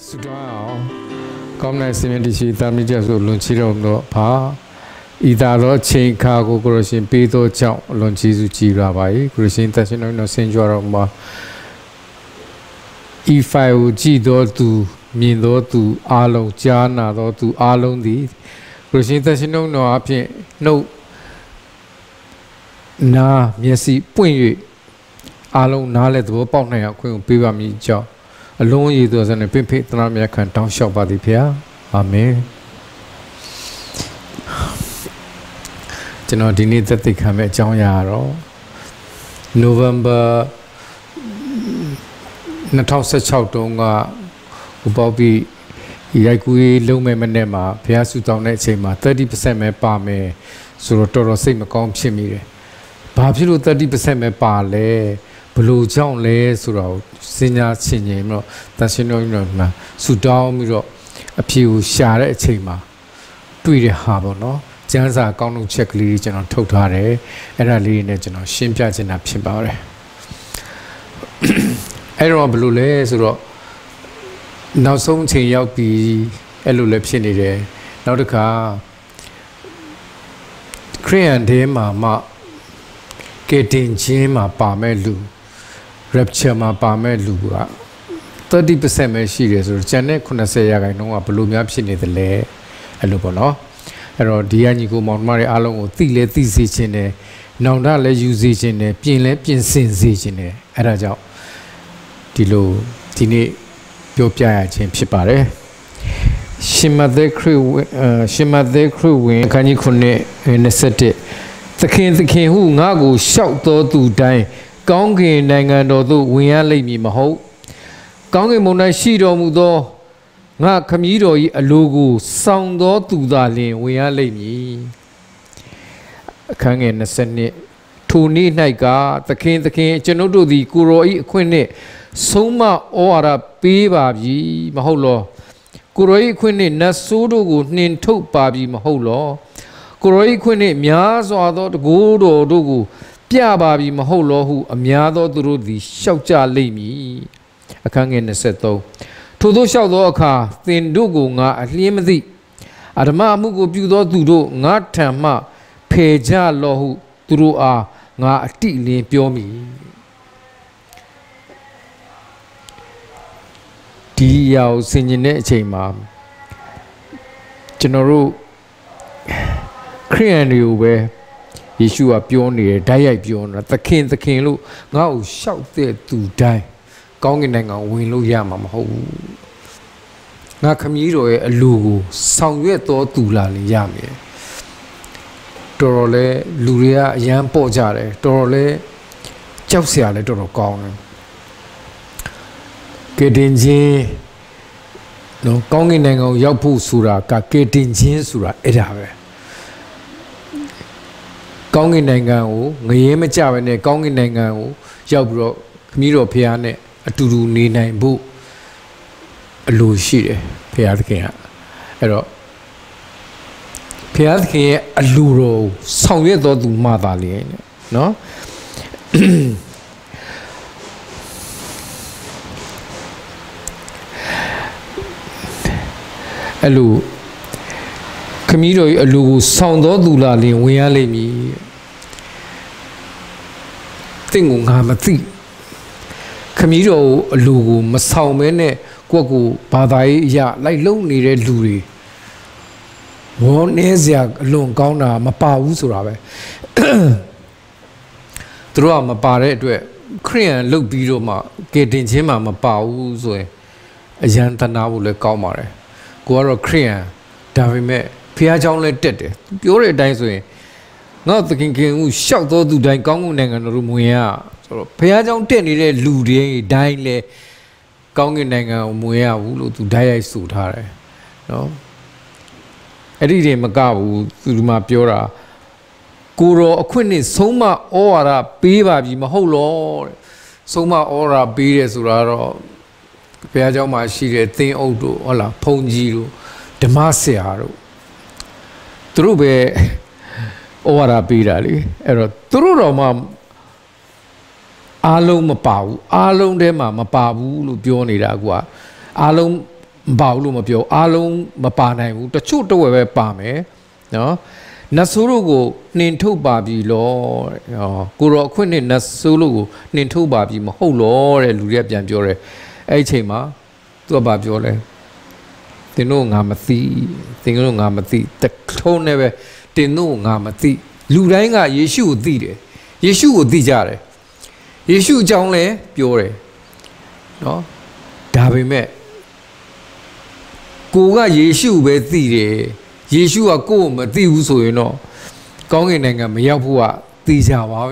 สุดท้ายก็ไม่สิ่งที่ชีวิตมีจะสู่ลุนชีเราเนาะพาอีตาเราเชิงข้าวกุศลปีโตเจ้าลุนชีสุจีราไปกุศลแต่ฉันน้อยเส้นจวเรามาอีไฟอุจิโดตุมีโดตุอาลงจานาโดตุอาลงดีกุศลแต่ฉันน้อยเพียงโนนาเมียสิปุ่ยอาลงนาเลยตัวป้องในอ่ะคุณปีบามีเจ้าลงยีตัวนั้นเป็นเพศตนามีขันต้องชอบปฏิเพียอาเมนจะนอนที่นี่จะติดคำเจ้าหยาโรโนเวมเบอร์2016ตรงก็อุปบิยายกุยลงไม่เนี่ยมาเพียสุดตอนนี้ใช่มา30%ไม่ป่าไม่สุดตัวเราสิ่งมันก็ไม่มีเลยบาปที่รู้30%ไม่ป่าเลยบลูเจ้าเลยสุดเราสิญญาชินยังมั้งแต่ฉันน้อยน้อยมาสุดดาวมีเราผิวชาได้ใช่มาတွေ့ရဟာပေါ့နော်ကျန်းစာကောင်းလုံးချက်ကလေးကျွန်တော်ထုတ်ထားတယ်အဲ့ဒါလေးနဲ့ကျွန်တော်ရှင်းပြချင်တာဖြစ်ပါတယ်အဲ့တော့ဘယ်လိုလဲဆိုတော့နောက်ဆုံးချိန်ရောက်ပြီးအဲ့လိုလည်းဖြစ်နေတယ်နောက်တစ်ခါခရိယန်ထဲမှာမှကယ်တင်ခြင်းမှာပါမဲ့လူ rapture မှာပါမဲ့လူက30%ပဲရှိတယ်ဆိုတော့ကျန်တဲ့90%ကဘယ်လိုများဖြစ်နေသလဲအဲ့လိုပေါ့နော်အဲ့တော့ဒီကညီကိုမောင်မတွေအားလုံးကိုသိလဲသိစေခြင်းနဲ့နောင်တလည်းယူစေခြင်းနဲ့ပြင်လဲပြင်ဆင်စေခြင်းနဲ့အဲ့ဒါကြောင့်ဒီလိုဒီနေ့ပြောပြရခြင်းဖြစ်ပါတယ်ရှင်မသက်ခရစ်ဝင်ခန်းကြီး9:27သခင်ဟုငါ့ကိုရှောက်တော်သူတိုင်းကောင်းကင်နိုင်ငံတော်သို့ဝင်ရလိမ့်မည်မဟုတ်ကောင်းကင်ဘုံ၌ရှိတော်မူသောငါခမည်းတော်၏အလိုကိုစောင့်သောသူသာလျှင်ဝင်ရလိမ့်မည်အခန်းငယ်20ထိုနေ့၌ကသခင်ကျွန်ုပ်တို့သည်ကိုရော၏အခွင့်နှင့်ဆုံးမဩဝါဒပေးပါပြီမဟုတ်လောကိုရော၏အခွင့်နှင့်နတ်ဆိုးတို့ကိုနှင်ထုတ်ပါပြီမဟုတ်လောကိုရော၏အခွင့်နှင့်များစွာသောတကိုးတော်တို့ကိုပြပါပြီမဟုတ်လောဟုအများသောသူတို့သည်ရှောက်ကြလိမ့်မည်အခန်းငယ်23ထို့သောလျှောက်သောအခါသင်တို့ကိုငါအလျင်းမသိအဓမ္မအမှုကိုပြုသောသူတို့ငါထံမှဖယ်ကြလောဟုသူတို့အားငါအတိလင်းပြောမည်ဒီရောက်ဆင်ခြင်တဲ့အချိန်မှာကျွန်တော်တို့ခရိယန်တွေကိုပဲယေရှုကပြောနေတယ်ဓာတ်ရိုက်ပြောနေတာသခင်လို့ငါ့ကိုရှောက်တဲ့သူတိုင်းကောင်းကင်နိုင်ငံဝင်လို့ရမှာမဟုတ်ဘူးငါခမည်းတော်ရဲ့အလိုကိုဆောင်ရွက်တော်သူလာလေရမယ်တော်တော်လဲလူတွေကအရန်ပေါ့ကြတယ်တော်တော်လဲကြောက်စရာလဲတော်တော်ကောင်းတယ်ကယ်တင်ခြင်းနော်ကောင်းကင်နိုင်ငံကိုရောက်ဖို့ဆိုတာကကယ်တင်ခြင်းဆိုတာအဲ့ဒါပဲကောင်းကင်နိုင်ငံကိုငရဲမကြဘဲနဲ့ကောင်းကင်နိုင်ငံကိုရောက်ပြီးတော့ခမည်းတော်ဖခင်နဲ့အတူတူနေနိုင်ဖို့အလိုရှိတယ်ဖခင်သခင်ကအဲ့တော့ဖခင်သခင်ရဲ့အလိုတော်ဆောင်ရွက်တော်သူမှသာလေနော်အဲ့လိုခမည်းတော်ရဲ့အလိုကိုဆောင်တော်သူလာလင်ဝင်ရလိမ့်မည်သင်ကိုငါမသိခမည်းတော်အလိုကိုမဆောင်မဲနဲ့ကိုယ့်ကိုဘာသာရေးအရာလိုက်လုံနေတဲ့လူတွေဝေါ်နေစရာအလွန်ကောင်းတာမပါဘူးဆိုတာပဲသူတို့ကမပါတဲ့အတွက်ခရိယန်လုတ်ပြီးတော့မှကယ်တင်ခြင်းမှာမပါဘူးဆိုရင်အယံတနာဖို့လည်းကောင်းပါတယ်ကိုကတော့ခရိယန်ဒါပေမဲ့ဖះเจ้าလည်းတက်တယ်ပြောတဲ့အတိုင်းဆိုရင်ငါသခင်ဟုရှောက်တော်သူတိုင်းကောင်းကင်နိုင်ငံတော်မဝင်ရဆိုတော့ဖះเจ้าတက်နေတဲ့လူတွေတိုင်းလည်းကောင်းကင်နိုင်ငံကိုမဝင်ရဘူးလို့သူဓာတ်ရိုက်ဆိုထားတယ်နော်အဲ့ဒီတွေမကဘူးသူဒီမှာပြောတာကိုရောအခွင့်နဲ့ဆုံးမဩဝါဒပေးပါပြီမဟုတ်လောတဲ့ဆုံးမဩဝါဒပေးတယ်ဆိုတာတော့ဘုရားကျောင်းမှာရှိတဲ့သင်းအုပ်တို့ဟုတ်လားဘုန်းကြီးတို့ဓမ္မဆရာတို့သူတို့ပဲဩဝါဒပေးတာလေအဲ့တော့သူတို့တော်မှအားလုံးမပါဘူးအားလုံးထဲမှာမပါဘူးလို့ပြောနေတာကွာအားလုံး bảo luôn mà biểu alo mà bà này cũng ta chút đâu về bà mẹ nó nát số logo nên thu bà bị lo cô rõ khuyên nên nát số logo nên thu bà bị mà hậu lo rồi lùi đẹp giảm cho rồi ấy chỉ mà tôi bà biểu rồi tiền nó ngàm mà tí tất thôn này về tiền nó ngàm mà tí lùi đấy ngà Giêsu tí đấy Giêsu tí ra đấy Giêsu trong này biểu rồi đó đa bên mẹ cô cái Giêsu về tí đấy Giêsu à cô mà tí u rồi nó có người này ngà mà yêu phụ à tí ra vào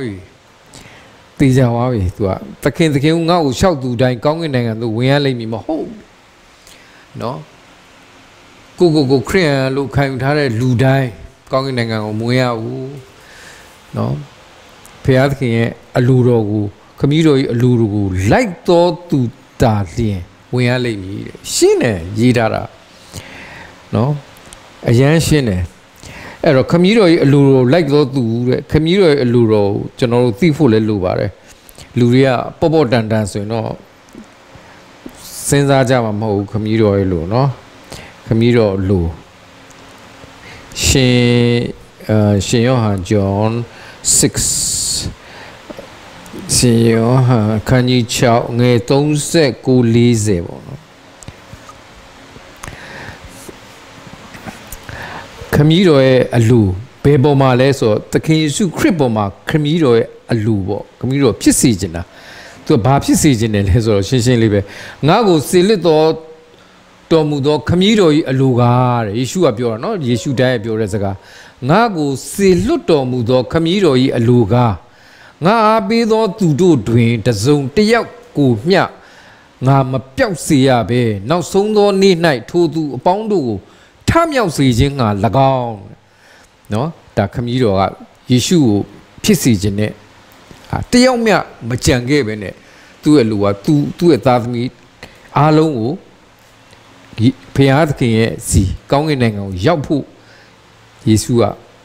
vậy tụi ta khen ngao sau tụi đại có người này ngà tụi quen lên mình mà hô nó cô khrea lúc khai thác đấy lù đai có người này ngà mua nhau nó phải cái lù rồi cái mi rồi lù rồi lại to tụi ta liền quen lên mình xin này gì đó nó anh xin này rồi cái mi rồi lù rồi lại to tụi cái mi rồi lù rồi cho nó tiêu phụ lên lù vào đấy lù đi à bó đàn rồi nó sinh ra ra mà màu cái mi rồi lù nó cái mi rồi lù xin Yohan John 6 xin Yohan khăn như cháu nghe tông sẽ cô lý dễ bộ cái mi rồi lù bé bộ mà lấy số tất cả những sự khép bộ mà cái mi rồi lù bộ cái mi rồi biết gì chứ na tôi bảo biết gì chứ này lấy số xin lấy về ngã cô xin lấy đóตัวมุดขมีโดยลูกาเยซูอ่ะပြောတာเนาะเยซูได้ပြောတဲ့စကားငါကိုစေလွတ်တော်မူသောခမည်းတော်၏အလိုကားငါအားပေးသောသူတို့တွင်တစုံတစ်ယောက်ကိုမျှငါမပြောက်စေရဘဲနောက်ဆုံးသောနေ့၌ထိုသူအပေါင်းတို့ကိုထမြောက်စေခြင်းငါ၎င်းเนาะဒါခမည်းတော်ကယေရှုကိုဖြစ်စေခြင်းနဲ့တယောက်မျှမကြံခဲ့ပဲနဲ့သူ့ရဲ့လူကသူ့ရဲ့သားသမီးအားလုံးကိုဖျားသခင်ရဲ့စီကောင်းကင်နိုင်ငံကိုရောက်ဖို့ယေရှု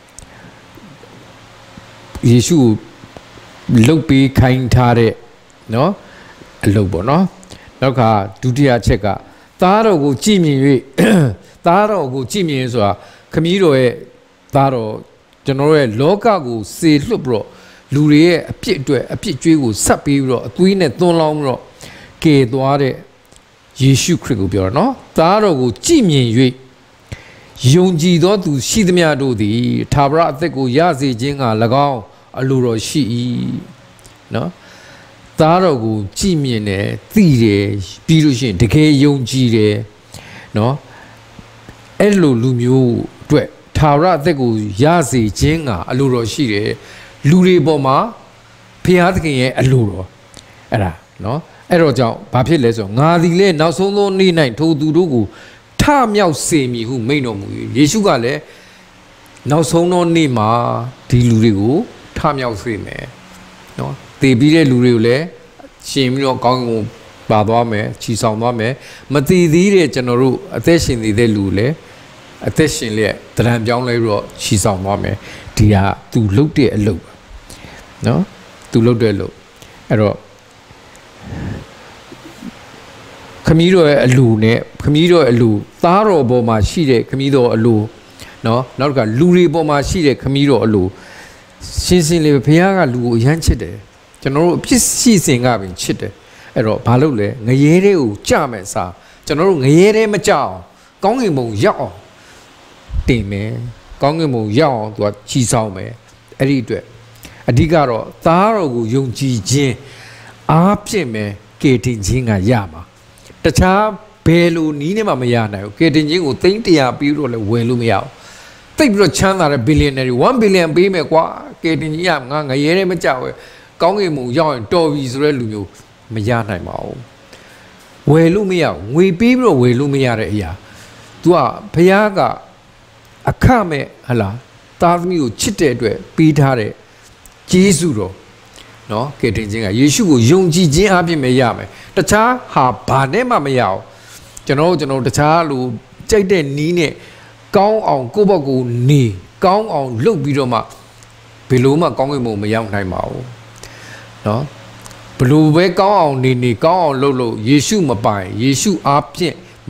လုတ်ပြီးခိုင်းထားတဲ့เนาะအလုပ်ပေါ့เนาะနောက်ကဒုတိယချက်ကသားတော်ကိုကြည်မြင်၍သားတော်ကိုကြည်မြင်ဆိုတာခမည်းတော်ရဲ့သားတော်ကျွန်တော်ရဲ့လောကကိုစေလွတ်ပြီးတော့လူတွေရဲ့အပြစ်အတွက်အပြစ်ကြွေးကိုဆက်ပြီးတော့အသွေးနဲ့သွန်းလောင်းပြီးတော့ကယ်သွားတဲ့ယေရှုခရစ်ကိုပြောတာနော်သားတော်ကိုကြည်မြင်၍ယုံကြည်သောသူရှိသမျှတို့သည်ထာဝရအသက်ကိုရစေခြင်းက၎င်းအလိုတော်ရှိ၏နော်သားတော်ကိုကြည်မြင်တယ်သိတယ်ပြီးလို့ရှိရင်တကယ်ယုံကြည်တယ်နော်အဲ့လိုလူမျိုးအတွက်ထာဝရအသက်ကိုရစေခြင်းကအလိုတော်ရှိတယ်လူတွေပေါ်မှာဘုရားသခင်ရဲ့အလိုတော်အဲ့ဒါနော်အဲ့တော့ကြောင့်ဘာဖြစ်လဲဆိုတော့ငါသည်လေနောက်ဆုံးသောနေ့၌ထိုသူတို့ကိုထမြောက်စေမည်ဟုမိန့်တော်မူ၏ယေရှုကလည်းနောက်ဆုံးသောနေ့မှာဒီလူတွေကိုထမြောက်စေမယ်နော်တည်ပြီးတဲ့လူတွေကိုလည်းရှင်ပြီးတော့ကောင်းကောင်းပါသွားမယ်ချီဆောင်သွားမယ်မတည်သေးတဲ့ကျွန်တော်တို့အသက်ရှင်နေတဲ့လူလည်းအသက်ရှင်လျက်တရံပြောင်းလဲပြီးတော့ချီဆောင်သွားမယ်ဒီဟာသူလုတ်တဲ့အလုပ်နော်သူလုတ်တဲ့အလုပ်အဲ့တော့ခမည်းတော်ရဲ့အလူနဲ့ခမည်းတော်ရဲ့အလူသားတော်ပေါ်မှာရှိတဲ့ခမည်းတော်အလူနော်နောက်ကလူတွေပေါ်မှာရှိတဲ့ခမည်းတော်အလူရှင်းရှင်းလေးဘုရားကလူကိုအယမ်းချစ်တယ်ကျွန်တော်တို့အဖြစ်ရှိစဉ်ကပင်ချစ်တယ်အဲ့တော့ဘာလို့လဲငရဲတဲ့ကိုကြမဲ့စားကျွန်တော်တို့ငရဲတဲ့မကြအောင်ကောင်းကင်ဘုံရောက်အောင်တင်မယ်ကောင်းကင်ဘုံရောက်အောင်သူကချီဆောင်မယ်အဲ့ဒီအတွက်အဓိကတော့သားတော်ကိုယုံကြည်ခြင်းအားဖြင့်ပဲကယ်တင်ခြင်းကရမှာတခြားဘယ်လိုနီးနဲ့မှမရနိုင်ဘူးကယ်တင်ခြင်းကိုသိန်း100ပြီးတော့လည်းဝယ်လို့မရဘူးတိတ်ပြီးတော့ချမ်းသာတဲ့ billionaire 1 billion ပေးမယ်ကွာကယ်တင်ခြင်းရငါငရဲနဲ့မကြောက်ပဲကောင်းကင်ဘုံရောက်ရင်တော်ပြီဆိုတဲ့လူမျိုးမရနိုင်ပါဘူးဝယ်လို့မရငွေပေးပြီးတော့ဝယ်လို့မရတဲ့အရာ तू ကဘုရားကအခမဲ့ဟလားသားသမီးကိုချစ်တဲ့အတွက်ပေးထားတဲ့ကျေးဇူးတော်နော်ကယ်တင်ခြင်းကယေရှုကိုယုံကြည်ခြင်းအပြင်ပဲရမယ်တခြားဟာဘာနဲ့မှမရအောင်ကျွန်တော်တခြားလူကြိုက်တဲ့နီးနဲ့ကောင်းအောင်ကိုယ့်ဘက်ကိုနေကောင်းအောင်လုပ်ပြီးတော့မှဘယ်လိုမှကောင်းကင်ဘုံမရောက်နိုင်ပါဘူးနော်ဘယ်လိုပဲကောင်းအောင်နေကောင်းအောင်လုပ်ယေရှုမပိုင်ယေရှုအားဖြင့်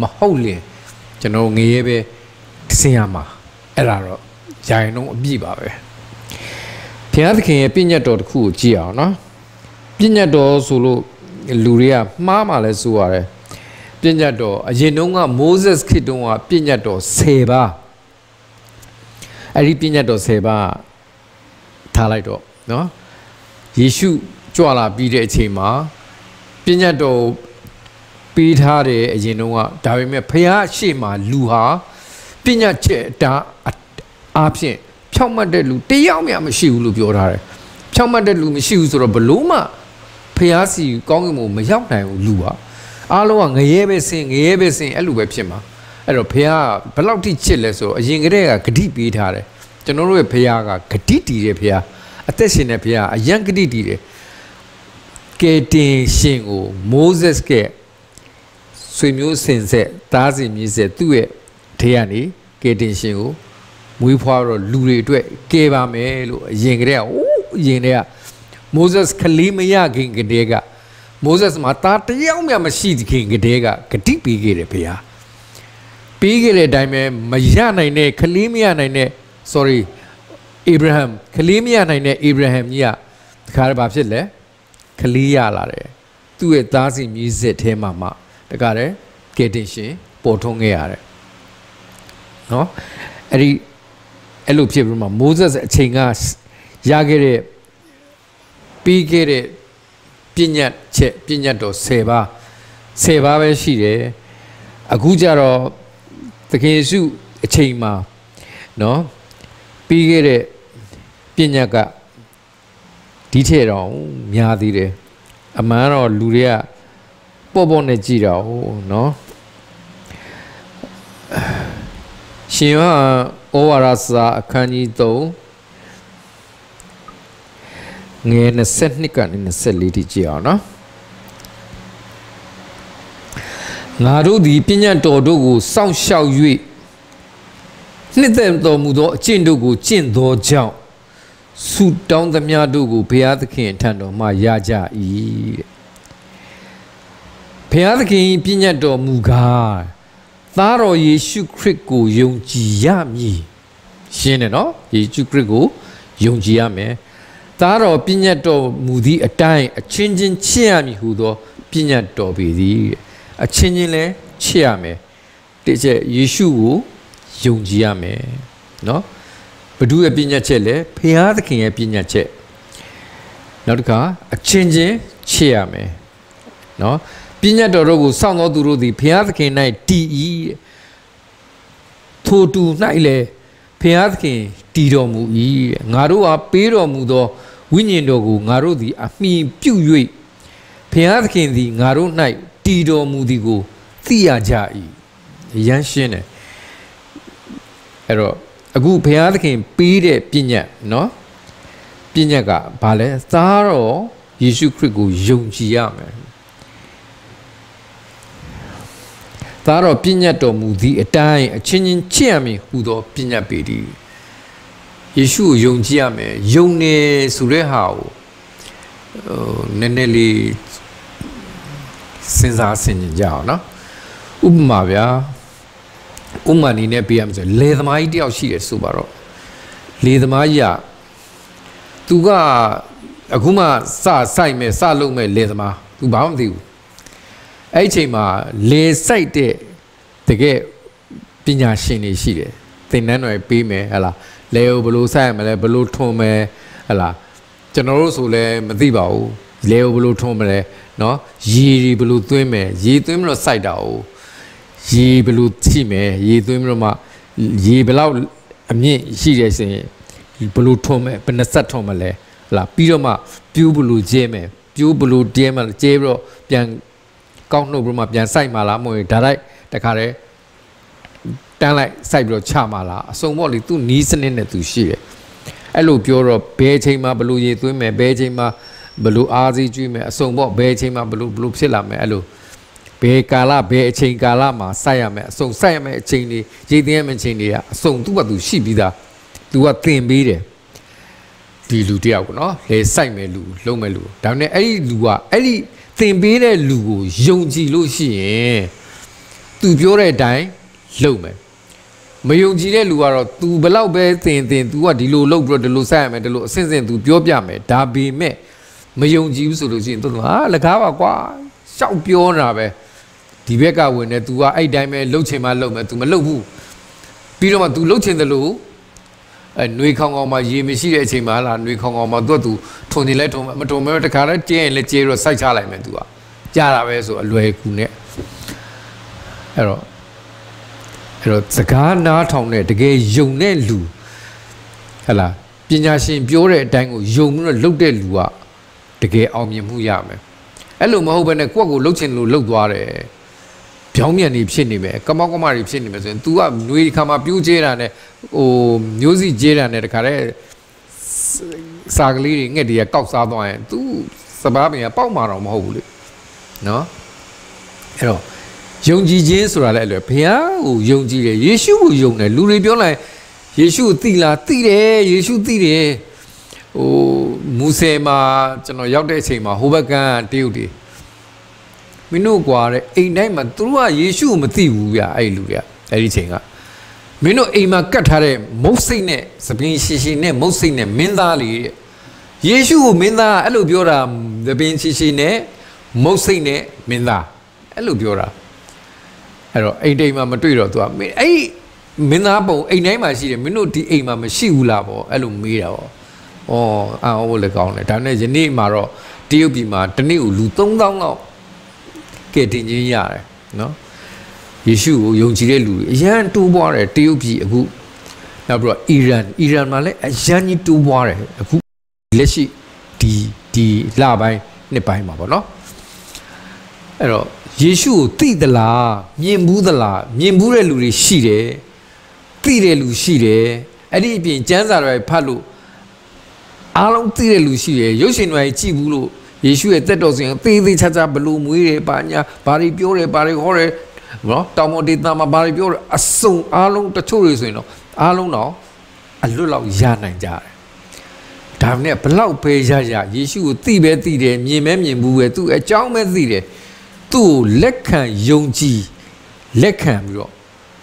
မဟုတ်လင်ကျွန်တော်ငရေပဲဆင်ရမှာအဲ့ဒါတော့ယာရင်လုံးအပြည့်ပါပဲဘုရားသခင်ရဲ့ပြည့်ညတ်တော်တစ်ခုကိုကြည့်အောင်နော်ပြည့်ညတ်တော်ဆိုလို့လူတွေကမှားမှလဲဆိုရတယ်ပြည့်ညတ်တော်အရင်တုန်းကမိုးဆက်ခေတ်တုန်းကပြည့်ညတ်တော်10ပါးအဲ့ဒီပြည့်ညတ်တော်10ပါးထားလိုက်တော့နော်ယေရှုကြွလာပြီးတဲ့အချိန်မှာပြည့်ညတ်တော်ပေးထားတဲ့အရင်တုန်းကဒါပေမဲ့ဖះရှေ့မှာလူဟာပြည့်ညတ်ချက်တာအားဖြင့်ဖြောင့်မတ်တဲ့လူတယောက်မှမရှိဘူးလို့ပြောထားတယ်ဖြောင့်မတ်တဲ့လူမရှိဘူးဆိုတော့ဘလို့မှဖះစီကောင်းကင်ဘုံမရောက်နိုင်ဘူးလူဟာအားလုံးကငရဲပဲစင်အဲ့လိုပဲဖြစ်မှာအဲ့တော့ဖះဘယ်လောက်ထိချစ်လဲဆိုတော့အရင်ကတည်းကဂတိပေးထားတယ်ကျွန်တော်တို့ရဲ့ဖះကဂတိတည်တဲ့ဖះအသက်ရှင်တဲ့ဖះအယံဂတိတည်တယ်ကယ်တင်ရှင်ကိုမိုးဆက်ကဆွေမျိုးစင်ဆက်သားစီမြေးဆက်သူ့ရဲ့ထေရကနေကယ်တင်ရှင်ကိုမွေးဖွားတော့လူတွေအတွက်ကယ်ပါမယ်လို့အရင်ကတည်းကမိုးဆက်ခလေးမရခင်ကတည်းကမိုးဆက်မှာသားတယောက်မှမရှိခင်ကတည်းကဂတိပေးခဲ့တယ်ဘုရားပေးခဲ့တဲ့အတိုင်းပဲမရနိုင်တဲ့ခလေးမရနိုင်တဲ့ Abraham ခလေးမရနိုင်တဲ့ Abraham ကြီးကတခါတည်းဘာဖြစ်လဲခလေးရလာတယ်သူ့ရဲ့သားစီမြေးဆက်ထဲမှာတခါတည်းကယ်တင်ရှင်ပေါ်ထွန်းခဲ့ရတယ်နော်အဲ့လိုဖြစ်ပြီးမှမိုးဆက်အချိန်ကရခဲ့တဲ့ပြီးခဲ့တဲ့ပြည့်ညတ်တော်10ပါးပဲရှိတယ်အခုကျတော့သခင်ယေရှုအချိန်မှာနော်ပြီးခဲ့တဲ့ပြည့်ညတ်ကဒီထက်တော့များသေးတယ်အမှန်တော့လူတွေကပေါ့နဲ့ကြည့်တော့နော်ရှင်ယောဟန်ဩဝါဒစာအခန်းကြီး3ငယ်22ကနေ24ထိကြည့်အောင်နော်ငါတို့သည်ပညာတော်တို့ကိုစောင့်ရှောက်၍နှစ်သက်တော်မူသောအကျင့်တို့ကိုကျင့်သောကြောင့်ဆုတောင်းသမျှတို့ကိုဘုရားသခင်ထံတော်မှရကြ၏ဘုရားသခင်ပညာတော်မူကားသားတော်ယေရှုခရစ်ကိုယုံကြည်ရမည်ရှင်းတယ်နော်ယေရှုခရစ်ကိုယုံကြည်ရမယ်သားတော်ပညာတော်မူသည့်အတိုင်းအချင်းချင်းချစ်ရမည်ဟူသောပညာတော်ပေသည်အချင်းချင်းလည်းချစ်ရမယ်တစ်ချက်ယေရှုကိုယုံကြည်ရမယ်နော်ဘုဒ္ဓရဲ့ပညာချက်လည်းဘုရားသခင်ရဲ့ပညာချက်နောက်တစ်ခါအချင်းချင်းချစ်ရမယ်နော်ပညာတော်တို့ကိုစောင့်တော်သူတို့သည်ဘုရားသခင်၌တည်၏ထိုတူ၌လည်းဘုရားသခင်တည်တော်မူ၏ငါတို့အားပေးတော်မူသောဝိညာဉ်တော်ကိုငါတို့သည်အမိပြု၍ဘုရားသခင်သည်ငါတို့၌တည်တော်မူသည်ကိုသိရကြ၏ရမ်းရှင်းတယ်အဲ့တော့အခုဘုရားသခင်ပေးတဲ့ပညာနော်ပညာကဘာလဲသားတော်ယေရှုခရစ်ကိုယုံကြည်ရမယ်သားတော်ပညာတော်မူသည့်အတိုင်းအချင်းချင်းချစ်ရမည်ဟူသောပညာပေသည်ယေရှုကိုယုံကြည်ရမယ်ယုံနေဆိုတဲ့ဟာကိုနည်းနည်းလေးစဉ်းစားဆင်ခြင်ကြအောင်နော်ဥပမာဗျာဥပမာနေနဲ့ပြရမယ်ဆိုလေသမားကြီးတယောက်ရှိတယ်ဆိုပါတော့လေသမားကြီးကသူကအခုမှစိုက်မယ်စလုပ်မယ်လေသမားသူဘာမှမသိဘူးအဲ့ဒီအချိန်မှာလေစိုက်တဲ့တကယ်ပညာရှင်တွေရှိတယ်သင်တန်းတွေပေးမယ်ဟလားလေကိုဘယ်လိုစိုက်ရမလဲဘယ်လိုထွန်းမယ်ဟလားကျွန်တော်တို့ဆိုလည်းမသိပါဘူးလေကိုဘယ်လိုထွန်းမလဲနော်ရေတွေဘယ်လိုသွင်းမယ်ရေသွင်းပြီးတော့စိုက်တာ哦ရေဘယ်လိုထိမယ်ရေသွင်းပြီးတော့မှရေဘယ်လောက်အမြင့်ရှိတယ်ဆိုရင်ဘယ်လိုထွန်းမယ်ဘယ်နှဆက်ထွန်းမလဲဟလားပြီးတော့မှပြိုးဘယ်လိုကျဲမယ်ပြိုးဘယ်လိုတဲမယ်ကျဲပြီးတော့ပြန်ကောက်နှုတ်ပြီးမှပြန်စိုက်မှာလားမဟုတ်ရင်ဒါလိုက်တခါတည်းတန်းလိုက်စိုက်ပြီးတော့ချမှာလားအစုံပေါ့လေသူနီးစနစ်နဲ့သူရှိတယ်အဲ့လိုပြောတော့ဘယ်အချိန်မှာဘယ်လိုရေသွင်းမယ်ဘယ်အချိန်မှာဘယ်လိုအားစီးကျွေးမယ်အစုံပေါ့ဘယ်အချိန်မှာဘယ်လိုဖြစ်လာမယ်အဲ့လိုဘယ်ကာလဘယ်အချိန်ကာလမှာစိုက်ရမယ်အစုံစိုက်ရမယ်အချိန်တွေရေသွင်းရမယ်အချိန်တွေကအစုံသူ့ဘာသူရှိပြီးသားသူကသင်ပေးတယ်ဒီလူတယောက်နော်လေစိုက်မယ်လူလုံးမယ်လူဒါနဲ့အဲ့ဒီလူကအဲ့ဒီသင်ပေးတဲ့လူကိုယုံကြည်လို့ရှိရင်သူပြောတဲ့အတိုင်းလုပ်မယ်မယုံကြည်တဲ့လူကတော့ तू ဘလောက်ပဲသင် तू ကဒီလိုလုပ်ပြီးတော့ဒီလိုဆက်ရမယ်ဒီလိုအစဉ်စဉ် तू ပြောပြမယ်ဒါပေမဲ့မယုံကြည်ဘူးဆိုလို့ရှိရင် तू ဟာလကားပါကွာရှောက်ပြောနေတာပဲဒီဘက်ကဝင်နေ तू ကအဲ့တိုင်းပဲလှုပ်ချင်မှလှုပ်မယ် तू မလှုပ်ဘူးပြီးတော့မှ तू လှုပ်ချင်တယ်လို့ຫນွေခေါင်ခေါင်မှာရေမရှိတဲ့အချိန်မှာလားຫນွေခေါင်ခေါင်မှာ तू ထုံနေလဲထုံမထုံမဲတခါလဲကျင်းရင်လဲကျေးတော့စိုက်ချလိုက်မယ် तू ကကြားတာပဲဆိုအလွယ်ကူနဲ့အဲ့တော့စကားနားထောင်တဲ့တကယ်ယုံတဲ့လူဟဲ့လားပညာရှင်ပြောတဲ့အတိုင်းကိုယုံပြီးတော့လုပ်တဲ့လူကတကယ်အောင်မြင်မှုရမယ်အဲ့လိုမဟုတ်ဘဲနဲ့ကိုယ့်ကိုလှုပ်ချင်လို့လှုပ်သွားတယ်ပြောင်းပြန်နေဖြစ်နေမယ်ကမောက်ကမတွေဖြစ်နေမယ်ဆိုရင် तू ကຫນွေခါမှာပြူးကျဲတာနဲ့ဟိုမျိုးစီကျဲတာနဲ့တခါတည်းစာကလေးတွေငှက်တွေကကောက်စားသွားရင် तू စပားပင်ကပေါက်မှာတော့မဟုတ်ဘူးလေနော်အဲ့တော့ယုံကြည်ခြင်းဆိုတာလည်းအဲ့လိုဘုရားကိုယုံကြည်တယ်ယေရှုကိုယုံတယ်လူတွေပြောလိုက်ယေရှုကိုသိလားသိတယ်ယေရှုသိတယ်ဟိုမူဆယ်မှာကျွန်တော်ရောက်တဲ့အချိန်မှာဟိုဘက်ကတရုတ်တွေမင်းတို့ကွာတဲ့အိမ်တိုင်းမှာသူတို့ကယေရှုကိုမသိဘူးဗျအဲ့လူတွေကအဲ့ဒီချိန်ကမင်းတို့အိမ်မှာကတ်ထားတဲ့မုတ်စိတ်နဲ့သပင်ရှိရှိနဲ့မုတ်စိတ်နဲ့မင်းသားလေးတဲ့ယေရှုကိုမင်းသားအဲ့လိုပြောတာသပင်ရှိရှိနဲ့မုတ်စိတ်နဲ့မင်းသားအဲ့လိုပြောတာအဲ့တော့အိမ်တိမ်မှာမတွေ့တော့ तू ကအဲ့မင်းသားပုံအိမ်တိုင်းမှာရှိတယ်မင်းတို့ဒီအိမ်မှာမရှိဘူးလားပေါ့အဲ့လိုမေးတာပေါ့ဩအော်လည်းကောင်းတယ်ဒါနဲ့ယနေ့မှာတော့တရုတ်ပြည်မှာတစ်နေ့ကိုလူ3000လောက်ကဲတင်ချင်းရတယ်နော်ယေရှုကိုယုံကြည်တဲ့လူတွေအရန်တိုးပွားတယ်တရုတ်ပြည်အခုနောက်ပြီးတော့အီရန်မှာလည်းအရန်ကြီးတိုးပွားတယ်အခုလက်ရှိဒီလပိုင်းနှစ်ပိုင်းမှာပေါ့နော်အဲ့တော့ယေရှုကိုသိသလားမြင်ဘူးသလားမြင်ဘူးတဲ့လူတွေရှိတယ်သိတဲ့လူရှိတယ်အဲ့ဒီအပြင်ကျမ်းစာတွေဖတ်လို့အားလုံးသိတဲ့လူရှိတယ်ရုပ်ရှင်တွေကြည့်ဘူးလို့ယေရှုရဲ့တက်တော်စဉ်သေသေးချာချာဘလို့မွေးတယ်ပါညာဘာတွေပြောတယ်ဘာတွေဟောတယ်နော်တောင်ပေါ်ဒေသမှာဘာတွေပြောတယ်အစုံအားလုံးတချို့တွေဆိုရင်တော့အားလုံးတော့အလွတ်လောက်ရနိုင်ကြတယ်ဒါနဲ့ဘလောက်ပဲရယေရှုကိုသိပဲသိတယ်မြင်ပဲမြင်ဘူးပဲသူအကြောင်းပဲသိတယ်သူ့ကိုလက်ခံယုံကြည်လက်ခံပြီးတော့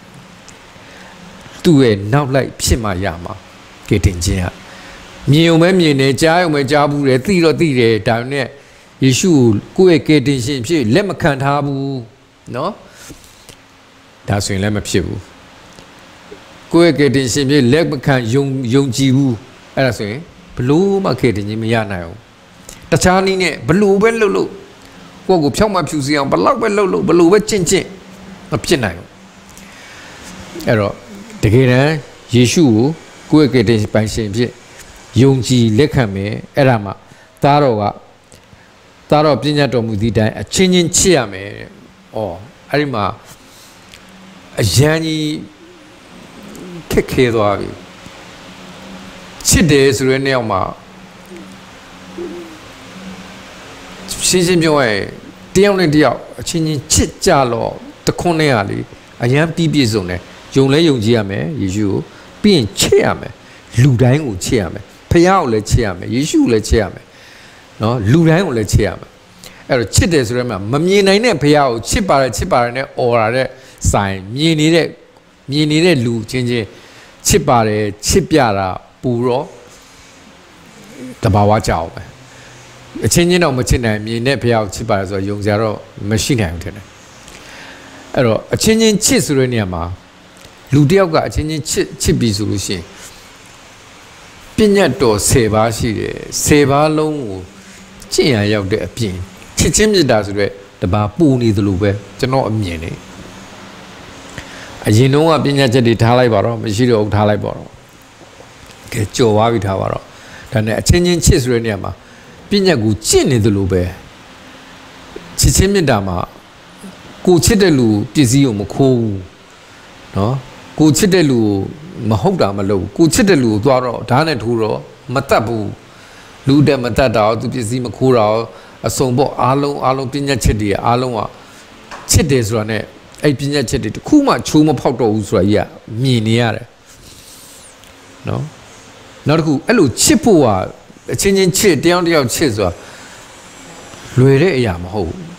သူ့ရဲ့နောက်လိုက်ဖြစ်မှရမှာကဲတင်ခြင်းကမြင်ုံပဲမြင်တယ်ကြားုံပဲကြားဘူးတယ်သိတော့သိတယ်ဒါနဲ့ယေရှုကိုယ့်ရဲ့ကယ်တင်ရှင်ဖြစ်လက်မခံထားဘူးနော်ဒါဆိုရင်လည်းမဖြစ်ဘူးကိုယ့်ရဲ့ကယ်တင်ရှင်ဖြစ်လက်မခံယုံကြည်ဘူးအဲ့ဒါဆိုရင်ဘလို့မှကယ်တင်ခြင်းမရနိုင်ဘူးတခြားနည်းနဲ့ဘလို့ပဲလှုပ်လို့ကိုယ့်ကိုဖြောင်းမှဖြူစီအောင်ဘလောက်ပဲလှုပ်လို့ဘလို့ပဲကျင့်မဖြစ်နိုင်ဘူးအဲ့တော့တကယ်တမ်းယေရှုကိုယ့်ရဲ့ကယ်တင်ပိုင်ရှင်ဖြစ်ယုံကြည်လက်ခံမယ်အဲ့ဒါမှသားတော်ပညာတော်မူသည့်တိုင်အချင်းချင်းချစ်ရမယ်တဲ့။အော်အဲ့ဒီမှာအရန်ကြီးခက်ခဲသွားပြီ။ချစ်တယ်ဆိုတဲ့နေရာမှာရှင်းပြောရင်တယောက်နဲ့တယောက်အချင်းချင်းချစ်ကြတော့တခွန်းနဲ့ရလေအရန်ပြည့်စုံတယ်။ယုံလဲယုံကြည်ရမယ်ယေရှုကိုပြီးရင်ချစ်ရမယ်လူတိုင်းကိုချစ်ရမယ်ဖခင်ကိုလည်းချစ်ရမယ်ယေရှုကိုလည်းချစ်ရမယ်နော်လူတိုင်းကိုလည်းချစ်ရမယ်အဲ့တော့ချစ်တယ်ဆိုရဲမှာမမြင်နိုင်တဲ့ဖခင်ကိုချစ်ပါတယ်နဲ့អော်ရတဲ့ဆိုင်မြင်နေတဲ့လူချင်းချစ်ပါတယ်ချစ်ပြတာပူတော့တဘာဝကြောက်ပဲအချင်းချင်းတော့မချစ်နိုင်မြင်တဲ့ဖခင်ကိုချစ်ပါတယ်ဆိုတော့ယုံကြတော့မရှိနိုင်ဘူးထင်တယ်အဲ့တော့အချင်းချင်းချစ်ဆိုတဲ့နေရာမှာလူတယောက်ကအချင်းချင်းချစ်ပြီဆိုလို့ရှိရင်ပညာတော်10ပါးရှိတယ်10ပါးလုံးကိုကျင့်ရရောက်တဲ့အပြင်ချစ်ချင်းမြတ်တာဆိုတော့တပါပူနေသလိုပဲကျွန်တော်အမြင်နေအရင်တုန်းကပညာချက်တွေထားလိုက်ပါတော့မရှိတော့ဘူးထားလိုက်ပါတော့ကဲကြော်သွားပြီထားပါတော့ဒါနဲ့အချင်းချင်းချစ်ဆိုတဲ့နေရာမှာပညာကိုကျင့်နေသလိုပဲချစ်ချင်းမြတ်တာမှာကိုချစ်တဲ့လူပစ္စည်းကိုမခိုးဘူးနော်ကိုချစ်တဲ့လူမဟုတ်တာမလုပ်ကိုချစ်တဲ့လူကိုသွားတော့ဓာတ်နဲ့ထိုးတော့မတတ်ဘူးလူတက်မတတ်တာသူပစ္စည်းမခိုးတာအစုံပေါ့အားလုံးပညာချက်တွေအားလုံးကချစ်တယ်ဆိုတာနဲ့အဲ့ပညာချက်တွေတခုမှချိုးမဖောက်တော့ဘူးဆိုတာကြီးကမြင်နေရတယ်နော်နောက်တစ်ခုအဲ့လိုချစ်ဖို့ကအချင်းချင်းချစ်တယောက်ချစ်ဆိုတာလွယ်တဲ့အရာမဟုတ်ဘူး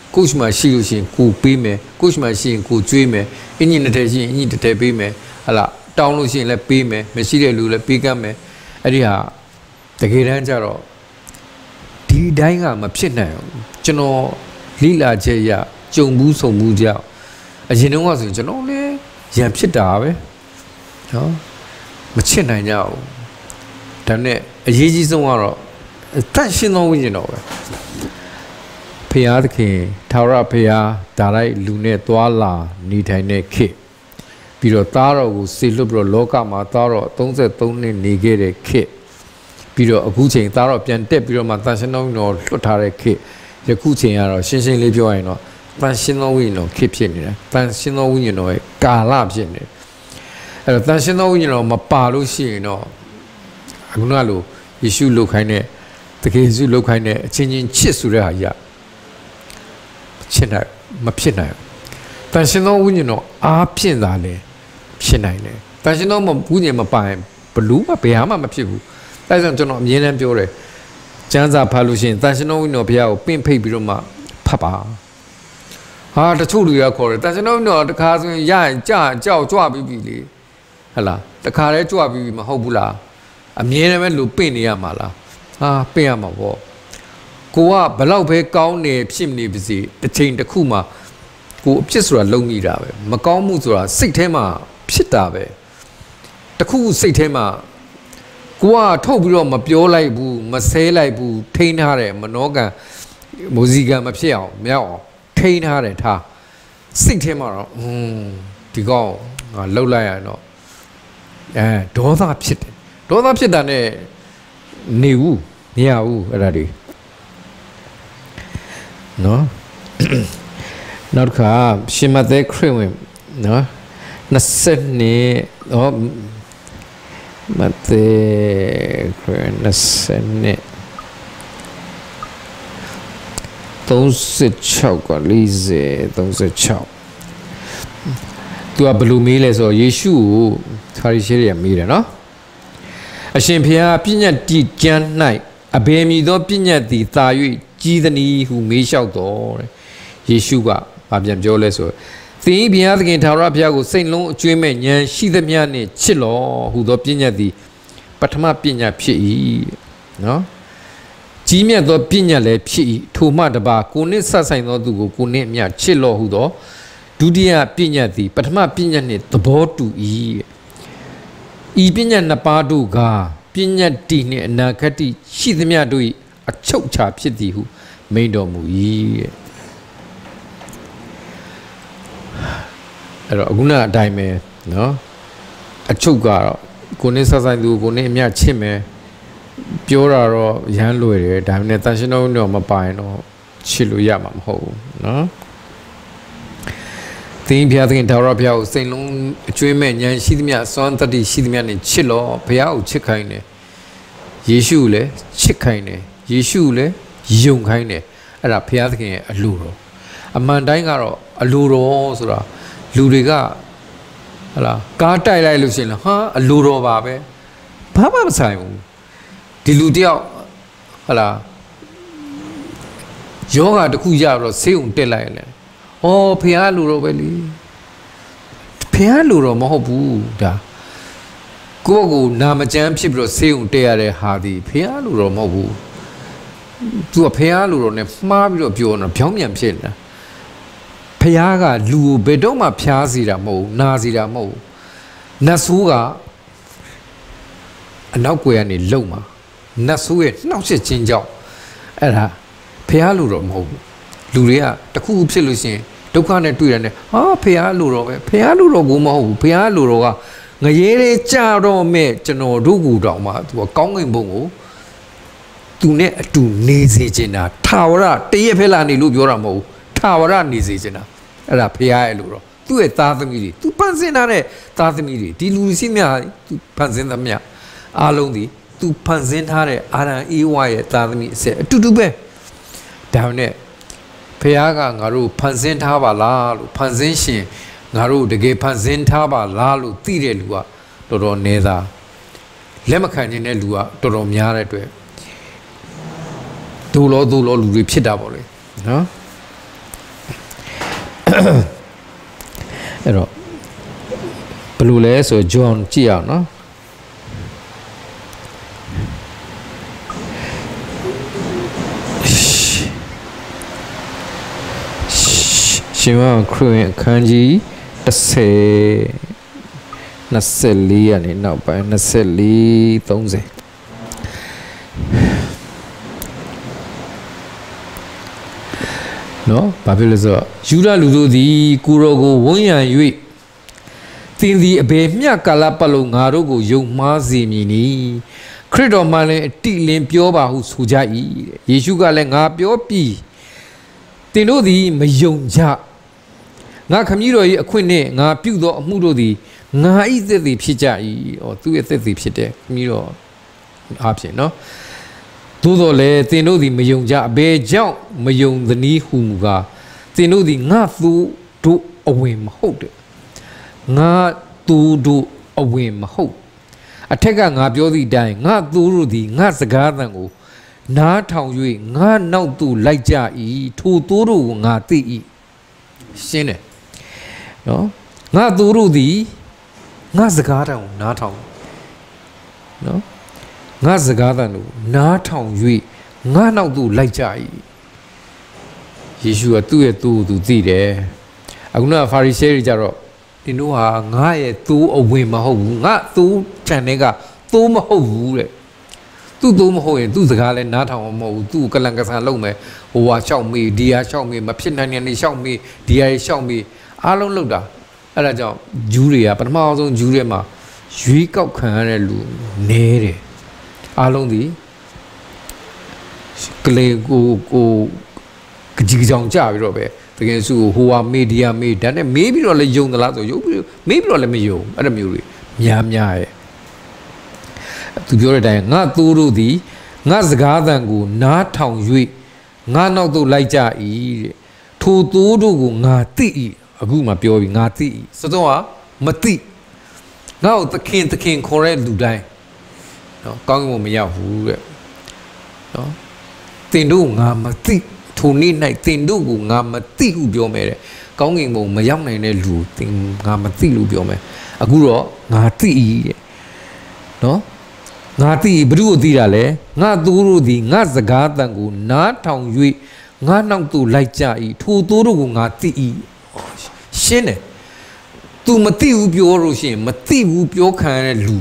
ကိုရှိမှရှိလို့ရှိရင်ကိုပေးမယ်ကိုရှိမှရှိရင်ကိုကျွေးမယ်အင်းကြီးတစ်ထည်ရှိရင်အင်းကြီးတစ်ထည်ပေးမယ်ဟလာတောင်းလို့ရှိရင်လည်းပေးမယ်မရှိတဲ့လူလည်းပေးကမ်းမယ်အဲ့ဒီဟာတကယ်တမ်းကျတော့ဒီတိုင်းကမဖြစ်နိုင်ဘူးကျွန်တော်လိလာချက်ရကြုံဘူးဆုံဘူးကြောက်အရင်တုန်းကဆိုရင်ကျွန်တော်လည်းရံဖြစ်တာပဲနော်မချစ်နိုင်ကြဘူးဒါနဲ့အရေးကြီးဆုံးကတော့တန့်ရှင်းသောဝိညာဉ်တော်ပဲဖရာသခင်ထာဝရဖရာဒါလိုက်လူနဲ့သွားလာနေထိုင်တဲ့ခေတ်ပြီးတော့သားတော်ကိုစေလွတ်ပြီးတော့လောကမှာသားတော်33နှစ်နေခဲ့တဲ့ခေတ်ပြီးတော့အခုချိန်သားတော်ပြန်တက်ပြီးတော့မှတန်ရှင်းသောဝိညာဉ်တော်လွတ်ထားတဲ့ခေတ်ယခုချိန်ကတော့ရှင်းရှင်းလေးပြောရရင်တော့တန်ရှင်းသောဝိညာဉ်တော်ခေတ်ဖြစ်နေတယ်တန်ရှင်းသောဝိညာဉ်တော်ရဲ့ကာလဖြစ်နေတယ်အဲ့တော့တန်ရှင်းသောဝိညာဉ်တော်မပါလို့ရှိရင်တော့အခုနကလိုယေရှုလုတ်ခိုင်းတဲ့တကယ်ယေရှုလုတ်ခိုင်းတဲ့အချင်းချင်းချစ်ဆိုတဲ့ဟာကြီးချစ်နိုင်မဖြစ်နိုင်ဘူးတန်ရှင်းသောဝိညာဉ်တော်အားဖြင့်သာလေဖြစ်နိုင်တယ်တန်ရှင်းသောဝိညာဉ်မပါရင်ဘလို့မှဘယ်မှမဖြစ်ဘူးအဲဒါကြောင့်ကျွန်တော်အမြဲတမ်းပြောတယ်ကျမ်းစာဖတ်လို့ရှိရင်တန်ရှင်းသောဝိညာဉ်တော်ဘုရားကိုပင့်ဖိတ်ပြီးတော့မှဖတ်ပါဟာတချို့လူရခေါ်တယ်တန်ရှင်းသောဝိညာဉ်တော်တခါဆိုရင်ရရင်ကြောက်ကြွပြီးပြီလေဟလာတခါတည်းကြွပြီးပြီမဟုတ်ဘူးလားအမြဲတမ်းပဲလူပင့်နေရမှာလားဟာပင့်ရမှာပေါ့ကိုကဘလောက်ပဲကောင်းနေဖြစ်နေပါစေတစ်ချိန်တစ်ခုမှာကိုအဖြစ်ဆိုတာလုံမိတာပဲမကောင်းမှုဆိုတာစိတ်ထဲမှာဖြစ်တာပဲတစ်ခုစိတ်ထဲမှာကိုကထုတ်ပြီးတော့မပြောလိုက်ဘူးမဆဲလိုက်ဘူးထိန်းထားတယ်မနောကံမူစီကံမဖြစ်အောင်မရောက်အောင်ထိန်းထားတယ်ထားစိတ်ထဲမှာတော့ဒီကောင်ငါလှုပ်လိုက်ရတော့ဒေါသဖြစ်တယ်ဒေါသဖြစ်တာနဲ့နေဘူးမရဘူးအဲ့ဒါတွေနော်နောက်တစ်ခါရှင်မသက်ခရစ်ဝင်နော်20နှစ်ဟောမသက်ခရစ်20နှစ်36က40 36သူကဘလူမေးလဲဆိုယေရှုကိုဖာရိရှဲတွေကမေးတယ်နော်အရှင်ဘုရားပြညတ်တိကျမ်း၌အဘယ်မည်သောပြညတ်သည်သာ၍ကြီးသည်ဟုမေးလျှောက်တော်တဲ့ယေရှုကဘာပြန်ပြောလဲဆိုသင်ဘုရားသခင်ထာဝရဘုရားကိုစိတ်လုံးအကျွေးမဲ့ဉာဏ်ရှိသမျှနှင့်ချစ်လောဟုသောပြညတ်သည်ပထမပြညတ်ဖြစ်၏နော်ကြီးမြတ်သောပြညတ်လည်းဖြစ်၏ထိုမှတပါကိုနှင့်ဆက်ဆိုင်သောသူကိုကိုနှင့်အမျှချစ်လောဟုသောဒုတိယပြညတ်သည်ပထမပြညတ်နှင့်သဘောတူ၏ဤပြညတ်နှစ်ပါးတို့ကပြညတ်တည်နှင့်အနာဂတ်ရှိသမျှတို့၏အချုပ်အခြာဖြစ်သည်ဟုမိန့်တော်မူ၏အဲ့တော့အခုနအတိုင်းပဲနော်အချုပ်ကတော့ကိုနေဆက်ဆိုင်သူကိုနေအမြချစ်မယ်ပြောတာတော့ရမ်းလွယ်တယ်ဒါပေမဲ့တန်ရှင်းတော့မပိုင်တော့ချစ်လို့ရမှာမဟုတ်ဘူးနော်သင်ဘုရားသခင်ထာဝရဘုရားကိုစိတ်လုံးအကျွေးမဲ့ဉာဏ်ရှိသမျှစွမ်းတတ္တိရှိသမျှနဲ့ချစ်လို့ဘုရားကိုချစ်ခိုင်းတယ်ယေရှုကိုလည်းချစ်ခိုင်းတယ်ယေရှုကိုလည်းယုံခိုင်းတယ်အဲ့ဒါဘုရားသခင်ရဲ့အလိုတော်အမှန်တိုင်းကတော့အလိုတော်ဆိုတာလူတွေကဟလာကားတိုက်လိုက်လို့ရှိရင်ဟာအလိုတော်ပါပဲဘာမှမဆိုင်ဘူးဒီလူတယောက်ဟလာယောဂတစ်ခုရတော့ဆေးုံတက်လိုက်လေဩဖះလူတော်ပဲလေဖះလူတော်မဟုတ်ဘူးဒါကိုယ့်ကိုနာမကျန်းဖြစ်ပြီးတော့ဆေးုံတက်ရတဲ့ဟာဒီဖះလူတော်မဟုတ်ဘူးသူကဖះလူတော်နဲ့မှားပြီးတော့ပြောနေတာဖြောင်းပြန်ဖြစ်နေတာဖះကလူကိုဘယ်တော့မှဖျားစီတာမဟုတ်ဘူးနာစီတာမဟုတ်ဘူးနတ်ဆိုးကအနောက်ကွယ်ကနေလုံမှာနတ်ဆိုးရဲ့နှောက်ယှက်ခြင်းကြောင့်အဲ့ဒါဖះလူတော်မဟုတ်ဘူးလူတွေကတခုခုဖြစ်လို့ရှိရင်ဒုက္ခနဲ့တွေ့ရတယ်ဟာဖះလူတော်ပဲဖះလူတော်ကိုမဟုတ်ဘူးဖះလူတော်ကငရဲလေးကြတော့မဲ့ကျွန်တော်တို့ကူတောင်မှသူကကောင်းကင်ဘုံကိုသူနဲ့အတူနေစေချင်တာထာဝရတရက်ဖက်လာနေလို့ပြောတာမဟုတ်ဘူးထာဝရနေစေချင်တာအဲ့ဒါဖះရဲ့လူတော်သူ့ရဲ့သားသမီးတွေသူပန်းစင်ထားတဲ့သားသမီးတွေဒီလူရှိမြသူပန်းစင်သမျှအားလုံးဒီသူပန်းစင်ထားတဲ့အာရန်အေးဝါရဲ့သားသမီးအဆက်အတူတူပဲဒါနဲ့ဖះကငါတို့ဖန်ဆင်းထားပါလားလို့ဖန်ဆင်းရှင်ငါတို့တကယ်ဖန်ဆင်းထားပါလားလို့သိတဲ့လူကတော်တော်နေသားလက်မခံနိုင်တဲ့လူကတော်တော်များတဲ့အတွက်ဒုလောလူတွေဖြစ်တာပေါ့လေနော်အဲ့တော့ဘယ်လိုလဲဆိုဂျွန်ကြည့်အောင်နော်ရှင်မခရစ်ဝင်အခန်းကြီး24ကနေနောက်ပိုင်း24 30နော်ဘာဖြစ်လဲဆိုတော့ယူဒလူတို့သည်ကိုရောကိုဝန်းရံ၍သင်သည်အဘယ်မျှကာလပတ်လုံးငါတို့ကိုယုံမှားစေမည်နီခရစ်တော်မှလည်းအတိလင်းပြောပါဟုဆိုကြ၏ယေရှုကလည်းငါပြောပြီးသင်တို့သည်မယုံကြငါခမည်းတော်၏အခွင့်နှင့်ငါပြုသောအမှုတို့သည်ငါ၏သက်သေဖြစ်ကြ၏သူ့ရဲ့သက်သေဖြစ်တဲ့ခမည်းတော်အားဖြင့်နော်သို့တော်လည်းသင်တို့သည်မယုံကြအဘယ်ကြောင့်မယုံသနည်းဟုမူကားသင်တို့သည်ငါသူတို့အဝင်မဟုတ်တဲ့ငါသူတို့အဝင်မဟုတ်အထက်ကငါပြောသည့်အတိုင်းငါသူတို့သည်ငါစကားသံကိုနားထောင်၍ငါနောက်သို့လိုက်ကြ၏ထိုသူတို့ကိုငါသိ၏ရှင်းတယ်နော်ငါသူတို့သည်ငါစကားတံကိုနားထောင်နော်ငါစကားတံကိုနားထောင်၍ငါနောက်သို့လိုက်ကြ၏ယေရှုကသူ့ရဲ့သူ့ကိုသူသိတယ်အခုနကဖာရိရှဲတွေကြတော့ဒီတို့ဟာငါရဲ့သူ့အဝင်မဟုတ်ဘူးငါသူ့ခြံထဲကသူ့မဟုတ်ဘူးတဲ့သူ့သူ့မဟုတ်ရင်သူ့စကားလည်းနားထောင်မှာမဟုတ်ဘူးသူ့ကလန်ကဆန်လုပ်မယ်ဟိုဟာရှောက်မေးဒီဟာရှောက်မေးမဖြစ်နိုင်တဲ့နေရှောက်မေးဒီဟာရှောက်မေးအားလုံးလုပ်တာအဲ့ဒါကြောင့်ဂျူးတွေကပထမအောင်ဆုံးဂျူးတွေမှာရွေးကောက်ခံရတဲ့လူနဲတယ်အားလုံးဒီကလေးကိုကြီးကြောင်ကြပြီးတော့ပဲတကယ်စုဟိုဟာမီဒီယာမေးဒါနဲ့မေးပြီးတော့လည်းယုံသလားဆိုယုံပြီးမေးပြီးတော့လည်းမယုံအဲ့လိုမျိုးတွေများရဲ့သူပြောတဲ့အတိုင်းငါသူတို့သည်ငါစကားသံကိုနားထောင်၍ငါနောက်သို့လိုက်ကြ၏တဲ့ထိုသူတို့ကိုငါသိ၏အခုမှပြောပြီးငါသိ၏စတော့ဟာမသိငါ့ကိုသခင်ခေါ်တဲ့လူတိုင်းနော်ကောင်းကင်ဘုံမရောက်ဘူးတဲ့နော်တင်တို့ငါမသိထိုနေ့၌တင်တို့ကိုငါမသိဟုပြောမယ်တဲ့ကောင်းကင်ဘုံမရောက်နိုင်တဲ့လူတင်ငါမသိလို့ပြောမယ်အခုတော့ငါသိ၏တဲ့နော်ငါသိဘု து ကိုသိတာလဲငါသူတို့သည်ငါစကားတန်ကိုနားထောင်၍ငါနောက်သို့လိုက်ကြ၏ထိုသူတို့ကိုငါသိ၏ရှင်းတယ် तू မသိဘူးပြောလို့ရှိရင်မသိဘူးပြောခံရတဲ့လူ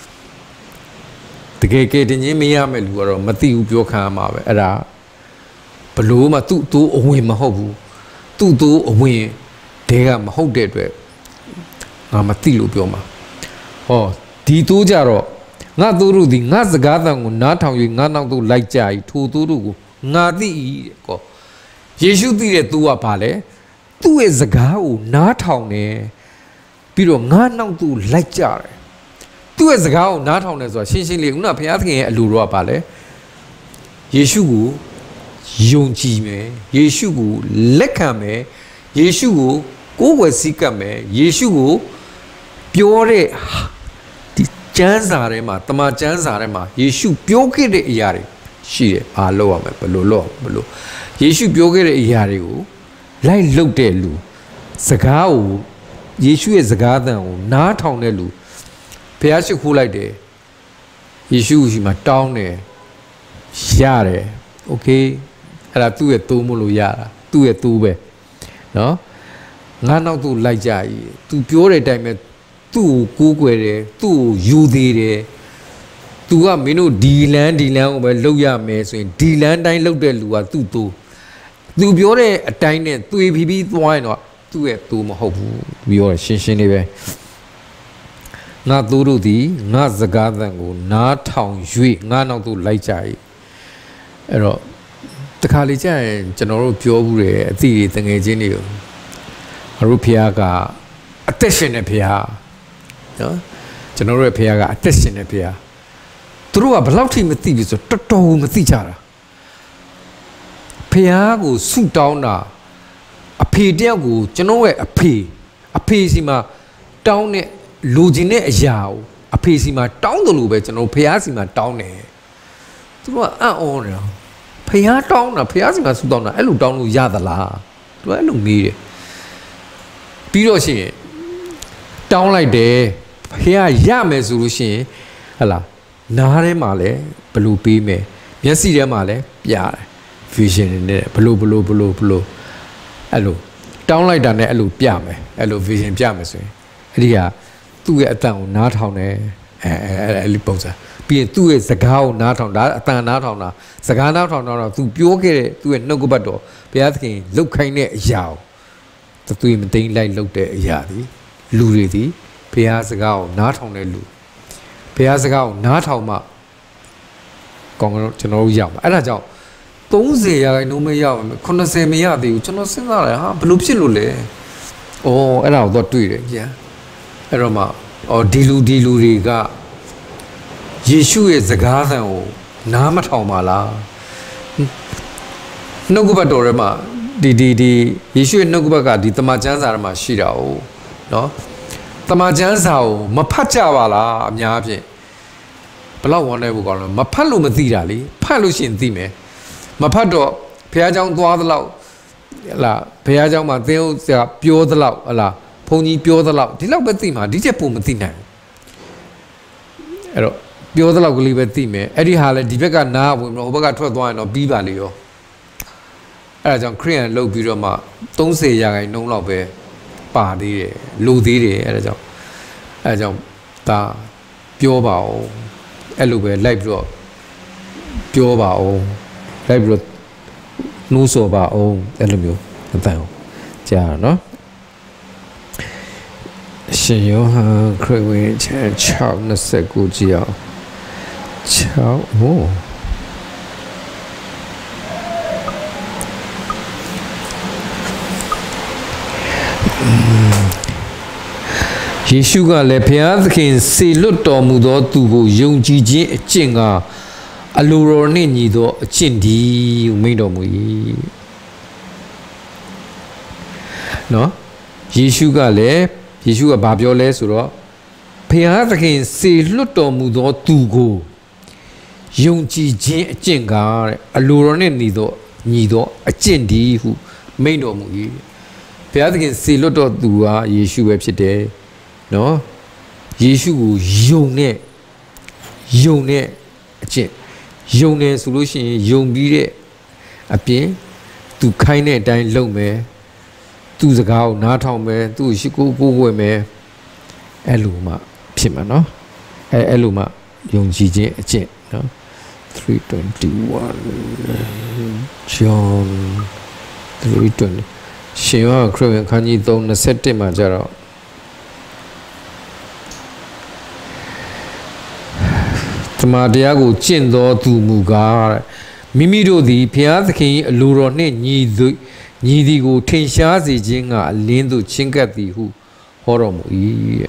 တကယ်ကတင်းချင်းမရမယ့်လူကတော့မသိဘူးပြောခံရမှာပဲအဲ့ဒါဘလို့မှသူ့သူအဝင်မဟုတ်ဘူးသူ့သူအဝင်တဲကမဟုတ်တဲ့အတွက်ငါမသိလို့ပြောမှာဟောဒီသူကြတော့ငါသူတို့ဒီငါစကားတန်ကိုနားထောင်၍ငါနောက်သို့လိုက်ကြ၏ထိုသူတို့ကိုငါသိ၏တဲ့ကောယေရှုသိတဲ့သူကဘာလဲသူ့ရဲ့စကားကိုနားထောင်တယ်ပြီးတော့ငါနောက်သို့လိုက်ကြတယ်သူ့ရဲ့စကားကိုနားထောင်တယ်ဆိုတာရှင်းရှင်းလေးခုနဘုရားသခင်ရဲ့အလိုတော်ကဘာလဲယေရှုကိုယုံကြည်မယ်ယေရှုကိုလက်ခံမယ်ယေရှုကိုကိုးကွယ်စည်းကပ်မယ်ယေရှုကိုပြောတဲ့ဒီကျမ်းစာထဲမှာတမန်ကျမ်းစာထဲမှာယေရှုပြောခဲ့တဲ့အရာတွေရှိတယ်ဘာလုပ်ရမလဲဘယ်လိုလုပ်ဘယ်လိုယေရှုပြောခဲ့တဲ့အရာတွေကိုလိုက်လုပ်တဲ့လူစကားကိုယေရှုရဲ့စကားသံကိုနားထောင်တဲ့လူဘုရားရှိခိုးလိုက်တယ်ယေရှုရှိမှတောင်းတယ်ရတယ်โอเคအဲ့ဒါသူ့ရဲ့သိုးမလို့ရတာသူ့ရဲ့သိုးပဲเนาะငါနောက်သူ့လိုက်ကြကြီးသူပြောတဲ့အတိုင်းပဲသူ့ကိုကိုးကွယ်တယ်သူ့ကိုယူသေးတယ်သူကမင်းတို့ဒီလန်းကိုပဲလုပ်ရမယ်ဆိုရင်ဒီလန်းတိုင်းလုပ်တဲ့လူကသူ့သိုးသူပြောတဲ့အတိုင်းနဲ့သွေးပြီးသွားရင်တော့သူ့ရဲ့သိုးမဟုတ်ဘူးပြောရရှင်းရှင်းလေးပဲငါသိုးတို့သည်ငါစကားသံကိုနားထောင်၍ငါနောက်သို့လိုက်ကြ၏အဲ့တော့တခါလေကြာရင်ကျွန်တော်တို့ပြောဘူးတယ်အသည့်တွေတငယ်ချင်းတွေကိုငါတို့ဖခင်ကအသက်ရှင်တဲ့ဖခင်နော်ကျွန်တော်တို့ရဲ့ဖခင်ကအသက်ရှင်တဲ့ဖခင်သူတို့ကဘယ်လောက်ထိမသိပြီဆိုတော်တော်မသိကြတာဖခင်ကိုဆုတောင်းတာအဖေတယောက်ကိုကျွန်တော်ရဲ့အဖေစီမှာတောင်းတဲ့လူချင်းတဲ့အရာကိုအဖေစီမှာတောင်းတယ်လို့ပဲကျွန်တော်ဖခင်စီမှာတောင်းတယ်သူတို့ကအံ့ဩနေတာဖះတောင်းတာဖះစီမှာဆူတောင်းတာအဲ့လိုတောင်းလို့ရသလားသူအဲ့လိုမေးတယ်ပြီးတော့ရှင်တောင်းလိုက်တယ်ဖះရမယ်ဆိုလို့ရှိရင်ဟလာနားထဲမှာလည်းဘလို့ပေးမယ်မျက်စိထဲမှာလည်းပြတယ် vision နဲ့ဘလို့အဲ့လိုတောင်းလိုက်တာနဲ့အဲ့လိုပြမယ်အဲ့လို vision ပြမယ်ဆိုရင်အဲ့ဒီဟာသူ့ရဲ့အတန်ကိုနားထောင်တယ်အဲ့လိုပုံစံပြီးရင်သူ့ရဲ့စကားကိုနားထောင်တာအတန်နားထောင်တာစကားနားထောင်တော့သူပြောခဲ့တဲ့သူ့ရဲ့နှုတ်ကပတ်တော်ဘုရားသခင်လုတ်ခိုင်းတဲ့အရာကိုသူမသိလိုက်လုတ်တဲ့အရာဒီလူတွေဒီဘုရားစကားကိုနားထောင်တဲ့လူဘုရားစကားကိုနားထောင်မှကောင်းကျွန်တော်တို့ရမှာအဲ့ဒါကြောင့်30ရာခိုင်နှုန်းမရပါဘူး80မရသေးဘူးကျွန်တော်စဉ်းစားတယ်ဟာဘယ်လိုဖြစ်လို့လဲဩအဲ့ဒါကိုတော့တွေ့တယ်ကြာအဲ့တော့မှဒီလူတွေကယေရှုရဲ့စကားသံကိုနားမထောင်ပါလားနှုတ်ကပတ်တော်ထဲမှာဒီယေရှုရဲ့နှုတ်ကပတ်ကဒီတမန်ကျမ်းစာထဲမှာရှိတာ哦နော်တမန်ကျမ်းစာကိုမဖတ်ကြပါလားအများဖြင့်ဘလောက်ဝမ်းနေဖို့ကောင်းလဲမဖတ်လို့မသိတာလေဖတ်လို့ရှိရင်သိမယ်မဖတ်တော့ဘုရားကျောင်းသွားသလောက်ဟလာဘုရားကျောင်းမှာသင်ဟုတ်ပြောသလောက်ဟလာဘုန်းကြီးပြောသလောက်ဒီလောက်ပဲသိမှာဒီချက်ပုံမသိနိုင်ဘူးအဲ့တော့ပြောသလောက်ကလေးပဲသိမယ်အဲ့ဒီဟာလဲဒီဘက်ကနားဝင်တော့ဟိုဘက်ကထွက်သွားရင်တော့ပြီးပါလေရောအဲ့ဒါကြောင့်ခရိယန်လုတ်ပြီးတော့မှ30ရာခိုင်နှုန်းလောက်ပဲပါသေးတယ်လိုသေးတယ်အဲ့ဒါကြောင့်ဒါပြောပါဦးအဲ့လိုပဲလိုက်ပြီးတော့ပြောပါဦးလိုက်ပြီးတော့နှိုးဆော်ပါဦးအဲ့လိုမျိုးအတန်အောင်ကြားရနော်ရှင်ယောဟန်ခရစ်ဝင်6:29ကြည့်အောင်6ဟိုယေရှုကလည်းဘုရားသခင်စေလွတ်တော်မူသောသူကိုယုံကြည်ခြင်းအကျင့်ကအလိုတော်နှင့်ညီသောအကျင့်ဒီဟုမိန့်တော်မူ၏နော်ယေရှုကဘာပြောလဲဆိုတော့ဘုရားသခင်စေလွတ်တော်မူသောသူကိုယုံကြည်ခြင်းအကျင့်ကအလိုတော်နှင့်ညီသောအကျင့်ဒီဟုမိန့်တော်မူ၏ဘုရားသခင်စေလွတ်တော်သူကယေရှုပဲဖြစ်တယ်နော်ယေရှုကိုယုံတဲ့အကျင့်ယုံတယ်ဆိုလို့ရှိရင်ယုံပြီးတဲ့အပြင်သူခိုင်းတဲ့အတိုင်းလုပ်မယ်သူစကားကိုနားထောင်မယ်သူရှိကိုဝယ်မယ်အဲ့လိုမှဖြစ်မှာနော်အဲ့လိုမှယုံကြည်ခြင်းအကျင့်နော်3:21 John 3:20ရှင်ယောဟန်ခရစ်ဝင်ခန်းကြီး3:21မှာကြတော့တမန်တရားကိုကျင့်တော်သူမူကားမိမိတို့သည်ဘုရားသခင်အလိုတော်နှင့်ညီသည်ကိုထင်ရှားစေခြင်းကအလင်းသို့ချဉ်ကပ်သည်ဟုဟောတော်မူ၏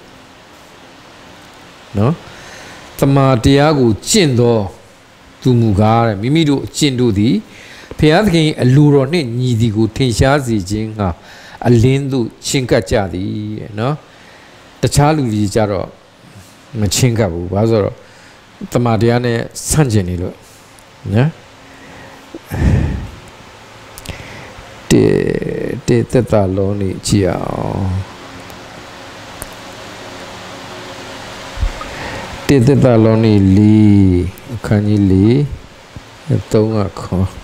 နော်တမန်တရားကိုကျင့်တော်သူမူကားမိမိတို့အကျင့်တို့သည်ဘုရားသခင်အလိုတော်နှင့်ညီသည်ကိုထင်ရှားစေခြင်းကအလင်းသို့ချဉ်ကပ်ကြသည်နော်တခြားလူတွေကြတော့မချဉ်ကပ်ဘူးဘာလို့ဆိုတော့တမန်တရားနဲ့ဆန့်ကျင်နေလို့နော်တေသက်တာလုံးနေကြည့်အောင်တေသက်တာလုံးနေလီအခန်းကြီးလီ3ခေါ်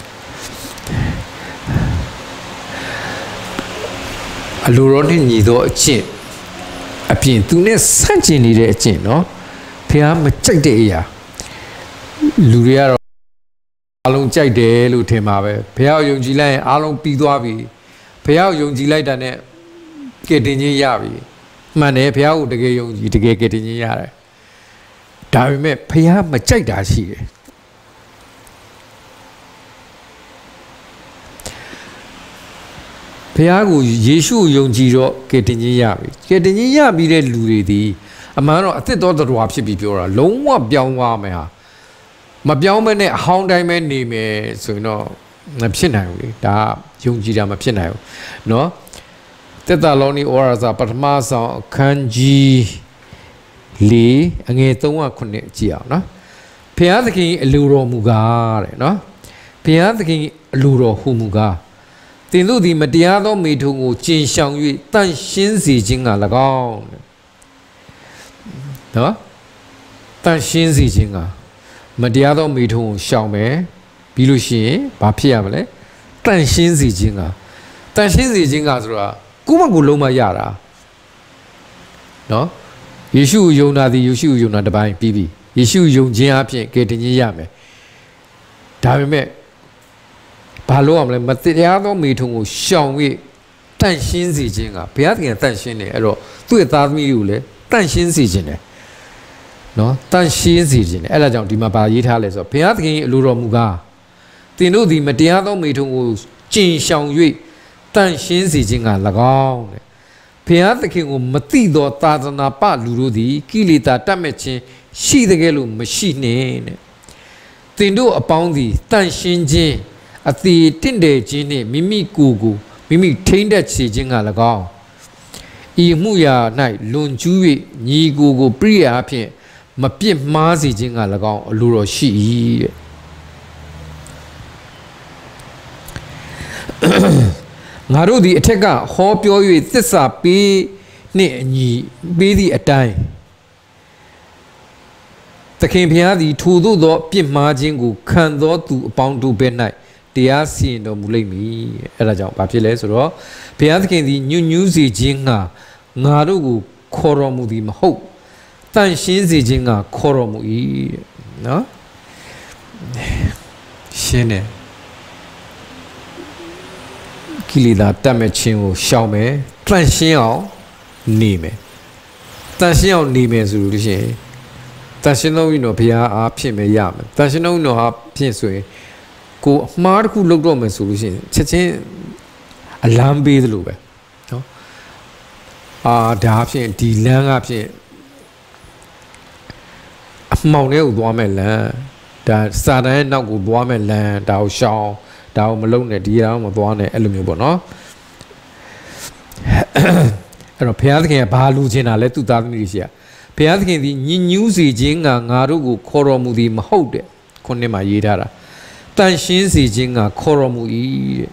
အလိုတော်နဲ့ညီသောအကျင့်အပြင်သူနဲ့ဆန့်ကျင်နေတဲ့အကျင့်နော်ဘုရားမကြိုက်တဲ့အရာလူတွေကတော့အားလုံးကြိုက်တယ်လို့ထင်ပါပဲဘုရားကိုယုံကြည်လိုက်ရင်အားလုံးပြီးသွားပြီဘုရားကိုယုံကြည်လိုက်တာနဲ့ကယ်တင်ခြင်းရပြီမှန်တယ်ဘုရားကိုတကယ်ယုံကြည်တကယ်ကယ်တင်ခြင်းရတယ်ဒါပေမဲ့ဘုရားမကြိုက်တာရှိတယ်ဘုရားကိုယေရှုကိုယုံကြည်တော့ကယ်တင်ခြင်းရပြီကယ်တင်ခြင်းရပြီးတဲ့လူတွေဒီအမှန်တော့အသစ်တော်တော်ဖြစ်ပြီးပြောတာလုံးဝပြောင်းသွားမယ်ဟာမပြောင်းမနဲ့အဟောင်းတိုင်းပဲနေမယ်ဆိုရင်တော့မဖြစ်နိုင်ဘူးလေဒါယုံကြည်တာမဖြစ်နိုင်ဘူးเนาะသက်သာလောနီဩဝါဒပထမဆောင်အခန်းကြီး4အငယ်3:9ကြည့်အောင်เนาะဘုရားသခင်အလိုတော်မူကားတဲ့เนาะဘုရားသခင်အလိုတော်ဟူမူကားသတင်တို့သည်မတရားသောမိထုံကိုကျင်ရှောင်၍တန့်ရှင်းစေခြင်းက၎င်းနော်တန့်ရှင်းစေခြင်းကမတရားသောမိထုံကိုရှောင်မယ်ပြီးလို့ရှိရင်ဘာဖြစ်ရမလဲတန့်ရှင်းစေခြင်းကတန့်ရှင်းစေခြင်းကဆိုတာကိုယ့်ဘက်ကိုလုံးမရတာနော်ယေရှုယုံတာဒီယေရှုယုံတာတစ်ပိုင်းပြီးပြီယေရှုယုံခြင်းအပြင်ကယ်တင်ခြင်းရမယ်ဒါပေမဲ့ဘာလို့အောင်လဲမတရားသောမိထုံကိုရှောင်၍တန့်ရှင်းစေခြင်းကဘုရားသခင်တန့်ရှင်းတယ်အဲ့တော့သူ့ရဲ့သားသမီးကိုလည်းတန့်ရှင်းစေခြင်းတယ်နော်တန့်ရှင်းစေခြင်းတယ်အဲ့ဒါကြောင့်ဒီမှာဗာရေးထားလဲဆိုတော့ဘုရားသခင်အလိုတော်မူကားသင်တို့သည်မတရားသောမိထုံကိုကျင်ရှောင်၍တန့်ရှင်းစေခြင်းက၎င်းတဲ့ဘုရားသခင်ကိုမသိသောသာသနာပလူတို့သည်ကိလေသာတတ်မဲ့ခြင်းရှိတဲ့ကဲလို့မရှိနှင့်တဲ့သင်တို့အပေါင်းသည်တန့်ရှင်းခြင်းအသေးတင့်တယ်ခြင်းနှင့်မိမိကိုယ်ကိုမိမိထိမ့်တက်စေခြင်းက၎င်းဤမှုရာ၌လွန်ကျူး၍ညီကိုယ်ကိုပြည့်အားဖြင့်မပြစ်မှားစေခြင်းက၎င်းအလိုတော်ရှိ၏တဲ့ငါတို့သည်အထက်ကဟောပြော၍သစ္စာပေးနှင့်အညီပေးသည့်အတိုင်းသခင်ဘုရားသည်ထိုသို့သောပြစ်မှားခြင်းကိုခံသောသူအပေါင်းတို့ဘက်၌တရားစီရင်တော်မူလိမ့်မည်အဲ့ဒါကြောင့်ဘာဖြစ်လဲဆိုတော့ဘုရားသခင်သည်ညွညူးစေခြင်းငါတို့ကိုခေါ်တော်မူသည်မဟုတ်တန့်ရှင်းစေခြင်းကခေါ်တော်မူ၏နော်ရှင်းတယ်ကိလေသာတတ်မဲ့ခြင်းကိုရှောင်မယ်တန့်ရှင်းအောင်နေမယ်တန့်ရှင်းအောင်နေမယ်ဆိုလို့ရှိရင်တန့်ရှင်းသောဝိညာဉ်ဘုရားအားဖြင့်ပဲရမယ်တန့်ရှင်းသောဝိညာဉ်အားဖြင့်ဆိုရင်ကိုအမှားတစ်ခုလုပ်တော့မယ်ဆိုလို့ရှိရင်ချက်ချင်းအလံပေးသလိုပဲနော်ဒါဖြင့်ဒီလမ်းကဖြင့်အမှောင်ထဲကိုသွားမယ်လမ်းဒါစာတန်ရဲ့နောက်ကိုသွားမယ်လမ်းဒါကိုရှောင်ဒါကိုမလုံးနဲ့ဒီအောင်မသွားနဲ့အဲ့လိုမျိုးပေါ့နော်အဲ့တော့ဘုရားသခင်ကဘာလူချင်တာလဲသူသားသမီးတွေရှိရဘုရားသခင်ဒီညဉ့်ညူးစေခြင်းကငါတို့ကိုခေါ်တော်မူသည်မဟုတ်တဲ့ခုနှစ်မှာရေးထားတာတန်ရှင်းစေခြင်းကခေါ်တော်မူ၏တဲ့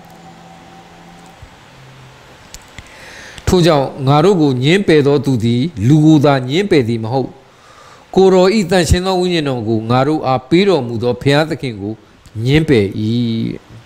ထို့ကြောင့်ငါတို့ကိုညင်းပယ်သောသူသည်လူကိုသာညင်းပယ်သည်မဟုတ်ကိုယ်တော်ဤတန်ရှင်းသောဝိညာဉ်တော်ကိုငါတို့အားပေးတော်မူသောဘုရားသခင်ကိုညင်းပယ်၏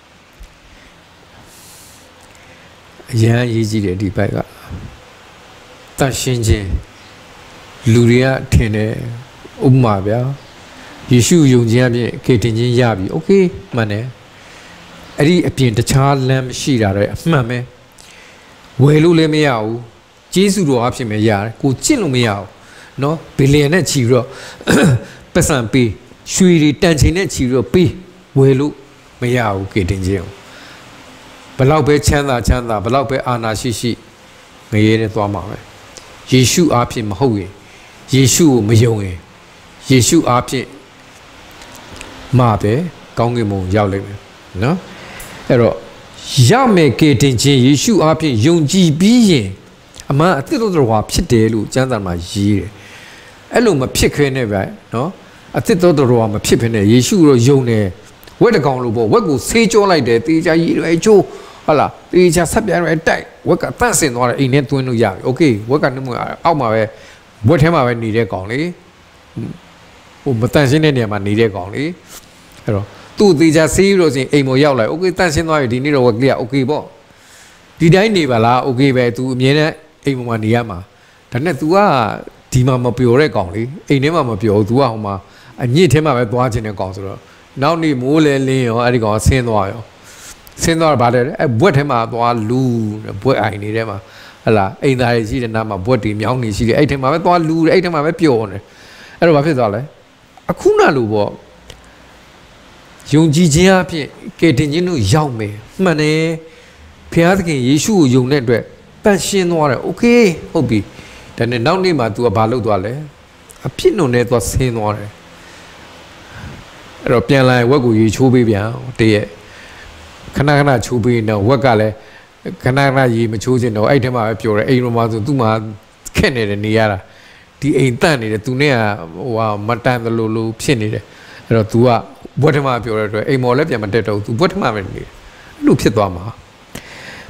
အရန်ရေးကြည့်တယ်ဒီဘက်ကတန်ရှင်းခြင်းလူတွေကထင်တယ်ဥပမာဗျာယေရှုယုံခြင်းအပြင်ကေတင်ခြင်းရပြီโอเคမှန်တယ်အဲ့ဒီအပြင်တခြားလမ်းမရှိတာတော့အမှန်ပဲဝယ်လို့လည်းမရဘူးကျေးဇူးတော်အဖြစ်ပဲရတယ်ကိုကျင့်လို့မရဘူးเนาะဘီလီယံနဲ့ချီပြီးတော့ပတ်စံပေးရွှေတွေတန်ချိန်နဲ့ချီပြီးတော့ပေးဝယ်လို့မရဘူးကေတင်ခြင်းဘလောက်ပဲချမ်းသာဘလောက်ပဲအာနာရှိငရဲနဲ့သွားမှာပဲယေရှုအားဖြင့်မဟုတ်ရင်ယေရှုကိုမယုံရင်ယေရှုအားဖြင့်မှာပဲကောင်းကင်ဘုံရောက်လိမ့်မယ်နော်အဲ့တော့ရမယ်ကေတင်ခြင်းယေရှုအားဖြင့်ယုံကြည်ပြီးရင်အမှန်အသစ်တော်တော်ဖြစ်တယ်လို့ကျမ်းစာမှာရေးတယ်အဲ့လိုမဖြစ်ခဲနဲ့ဗျနော်အသစ်တော်တော်မဖြစ်ဖ ೇನೆ ယေရှုတော့ယုံတယ်ဝက်တကောင်လို့ပေါ့ဝက်ကိုဆေးကြောလိုက်တယ်တေချာရည်ရွယ်ချိုးဟုတ်လားတေချာဆက်ပြရဲတိုက်ဝက်ကတန့်စင်သွားတယ်အိမ်ထဲသွင်းလို့ရပြီโอเคဝက်ကနှမအောက်မှာပဲဝက်ထဲမှာပဲနေတဲ့ကောင်လေဟိုမတန့်ရှင်းတဲ့နေရာမှာနေတဲ့ကောင်လေအဲ့တော့သူ့တေချာဆေးလို့ဆိုရင်အိမ်ပေါ်ရောက်လာโอเคတန့်ရှင်းသွားပြီဒီနေ့တော့ဝက်ကလေးကโอเคပေါ့ဒီတိုင်းနေပါလားโอเคပဲ तू အမြဲတမ်းအိမ်ပေါ်မှာနေရမှာဒါနဲ့ तू ကဒီမှာမပျော်တဲ့ကောင်လေအိမ်ထဲမှာမပျော်ဘူး तू ကဟိုမှာအညစ်ထဲမှာပဲသွားခြင်းတဲ့ကောင်ဆိုတော့နောက်နေ့မိုးလဲလင်းရောအဲ့ဒီကောင်ဆင်းသွားရောဆင်းသွားတာဗါတယ်အဲ့ဘွက်ထဲမှာသွားလူဘွက်အိုင်နေထဲမှာဟလာအိမ်သားတွေရှိတဲ့နားမှာဘွက်တွေမြောင်းနေရှိတယ်အဲ့ထဲမှာပဲသွားလူအဲ့ထဲမှာပဲပျော်နေအဲ့တော့ဘာဖြစ်သွားလဲအခုနလိုပေါ့ယုံကြည်ခြင်းအဖြစ်ကယ်တင်ခြင်းတို့ရောက်မယ်မှန်တယ်ဘုရားသခင်ယေရှုကိုယုံတဲ့အတွက်တန်ရှင်းသွားတယ်โอเคဟုတ်ပြီဒါနဲ့နောက်နေ့မှာ तू ကဘာလုပ်သွားလဲအဖြစ်နုံနဲ့သွားဆင်းသွားတယ်အဲ့တော့ပြန်လာရင်ဝက်ကိုရေချိုးပေးပြန်တည့်ရဲ့ခဏချိုးပေးတော့ဝက်ကလည်းခဏရေမချိုးချင်တော့အဲ့ထဲမှာပဲပျော်တယ်အိမ်ရောမှာဆိုသူ့မှာခက်နေတယ်နေရတာဒီအိမ်တန့်နေတယ်သူနဲ့ကဟိုဟာမတန်သလိုဖြစ်နေတယ်အဲ့တော့ तू ကဘွက်ထဲမှာပျော်တဲ့အတွက်အိမ်မော်လည်းပြန်မတက်တော့ तू ဘွက်ထဲမှာပဲနေတယ်အဲ့လိုဖြစ်သွားမှာ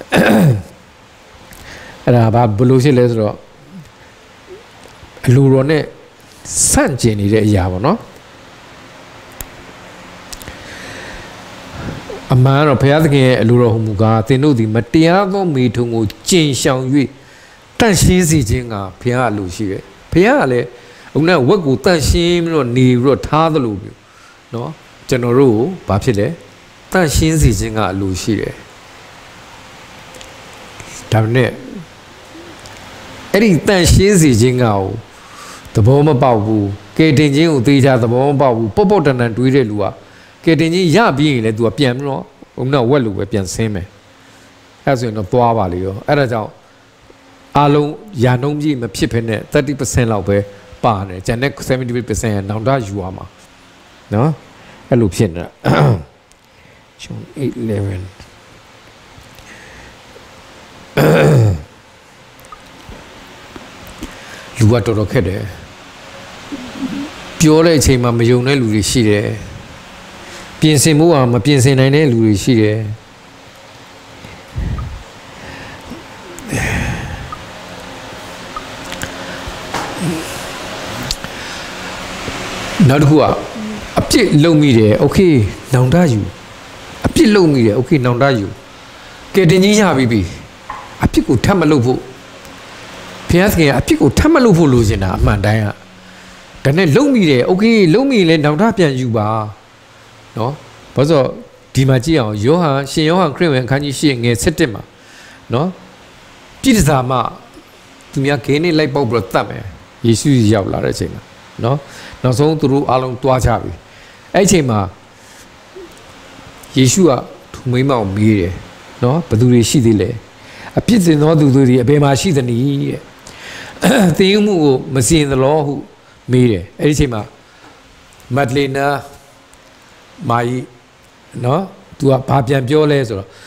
အဲ့ဒါဘာဘလို့ရှိလဲဆိုတော့အလူတော်နဲ့ဆန့်ကျင်နေတဲ့အရာပေါ့နော်အမှန်တော့ဘုရားသခင်ရဲ့အလိုတော်ဟူမူကားသင်တို့သည်မတရားသောမိထုံကိုကျင့်ရှောင်၍တန့်ရှင်းစေခြင်းကဘုရားအလိုရှိတယ်ဘုရားကလည်းဥက္ကဋဝက်ကိုတန့်ရှင်းပြီးတော့နေပြီးတော့ထားသလိုမျိုးနော်ကျွန်တော်တို့ကိုဘာဖြစ်လဲတန့်ရှင်းစေခြင်းကအလိုရှိတယ်ဒါနဲ့အဲ့ဒီတန့်ရှင်းစေခြင်းကသဘောမပေါက်ဘူးကဲတင်ခြင်းကိုသိချသဘောမပေါက်ဘူးပေါ့ပေါ့တန်တန်တွေးတဲ့လူကကဲတင်ချင်းရပြီးရင်လည်း तू ပြန်ပြီးတော့ဘုံတော့ဝက်လူပဲပြန်ဆင်းမယ်အဲ့ဆိုရင်တော့သွားပါလေရောအဲ့ဒါကြောင့်အားလုံးရာနှုန်းကြီးမဖြစ်ဖ ೇನೆ 30% လောက်ပဲပါတယ်ကျန်တဲ့ 70% ရနောင်တယူရမှာနော်အဲ့လိုဖြစ်နေတာJohn 8:11လူကတော်တော်ခက်တယ်ပြောတဲ့အချိန်မှာမယုံတဲ့လူတွေရှိတယ်ပြင်ဆင်မှုအောင်မပြင်ဆင်နိုင်တဲ့လူတွေရှိတယ်နောက်တစ်ခုကအပြစ်လုံမိတယ်โอเคနောင်တယူအပြစ်လုံမိတယ်โอเคနောင်တယူကဲတင်ကြီးရပြီအပြစ်ကိုထပ်မလုပ်ဖို့ဘုရားသခင်ကအပြစ်ကိုထပ်မလုပ်ဖို့လိုချင်တာအမှန်တိုင်းဒါနဲ့လုံမိတယ်โอเคလုံမိရင်လည်းနောင်တပြန်ယူပါနော်ဘာလို့ဒီမှာကြည့်အောင်ရှင်ယောဟန်ခရစ်ဝင်အခန်းကြီး8ငယ်17မှာနော်ပြည်တစားမှသူများဂိမ်းနဲ့လိုက်ပေါက်ပြီးတော့တတ်မယ်ယေရှုရောက်လာတဲ့အချိန်မှာနော်နောက်ဆုံးသူတို့အားလုံးတွားကြပြီအဲ့အချိန်မှာယေရှုကသူမိမအောင်မေးတယ်နော်ဘယ်သူတွေရှိသေးလဲအပြစ်တင်သောသူတို့တွေအဘယ်မှာရှိသနည်းတဲ့သင်ယူမှုကိုမစင်သလားဟုမေးတယ်အဲ့ဒီအချိန်မှာမက်ဒလီနာမာယီနော်သူကဘာပြန်ပြောလဲဆိုတော့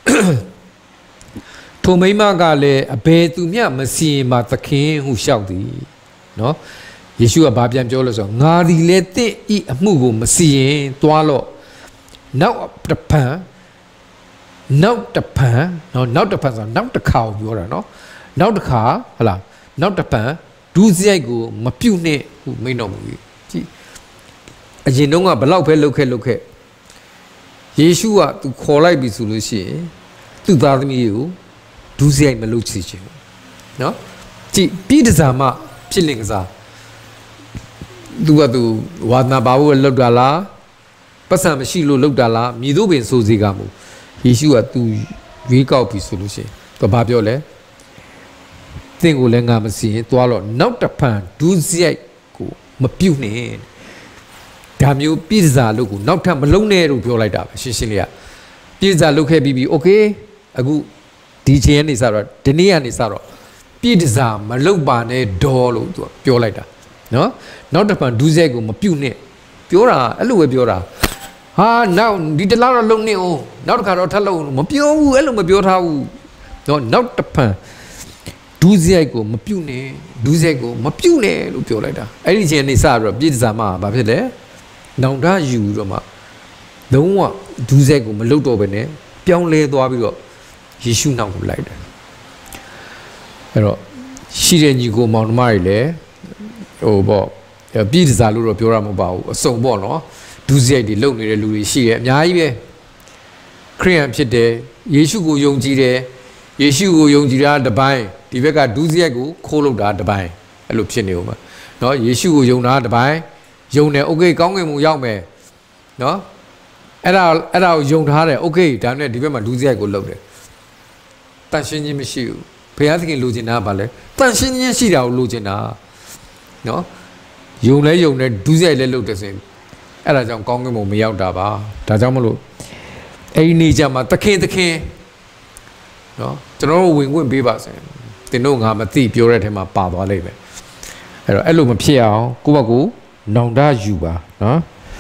ထိုမိမကလည်းအဘယ်သူမျှမစီရင်ပါသခင်ဟုလျှောက်သည်နော်ယေရှုကဘာပြန်ပြောလဲဆိုတော့ငါဒီလေတင့်ဤအမှုကိုမစီရင်သွားလို့နောက်တစ်ဖန်နော်နောက်တစ်ဖန်ဆိုနောက်တစ်ခါကိုပြောတာနော်နောက်တစ်ခါဟလာနောက်တစ်ဖန်ဒုစရိုက်ကိုမပြုတ်နဲ့ဟုမိန့်တော်မူ၏ကြည့်အရင်တုန်းကဘလောက်ပဲလှုပ်ခဲ့ယေရှုကသူခေါ်လိုက်ပြီဆိုလို့ရှိရင်သူ့သားသမီးကိုဒုစရိုက်မလုပ်ချင်ဘူးနော်ကြည့်ပြည်တစားမှဖြစ်လင်ကစားသူကသူဝါသနာပါဖို့လှုပ်တာလားပတ်စံမရှိလို့လှုပ်တာလားမြည်တို့ပင်စိုးစေကမှုယေရှုကသူရွေးကောက်ပြီဆိုလို့ရှိရင်သူဘာပြောလဲသင်ကိုလည်းငါမစီရင်သွားတော့နောက်တစ်ဖန်ဒုစရိုက်ကိုမပြုတ်နဲ့ဒါမျိုးပြည်စားလို့ကိုနောက်ထပ်မလုံးနဲ့လို့ပြောလိုက်တာပဲရှင်းလေးကပြည်စားလုပ်ခဲ့ပြီးโอเคအခုဒီချိန်ကနေစတော့ဒီနေ့ကနေစတော့ပြည်စားမလုပ်ပါနဲ့ဒေါ်လို့သူပြောလိုက်တာနော်နောက်တစ်ဖန်ဒုစရိုက်ကိုမပြုတ်နဲ့ပြောတာအဲ့လိုပဲပြောတာဟာနောက်ဒီတလားတော့လုံနေအောင်နောက်တစ်ခါတော့ထပ်လုံမပြောဘူးအဲ့လိုမပြောထားဘူးနော်နောက်တစ်ဖန်ဒုစရိုက်ကိုမပြုတ်နဲ့ဒုစရိုက်ကိုမပြုတ်နဲ့လို့ပြောလိုက်တာအဲ့ဒီချိန်နေစတော့ပြည်စားမှာဘာဖြစ်လဲနောင်တယူတော့မှလုံးဝဒုစရိုက်ကိုမလုပ်တော့ဘဲနဲ့ပြောင်းလဲသွားပြီးတော့ယေရှုနောက်ကိုလိုက်တယ်အဲ့တော့ရှိတဲ့ညီကိုမောင်နှမတွေလည်းဟိုပေါ့ပြည်စားလို့တော့ပြောရမှာမပါဘူးအစုံပေါ့နော်ဒုစရိုက်တွေလုပ်နေတဲ့လူတွေရှိတယ်အများကြီးပဲခရိယန်ဖြစ်တယ်ယေရှုကိုယုံကြည်တယ်ယေရှုကိုယုံကြည်တာတစ်ပိုင်းဒီဘက်ကဒုစရိုက်ကိုခိုးလုပ်တာတစ်ပိုင်းအဲ့လိုဖြစ်နေဦးမှာနော်ယေရှုကိုယုံတာတစ်ပိုင်းယုံတယ်โอเคကောင်းကင်ဘုံရောက်မယ်နော်အဲ့ဒါကိုယုံထားတယ်โอเคဒါနဲ့ဒီဘက်မှာဒုစရိုက်ကိုလုပ်တယ်တန်ရှင်းခြင်းမရှိဘူးဘုရားသခင်လိုချင်တာကဘာလဲတန်ရှင်းခြင်းရှိတာကိုလိုချင်တာနော်ယုံလဲယုံတယ်ဒုစရိုက်လဲလုပ်တယ်ဆိုရင်အဲ့ဒါကြောင့်ကောင်းကင်ဘုံမရောက်တာပါဒါကြောင့်မလို့အဲ့ဒီနေ့ကျမှသခင်နော်ကျွန်တော်တို့ဝင်ခွင့်ပေးပါစေတင်တို့ငါမသိပြောတဲ့ထဲမှာပါသွားလိမ့်မယ်အဲ့တော့အဲ့လိုမဖြစ်အောင်ကိုယ့်ဘက်ကိုနောင်တယူပါနော်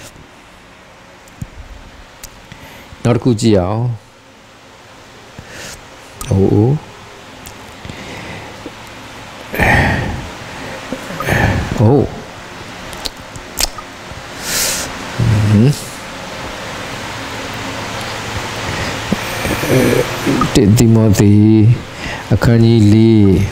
နောက်တစ်ခုကြည့်အောင်တိမောသေအခန်းကြီး၄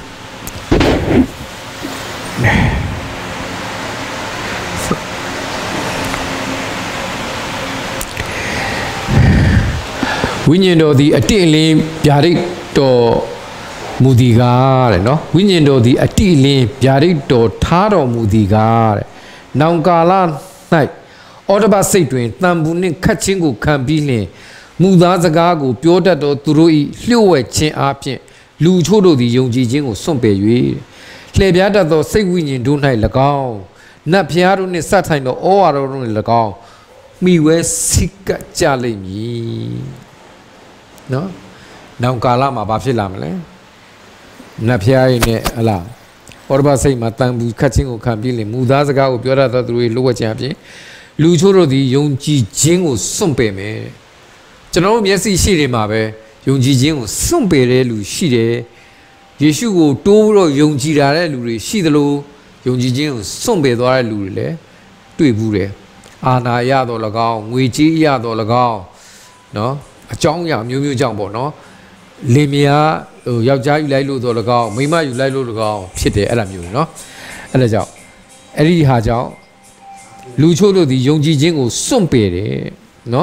ဝိညာဉ်တော်သည်အတိအလင်းဗျာဒိတ်တော်မူဒီကားတဲ့နော်ဝိညာဉ်တော်သည်အတိအလင်းဗျာဒိတ်တော်ထားတော်မူဒီကားတဲ့နောင်ကာလ၌ဩတ္တပစိတ်တွင်တန်ဘူးနှင့်ခတ်ချင်းကိုခံပြီးလျှင်မူသားစကားကိုပြောတတ်သောသူတို့၏လျှို့ဝှက်ခြင်းအပြင်လူချို့တို့သည်ယုံကြည်ခြင်းကိုစွန့်ပယ်၍လှည့်ပြားတတ်သောစိတ်ဝိညာဉ်တို့၌၎င်းနတ်ဖျားတို့နှင့်ဆက်ဆိုင်သောဩဝါဒတို့နှင့်၎င်းမိဝဲစိတ်ကကြလိမ့်မည်နော်နောင်ကာလမှာဘာဖြစ်လာမလဲနတ်ဖျားရည်နဲ့ဟလားဩတ္တပစိတ်မှာတန်ဘူးခတ်ချင်းကိုခံပြီးလျှင်မူသားစကားကိုပြောတတ်သောသူတို့၏လျှို့ဝှက်ခြင်းအပြင်လူချို့တို့သည်ယုံကြည်ခြင်းကိုစွန့်ပယ်မယ်ကျွန်တော်တို့မျက်စိရှိတယ်မှာပဲယုံကြည်ခြင်းကိုစွန့်ပယ်တဲ့လူရှိတယ်ယေရှုကိုတိုးပြီးတော့ယုံကြည်တာတဲ့လူတွေရှိသလိုယုံကြည်ခြင်းကိုစွန့်ပယ်သွားတဲ့လူတွေလည်းတွေ့ဘူးတယ်အာနာရတော့၎င်းငွေကြေးရတော့၎င်းနော်အကြောင်းအရာမျိုးမျိုးကြောင့်ပေါ့နော်လင်မယားဟိုယောက်ျားယူလိုက်လို့တော့၎င်းမိန်းမယူလိုက်လို့၎င်းဖြစ်တယ်အဲ့လိုမျိုးနော်အဲ့ဒါကြောင့်အဲ့ဒီဟာကြောင့်လူချို့တို့ဒီယုံကြည်ခြင်းကိုစွန့်ပယ်တယ်နော်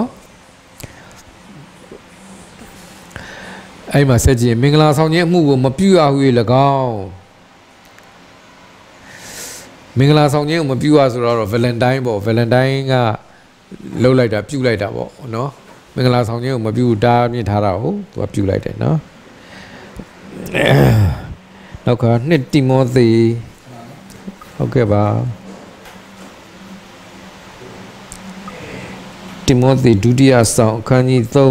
အဲ့မှာဆက်ကြည့်မင်္ဂလာဆောင်ခြင်းအမှုကိုမပြုရဟု၍၎င်းမင်္ဂလာဆောင်ခြင်းကိုမပြုရဆိုတော့ Valentine ပေါ့ Valentine ကလှုပ်လိုက်တာပြုလိုက်တာပေါ့နော်မင်္ဂလာဆောင်ခြင်းကိုမပြုတားမြင့်ထားတာကိုသူကပြုလိုက်တယ်နော်နောက်ကနှစ်တိမောသေဟုတ်ကဲ့ပါတိမောသေဒုတိယဆောင်အခန်းကြီး3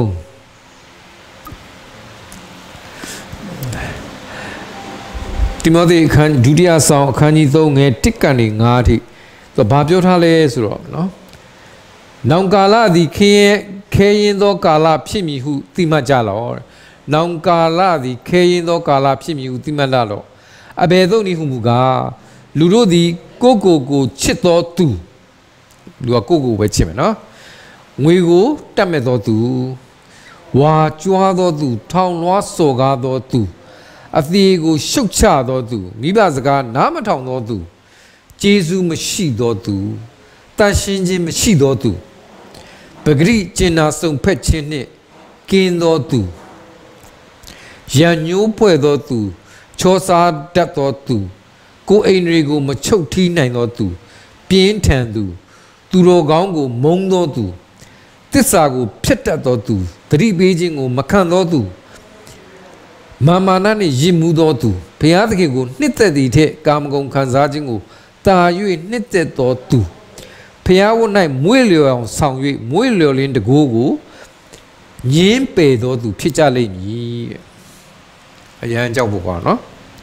တိမောသေအခန်းဒုတိယဆောင်အခန်းကြီး3ငယ်1ကနေ9ထိသူဘာပြောထားလဲဆိုတော့နော်နောင်ကာလသည်ခဲရင်သောကာလဖြစ်မည်ဟုသိမှတ်ကြလော့နောင်ကာလသည်ခဲရင်သောကာလဖြစ်မည်ဟုသိမှတ်လော့အဘယ်သို့နည်းဟုမူကားလူတို့သည်ကိုချစ်သောသူလူကကိုပဲချစ်မယ်နော်ငွေကိုတတ်မဲ့သောသူဝါကြွားသောသူထောင်လွှားစော်ကားသောသူအသေးကိုရှုတ်ချသောသူမိဘစကားနားမထောင်သောသူကျေးဇူးမရှိသောသူတန်ရှင်းခြင်းမရှိသောသူပဂရိကျင်နာစုံဖက်ခြင်းနှင့်ကင်းသောသူရန်ညိုးဖွဲ့သောသူချောစားတတ်သောသူကိုယ်အိမ်တွေကိုမချုပ်ထီးနိုင်သောသူပြင်းထန်သူသူတော်ကောင်းကိုမုန်းသောသူတစ္ဆာကိုဖျက်တတ်သောသူသတိပေးခြင်းကိုမခံသောသူမာမာနနှင့်ရည်မှုသောသူဘုရားသခင်ကိုနှစ်သက်သည့်ထက်ကာမဂုဏ်ခံစားခြင်းကိုတာ၍နှစ်သက်သောသူဘုရားဝတ်၌မွေးလျော်အောင်ဆောင်၍မွေးလျော်လင်းတကိုးကိုညင်းပယ်သောသူဖြစ်ကြလိမ့်မည်အရန်ကြောက်ဖို့ကွာနော်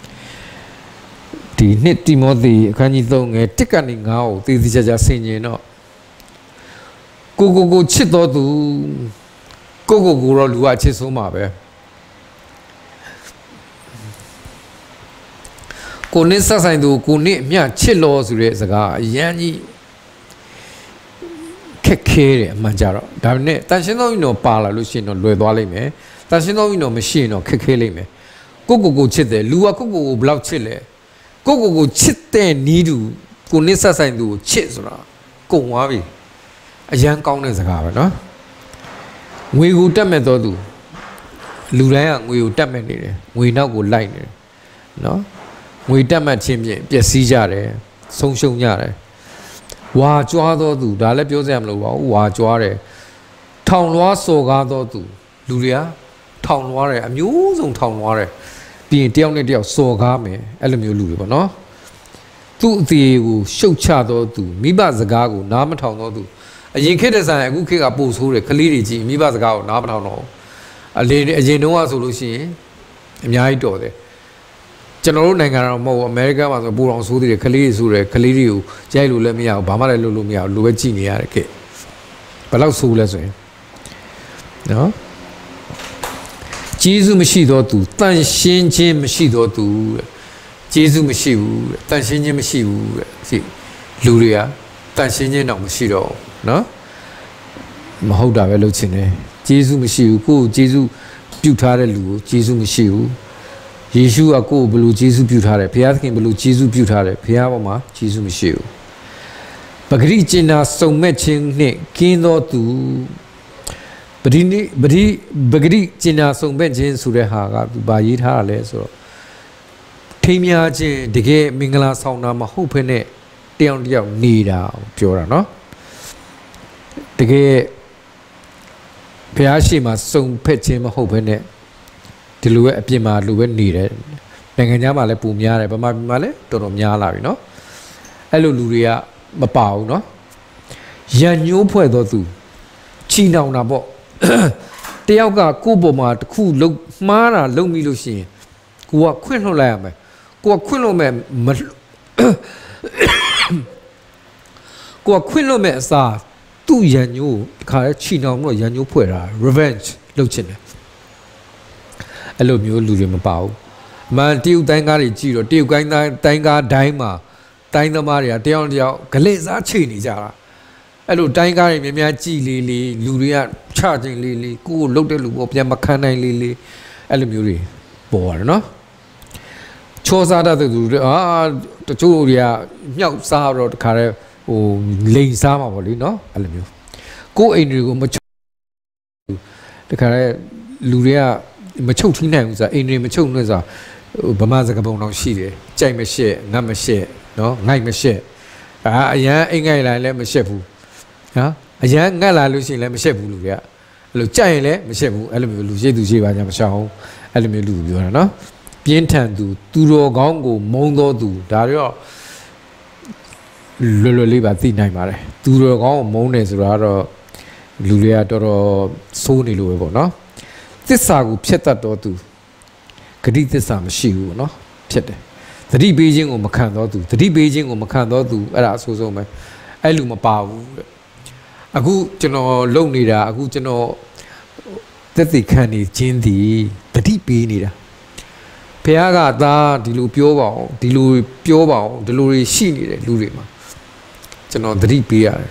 ဒီနှစ်တိမောသေအခန်းကြီး3ငယ်1ကနေ9ကိုသေသေးချာချာဆင်ခြင်တော့ကိုချစ်တော်သူကိုတော့လူကအချစ်ဆုံးပါပဲကိုနစ်ဆက်ဆိုင်သူကိုနစ်အမြချစ်လို့ဆိုတဲ့စကားအရန်ကြီးခက်ခဲတယ်အမှန်ကြတော့ဒါပေမဲ့တန်ရှင်းသောဥနော်ပါလာလို့ရှိရင်တော့လွယ်သွားလိမ့်မယ်တန်ရှင်းသောဥနော်မရှိရင်တော့ခက်ခဲလိမ့်မယ်ကိုချစ်တယ်လူကကိုဘယ်လောက်ချစ်လဲကိုချစ်တဲ့နီးတူကိုနစ်ဆက်ဆိုင်သူကိုချစ်ဆိုတာကုန်သွားပြီအရန်ကောင်းတဲ့စကားပဲနော်ငွေကိုတက်မဲ့တော့သူလူတိုင်းကငွေကိုတက်မဲ့နေတယ်ငွေနောက်ကိုလိုက်နေတယ်နော်ငွေတက်မဲ့ချင်းဖြင့်ပျက်စီးကြတယ်ဆုံးရှုံးကြတယ်ဝါကြွားသောသူဒါလည်းပြောစရာမလိုပါဘူးဝါကြွားတယ်ထောင်လွှားစော်ကားသောသူလူတွေကထောင်လွှားတယ်အမျိုးစုံထောင်လွှားတယ်ပြီးရင်တယောက်နဲ့တယောက်စော်ကားမယ်အဲ့လိုမျိုးလူတွေပေါ့နော်သူ့အသေးကိုရှုတ်ချသောသူမိဘစကားကိုနားမထောင်သောသူအရင်ခေတ်တဲ့ဆိုင်အခုခေတ်ကပို့ဆိုးတယ်ကလေးတွေကြီးမိဘစကားကိုနားမထောင်တော့အရင်တုန်းကဆိုလို့ရှိရင်အများကြီးတော်တယ်ကျွန်တော်တို့နိုင်ငံတော့မဟုတ်ဘူးအမေရိကန်မှာဆိုပိုတော်ဆိုးသေးတယ်ကလေးတွေဆိုတယ်ကလေးတွေကိုရိုက်လို့လည်းမရဘူးဘာမှလည်းလုပ်လို့မရဘူးလိုပဲကြည့်နေရတယ်ခေတ်ဘယ်လောက်ဆိုးလဲဆိုရင်နော်ကျေးဇူးမရှိသောသူတန်ရှင်းခြင်းမရှိသောသူကျေးဇူးမရှိဘူးတန်ရှင်းခြင်းမရှိဘူးလူတွေကတန်ရှင်းခြင်းတော့မရှိတော့နော်မဟုတ်တာပဲလုပ်ချင်တယ်ကျေးဇူးမရှိဘူးကိုယ်ကျေးဇူးပြုထားတဲ့လူကိုဂျေဇုမရှိဘူးယေရှုကကိုယ်ဘယ်လိုဂျေဇုပြုထားတယ်ဘုရားသခင်ဘယ်လိုဂျေဇုပြုထားတယ်ဘုရားပေါ်မှာဂျေဇုမရှိဘူးပဂရိကျင်နာစုံမဲ့ခြင်းနှင့်ကင်းသောသူပဂရိကျင်နာစုံမဲ့ခြင်းဆိုတဲ့ဟာကသူဗာရေးထားတာလဲဆိုတော့ထိမ်းများခြင်းတကယ်မင်္ဂလာဆောင်တာမဟုတ်ဘဲနဲ့တယောက်နေတာပြောတာเนาะတကယ်ဘုရားရှိခိုးစုံဖက်ခြင်းမဟုတ်ဘဲနဲ့ဒီလိုပဲအပြင်မှာလိုပဲနေတယ်နိုင်ငံခြားမှာလည်းပုံများတယ်ဗမာပြည်မှာလည်းတော်တော်များလာပြီเนาะအဲ့လိုလူတွေကမပါဘူးเนาะရန်ညိုးဖွဲ့တော်သူချီနှောင်တာပေါ့တယောက်ကကိုယ့်ပေါ်မှာတစ်ခုလုံးမှားတာလုံးပြီးလို့ရှိရင်ကိုကခွင့်လွှတ်လိုက်ရမယ်ကိုကခွင့်လွှတ်မဲ့ကိုကခွင့်လွှတ်မဲ့အစားသူ့ရန်ညိုးတခါလဲချီနှောင်တော့ရန်ညိုးဖွဲ့တာ revenge လုပ်ချင်တယ်အဲ့လိုမျိုးလူတွေမပါဘူးအမှန်တရုတ်တိုင်းကားတွေကြည့်တော့တရုတ်တိုင်းကားတိုင်းမှာတိုင်းသမားတွေကတယောက်ဂလက်စားချိန်နေကြတာအဲ့လိုတိုင်းကားတွေများများကြည်လေးလူတွေကချခြင်းလေးကိုယ်ကိုလှုပ်တဲ့လူပေါ်ပြန်မခံနိုင်လေးအဲ့လိုမျိုးတွေပေါ်ရတယ်နော်ချောစားတဲ့သူတွေတချို့တွေကမြောက်စားတော့တခါတည်းဟိုလိန်စားမှာပေါ့လေနော်အဲ့လိုမျိုးကိုယ်အိမ်တွေကိုမချုပ်တခါတည်းလူတွေကမချုပ်ထီးနိုင်ဘူးဆိုတာအိမ်တွေမချုပ်နဲ့ဆိုတာဗမာစကားပုံတော့ရှိတယ်ကြိုက်မရှက်ငတ်မရှက်နော်ငိုက်မရှက်အရန်အိမ်ငိုက်လာလည်းမရှက်ဘူးနော်အရန်ငတ်လာလို့ရှိရင်လည်းမရှက်ဘူးလူတွေကအဲ့လိုကြိုက်ရင်လည်းမရှက်ဘူးအဲ့လိုမျိုးလူရှိသူရှိပါကြမရှောင်အဲ့လိုမျိုးလူပြောတာနော်ပြင်းထန်သူတော်ကောင်းကိုမုန်းတော်သူဒါတော့လွယ်လွယ်လေးပါသိနိုင်ပါတယ်သူတော်ကောင်းကိုမုန်းတယ်ဆိုတာကတော့လူတွေကတော်တော်ဆိုးနေလို့ပဲပေါ့နော်သစ္စာကိုဖျက်တတ်တော်သူဂတိသစ္စာမရှိဘူးเนาะဖြစ်တယ်သတိပေးခြင်းကိုမခံတော်သူသတိပေးခြင်းကိုမခံတော်သူအဲ့ဒါအဆိုးဆုံးပဲအဲ့လူမပါဘူးတဲ့အခုကျွန်တော်လုံနေတာအခုကျွန်တော်သက်သေခံနေခြင်းသည်သတိပေးနေတာဘုရားကသာဒီလိုပြောပါအောင်ဒီလိုပြောပါအောင်ဒီလိုတွေရှိနေတယ်လူတွေမှာကျွန်တော်သတိပေးရတယ်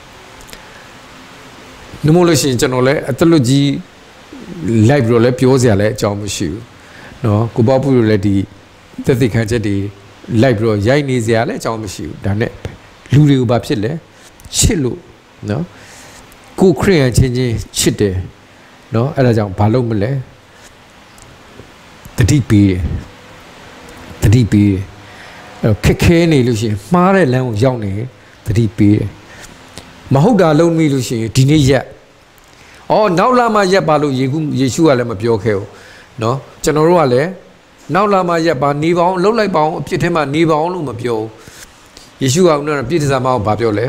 နှမို့လို့ရှိရင်ကျွန်တော်လည်းအတလွတ်ကြီးလိုက်ပြီးတော့လည်းပြောစရာလည်းအကြောင်းမရှိဘူးเนาะကိုပေါ့ဘူးလည်းဒီသက်သေခံချက်တွေလိုက်ပြီးတော့ရိုက်နေစရာလည်းအကြောင်းမရှိဘူးဒါနဲ့လူတွေကိုဘာဖြစ်လဲချစ်လို့เนาะကိုခရိယန်ချင်းချစ်တယ်เนาะအဲ့ဒါကြောင့်ဘာလို့မလဲတတိပေးတယ်အဲ့ခက်ခဲနေလို့ရှိရင်မှားတဲ့လမ်းကိုရောက်နေတတိပေးတယ်မဟုတ်တာလုံးမိလို့ရှိရင်ဒီနေ့ရက်နောက်လာမှရက်ပါလို့ယေရှုကလည်းမပြောခဲ့ဘူးเนาะကျွန်တော်တို့ကလည်းနောက်လာမှရက်ပါနေပါအောင်လှုပ်လိုက်ပါအောင်အပြစ်ထဲမှာနေပါအောင်လို့မပြောဘူးယေရှုကဦးနဲ့ပြည့်တစားမအောင်ဘာပြောလဲ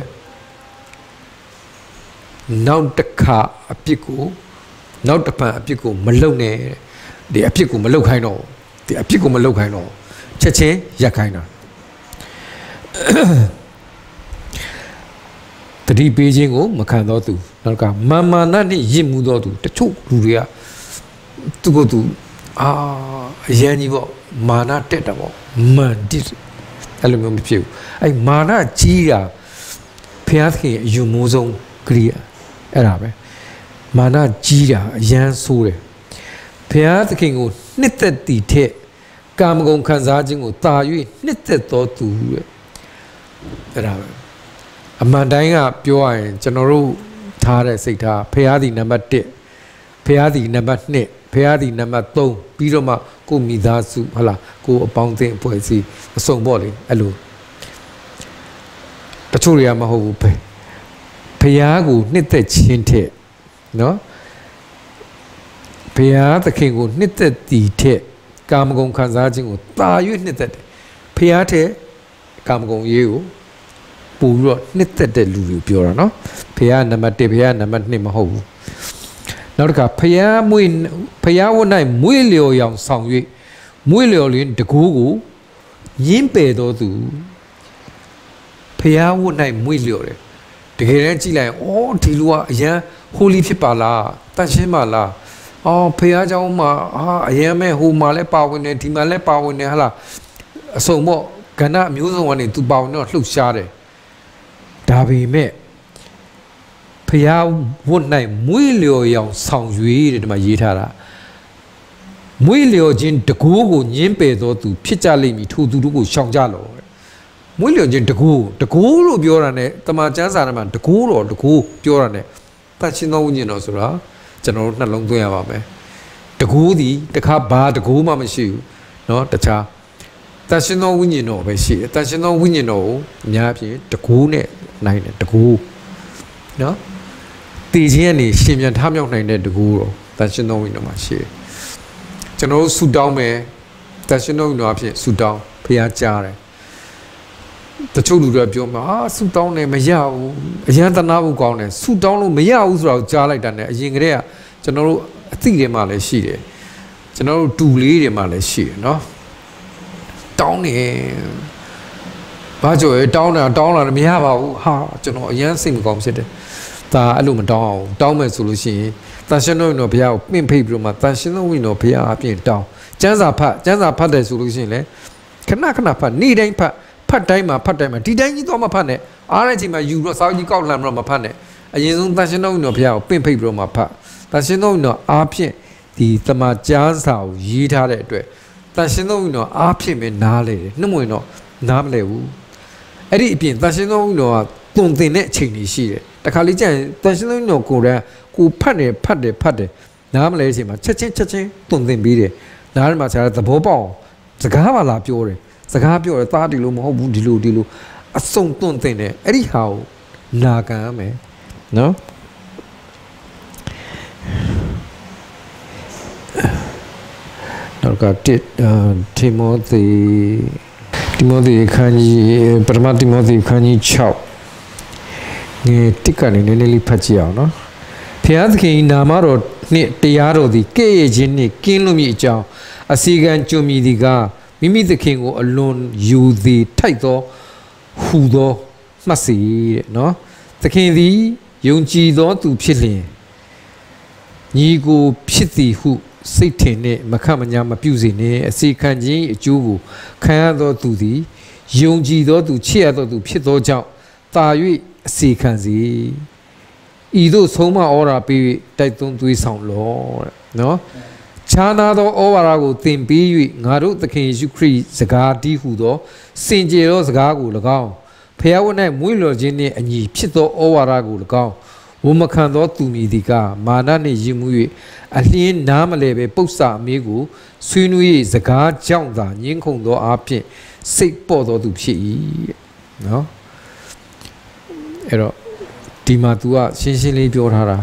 နောက်တစ်ခါအပြစ်ကိုနောက်တစ်ဖန်အပြစ်ကိုမလုပ်နဲ့ဒီအပြစ်ကိုမလုပ်ခိုင်းတော့ဒီအပြစ်ကိုမလုပ်ခိုင်းတော့ချက်ချင်းရက်ခိုင်းတာတတိပေးခြင်းကိုမခံတော့သူနောက်ကမာမာနနဲ့ရစ်မှုတော့သူတချို့လူတွေကသူ့ကိုယ်သူအရန်ကြီးပေါ့မာနတက်တာပေါ့မန်တစ်အဲ့လိုမျိုးမဖြစ်ဘူးအဲ့မာနကြီးတာဖျားသခင်အယူမိုးဆုံးကရိယာအဲ့ဒါပဲမာနကြီးတာအရန်ဆိုးတယ်ဖျားသခင်ကိုနှစ်သက်တည်တဲ့ကာမဂုဏ်ခံစားခြင်းကိုတာ၍နှစ်သက်တော်သူတဲ့အဲ့ဒါပဲအမှန်တိုင်းကပြောရရင်ကျွန်တော်တို့ထားတဲ့စိတ်ထားဖျားသည်နံပါတ်1ဖျားသည်နံပါတ်2ဖျားသည်နံပါတ်3ပြီးတော့မှကိုမိသားစုဟုတ်လားကိုအပေါင်းအသင်းအဖွဲ့အစည်းအစုံပေါ့လေအဲ့လိုတချို့တွေကမဟုတ်ဘူးပဲဖျားကိုနှစ်သက်ခြင်းတဲ့နော်ဘုရားသခင်ကိုနှစ်သက်တည်တဲ့ကာမဂုဏ်ခံစားခြင်းကိုတာ၍နှစ်သက်တယ်ဘုရားတဲ့ကာမဂုဏ်ရေးကိုပို့ပြီးတော့နှစ်သက်တဲ့လူတွေပြောတာနော်ဘုရားနံပါတ်1ဘုရားနံပါတ်2မဟုတ်ဘူးနောက်တစ်ခါဘုရားဝတ်၌မွေးလျော်ရောင်ဆောင်၍မွေးလျော်လင်းတကူကိုညင်းပယ်တော်သူဘုရားဝတ်၌မွေးလျော်တယ်တကယ်တမ်းကြည့်လိုက်ဒီလူကအရန်ဟိုလီဖြစ်ပါလားတန်ရှင်းပါလားဖះเจ้าမှာအရင်မဲ့ဟိုမှာလည်းပါဝင်တယ်ဒီမှာလည်းပါဝင်တယ်ဟလားအစုံပေါ့ကဏ္ဍမျိုးစုံကနေသူပါဝင်တော့လှုပ်ရှားတယ်ဒါပေမဲ့ဖះဝတ်၌မွေးလျော်ရောင်ဆောင်ရွေးတဲ့ဒီမှာရေးထားတာမွေးလျော်ခြင်းတကူကိုညင်းပယ်သောသူဖြစ်ကြလိမ့်မည်ထိုသူတို့ကိုရှောင်ကြလောမွေးလျော်ခြင်းတကူလို့ပြောတာ ਨੇ တမန်ကျမ်းစာထဲမှာတကူပြောတာ ਨੇ တန်ရှင်းသောဝိညာဉ်တော်ဆိုတာကျွန်တော်တို့နှလုံးသွင်းရပါမယ်တကူသည်တခါဘာတကူမှမရှိဘူးเนาะတခြားတန်ရှင်းသောဝိညာဉ်တော်ပဲရှိတယ်တန်ရှင်းသောဝိညာဉ်တော်ကိုအများဖြင့်တကူနဲ့နိုင်တယ်တကူเนาะတည်ခြင်းကနေရှင်ပြန်ထမြောက်နိုင်တဲ့တကူတော့တန်ရှင်းသောဝိညာဉ်တော်မှာရှိတယ်ကျွန်တော်တို့ဆူတောင်းမယ်တန်ရှင်းသောဝိညာဉ်တော်အဖြစ်ဆူတောင်းဖခင်ကြားတယ်တချို့လူတွေပြောမှာဆူတောင်းတယ်မရဘူးအရန်တနာဖို့ကောင်းတယ်ဆူတောင်းလို့မရဘူးဆိုတော့ကြားလိုက်တာ ਨੇ အရင်ကတည်းကကျွန်တော်တို့အသိတွေမှလည်းရှိတယ်ကျွန်တော်တို့တူလေးတွေမှလည်းရှိတယ်เนาะတောင်းတယ်ဘာကြော်တောင်းတာမရပါဘူးဟာကျွန်တော်အရန်စိတ်မကောင်းဖြစ်တယ်ဒါအဲ့လိုမတောင်းအောင်တောင်းမယ်ဆိုလို့ရှိရင်တန်ရှင်းသောဝိညာဉ်တော်ဘုရားကိုပင့်ဖိတ်ပြီးတော့မှတန်ရှင်းသောဝိညာဉ်တော်ဘုရားအပြင်တောင်းကျမ်းစာဖတ်တယ်ဆိုလို့ရှိရင်လေခဏဖတ်နေ့တိုင်းဖတ်တိုင်းမှာဒီတိုင်းကြီးတော့မဖတ်နဲ့အားတဲ့အချိန်မှာယူတော့စောင်းကြီးကောက်လှမ်းတော့မဖတ်နဲ့အရင်ဆုံးတန်ရှင်းသောဝိညာဉ်တော်ဘုရားကိုပင့်ဖိတ်ပြီးတော့မှဖတ်တန်ရှင်းသောဝိညာဉ်တော်အားဖြင့်ဒီတမန်ကျမ်းစာကိုရေးထားတဲ့အတွက်တန်ရှင်းသောဝိညာဉ်တော်အားဖြင့်ပဲနားလေတယ်နှမဝင်တော့နားမလဲဘူးအဲ့ဒီအပြင်တန်ရှင်းသောဝိညာဉ်တော်ကတုံသင်တဲ့အချိန်ကြီးရှိတယ်တခါလေးကျရင်တန်ရှင်းသောဝိညာဉ်တော်ကိုယ်တိုင်ကိုဖတ်တယ်နားမလဲတဲ့အချိန်မှာချက်ချင်းတုံသင်ပြီးတယ်နားထဲမှာဆရာသဘောပေါက်စကားပါလာပြောတယ်သားဒီလိုမဟုတ်ဘူးဒီလိုအစုံတုံသင်တယ်အဲ့ဒီဟာကိုနာခံရမယ်နော်နောက်ကတိမောသေခန်းကြီးပထမတိမောသေခန်းကြီး6ငယ်တစ်ကနေနည်းနည်းလေးဖတ်ကြည့်အောင်နော်ဘုရားသခင်နာမတော်နှင့်တရားတော်သည်ကဲ့ရဲ့ခြင်းနှင့်ကင်းလွတ်မည်အကြောင်းအစီကံကြုံမည်သည်ကမိမိသခင်ကိုအလွန်ယူသည်ထိုက်သောဟူသောမှတ်စီတဲ့နော်သခင်သည်ယုံကြည်သောသူဖြစ်လျင်ညီကိုဖြစ်သည်ဟုစိတ်ထင်နှင့်မခန့်မညာမပြုစေနှင့်အစီခံခြင်းအကျိုးကိုခံရသောသူသည်ယုံကြည်သောသူချစ်ရသောသူဖြစ်သောကြောင့်တာ၍အစီခံစေဤသို့ဆုံးမဩရာပေးတိုက်သွင်းသွေးဆောင်လောတဲ့နော်ခြားနာသောဩဝါဒကိုသင်ပေး၍ငါတို့သခင်ယေရှုခရစ်စကားတည်းဟုသောစင်ကြယ်သောစကားကို၎င်းဖျားဝတ်၌မွေးလျော်ခြင်းနှင့်အညီဖြစ်သောဩဝါဒကို၎င်းဝမခံသောသူမည်သည်ကမာနနှင့်ယဉ်မှု၍အလျင်းနားမလဲပဲပု္ပ္ပစာအမေးကိုဆွေးနွေးစကားကြောင့်သာညှင်းခုန်သောအဖြစ်စိတ်ပေါ်သောသူဖြစ်၏နော်အဲ့တော့ဒီမှာ तू ကရှင်းလေးပြောထားတာ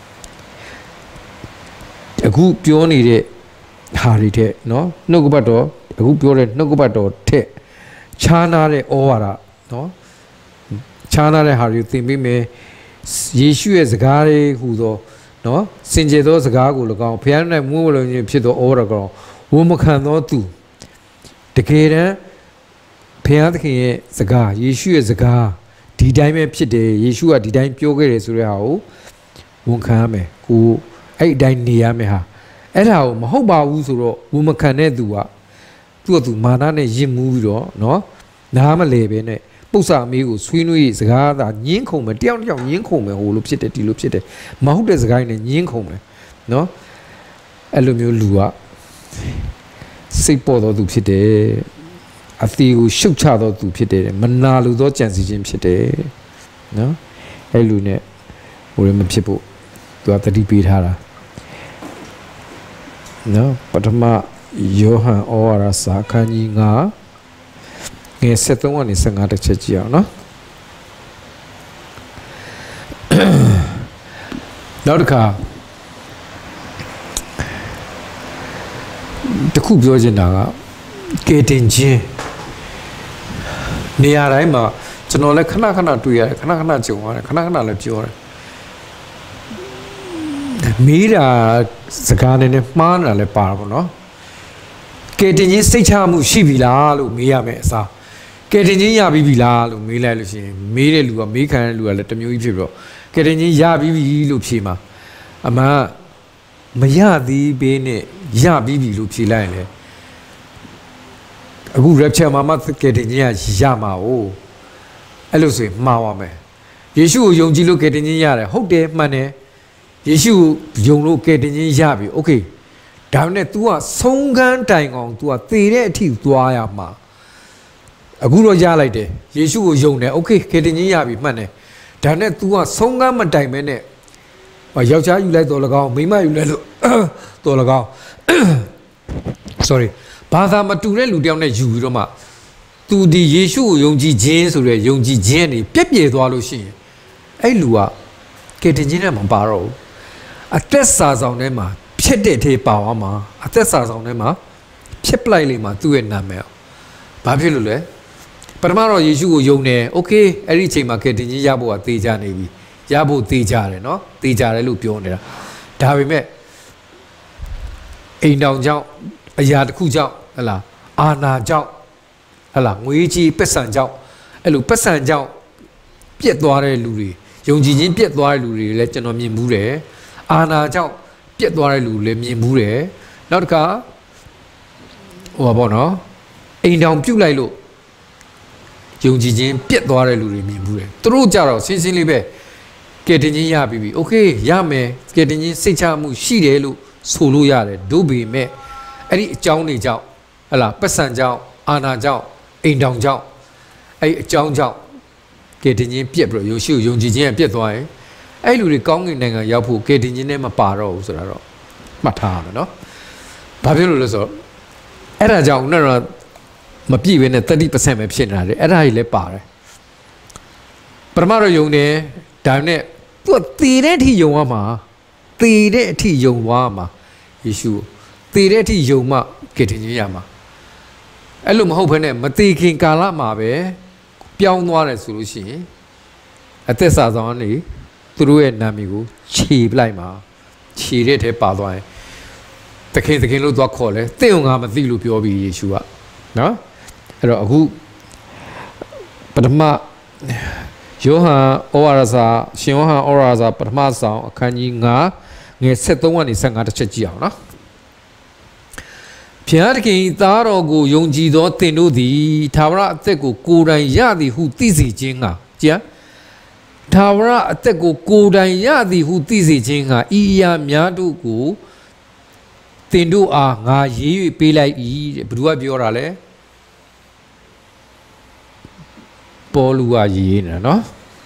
အခုပြောနေတဲ့ဟာတွေတဲ့နော်နှုတ်ကပတ်တော်အခုပြောတဲ့နှုတ်ကပတ်တော်ထက်ခြားနာတဲ့ဩဝါဒနော်ခြားနာတဲ့ဟာတွေသင်ပေးမယ်ယေရှုရဲ့စကားလေးဟူသောနော်စင်ကြယ်သောစကားကို၎င်းဘုရား၌မွေးဝလုံးခြင်းဖြစ်သောဩဝါဒကောင်ဝမခံသောသူတကယ်တမ်းဘုရားသခင်ရဲ့စကားယေရှုရဲ့စကားဒီတိုင်းပဲဖြစ်တယ်ယေရှုကဒီတိုင်းပြောခဲ့တယ်ဆိုတဲ့ဟာကိုဝန်ခံရမယ်ကိုအဲ့အတိုင်းနေရမယ်ဟာအဲ့ဒါကိုမဟုတ်ပါဘူးဆိုတော့ဝမခံတဲ့သူကသူ့မာနနဲ့ယဉ်မှုပြီးတော့နော်နားမလဲပဲနဲ့ပု္ပ္ပစာအမေးကိုဆွေးနွေးစကားသာညင်းခုံမယ်တယောက်ညင်းခုံမယ်ဟိုလိုဖြစ်တယ်ဒီလိုဖြစ်တယ်မဟုတ်တဲ့စကားနဲ့ညင်းခုံမယ်နော်အဲ့လိုမျိုးလူကစိတ်ပေါ်တော်သူဖြစ်တယ်အသေးကိုရှုတ်ချတော်သူဖြစ်တယ်မနာလိုသောကြံစည်ခြင်းဖြစ်တယ်နော်အဲ့လူနဲ့ဟိုလည်းမဖြစ်ဖို့သူကတတိပေးထားတာနော်ပထမယောဟန်ဩဝါဒစာခန်းကြီး9ငယ်73ကနေ15တစ်ချက်ကြည့်အောင်နော်နောက်တစ်ခါတခုပြောချင်တာကကဲတင်ချင်းနေရာတိုင်းမှာကျွန်တော်လည်းခဏတွေ့ရတယ်ခဏကြုံရတယ်ခဏလည်းပြောတယ်မေးတာစကားနဲ့မှားနေတာလည်းပါတာပေါ့နော်ကဲတင်ချင်းစိတ်ချမှုရှိပြီလားလို့မေးရမယ်အစားကဲတင်ချင်းရပြီးပြီလားလို့မေးလိုက်လို့ရှိရင်မေးတဲ့လူကမေးခံတဲ့လူကလည်းတမျိုးကြီးဖြစ်ပြီးတော့ကဲတင်ချင်းရပြီးပြီလို့ဖြေမှာအမှန်မရသေးဘေးနဲ့ရပြီးပြီလို့ဖြေလိုက်ရင်လေအခု rapture မှာမှကဲတင်ချင်းရမှာ哦အဲ့လိုဆိုရင်မှားပါမယ်ယေရှုကိုယုံကြည်လို့ကဲတင်ချင်းရတယ်ဟုတ်တယ်မှန်တယ်ယေရှုယုံလို့ကဲတင်ချင်းရပြီโอเคဒါနဲ့ तू ကဆုံးခန်းတိုင်ကောင် तू ကသေတဲ့အထိသွားရမှာအခုတော့ရလိုက်တယ်ယေရှုကိုယုံတယ်โอเคခေတ္တကြီးရပြီမှတ်တယ်ဒါနဲ့ तू ကဆုံးခန်းမတိုင်မဲနဲ့ယောက်ျားယူလိုက်တော်၎င်းမိန်းမယူလိုက်လို့တော်၎င်း sorry ဘာသာမတူတဲ့လူတယောက်နဲ့ယူပြီးတော့မှ तू ဒီယေရှုကိုယုံကြည်ခြင်းဆိုတဲ့ယုံကြည်ခြင်းနေပြက်ပြဲသွားလို့ရှိရင်အဲ့လူကကေတင်ချင်းနဲ့မပါတော့ဘူးအသက်စာဆောင်ထဲမှာဖြစ်တဲ့ထဲပါသွားမှာအသက်စာဆောင်ထဲမှာဖြစ်ပလိုက်လိမ့်မှာသူ့ရဲ့နာမည်ဘာဖြစ်လို့လဲပထမတော့ယေရှုကိုယုံတယ်โอเคအဲ့ဒီအချိန်မှာကေတင်ချင်းရဖို့ကသေချာနေပြီရဖို့သေချာတယ်เนาะသေချာတယ်လို့ပြောနေတာဒါပေမဲ့အိမ်တောင်ကြောင့်အရာတစ်ခုကြောင့်ဟလာအာနာကြောင့်ဟလာငွေကြီးပက်ဆန်ကြောင့်အဲ့လိုပက်ဆန်ကြောင့်ပြက်သွားတဲ့လူတွေယုံကြည်ခြင်းပြက်သွားတဲ့လူတွေလည်းကျွန်တော်မြင်မှုတယ်အာနာကြောင့်ပြက်သွားတဲ့လူလည်းမြင်မှုတယ်နောက်တစ်ခါဟိုပါပေါ့နော်အိမ်တောင်ပြုတ်လိုက်လို့ယုံကြည်ခြင်းပြက်သွားတဲ့လူတွေမြင်မှုတယ်သူတို့ကြတော့ရှင်းရှင်းလေးပဲကဲတင်ချင်းရပြီโอเคရမယ်ကဲတင်ချင်းစိတ်ချမှုရှိတယ်လို့ဆိုလို့ရတယ်ဒုပေမဲ့အဲ့ဒီအကြောင်းတွေကြောင့်ဟလာပတ်စံကြောင့်အာနာကြောင့်အိမ်တောင်ကြောင့်အဲ့ဒီအကြောင်းကြောင့်ကဲတင်ချင်းပြက်ပြီးတော့ယေရှုယုံကြည်ခြင်းပြက်သွားရင်အဲ့လူတွေကောင်းကင်နိုင်ငံရောက်ဖို့ကဲတင်ချင်းနဲ့မပါတော့ဘူးဆိုတာတော့မှတ်ထားရမယ်နော်ဘာဖြစ်လို့လဲဆိုတော့အဲ့ဒါကြောင့်တော့မပြည့်ဘဲနဲ့ 30% ပဲဖြစ်နေတာလေအဲ့ဒါကြီးလည်းပါတယ်ပထမတော့ယုံတယ်ဒါနဲ့သူကတည်တဲ့အထိယုံရမှာတည်တဲ့အထိယုံသွားမှာယေရှုတည်တဲ့အထိယုံမှကယ်တင်ခြင်းရမှာအဲ့လိုမဟုတ်ဘဲနဲ့မတည်ခင်ကာလမှာပဲပြောင်းသွားတယ်ဆိုလို့ရှိရင်အသက်စာဆောင်ကနေသူတို့ရဲ့နာမည်ကိုခြေပလိုက်မှာခြေတဲ့ထဲပါသွားရင်တခင်လို့သွားခေါ်လဲတင့်ုံငါမသိလို့ပြောပြီးယေရှုကနော်အဲ့တော့အခုပထမယောဟန်ဩဝါဒစာရှင်ယောဟန်ဩဝါဒစာပထမဆောင်အခန်းကြီး9ငယ်73ကနေ15တစ်ချက်ကြည့်အောင်နော်ဘုရားသခင်သားတော်ကိုယုံကြည်သောသင်တို့သည်ထာဝရအသက်ကိုကိုယ်တိုင်ရသည်ဟုသိစေခြင်းကကြည်ထာဝရအသက်ကိုကိုယ်တိုင်ရသည်ဟုသိစေခြင်းကဤအရာများတို့ကိုသင်တို့အားငါရေး၍ပေးလိုက်၏တဲ့ဘယ်သူကပြောတာလဲပေါလုကရေးနေတာနော်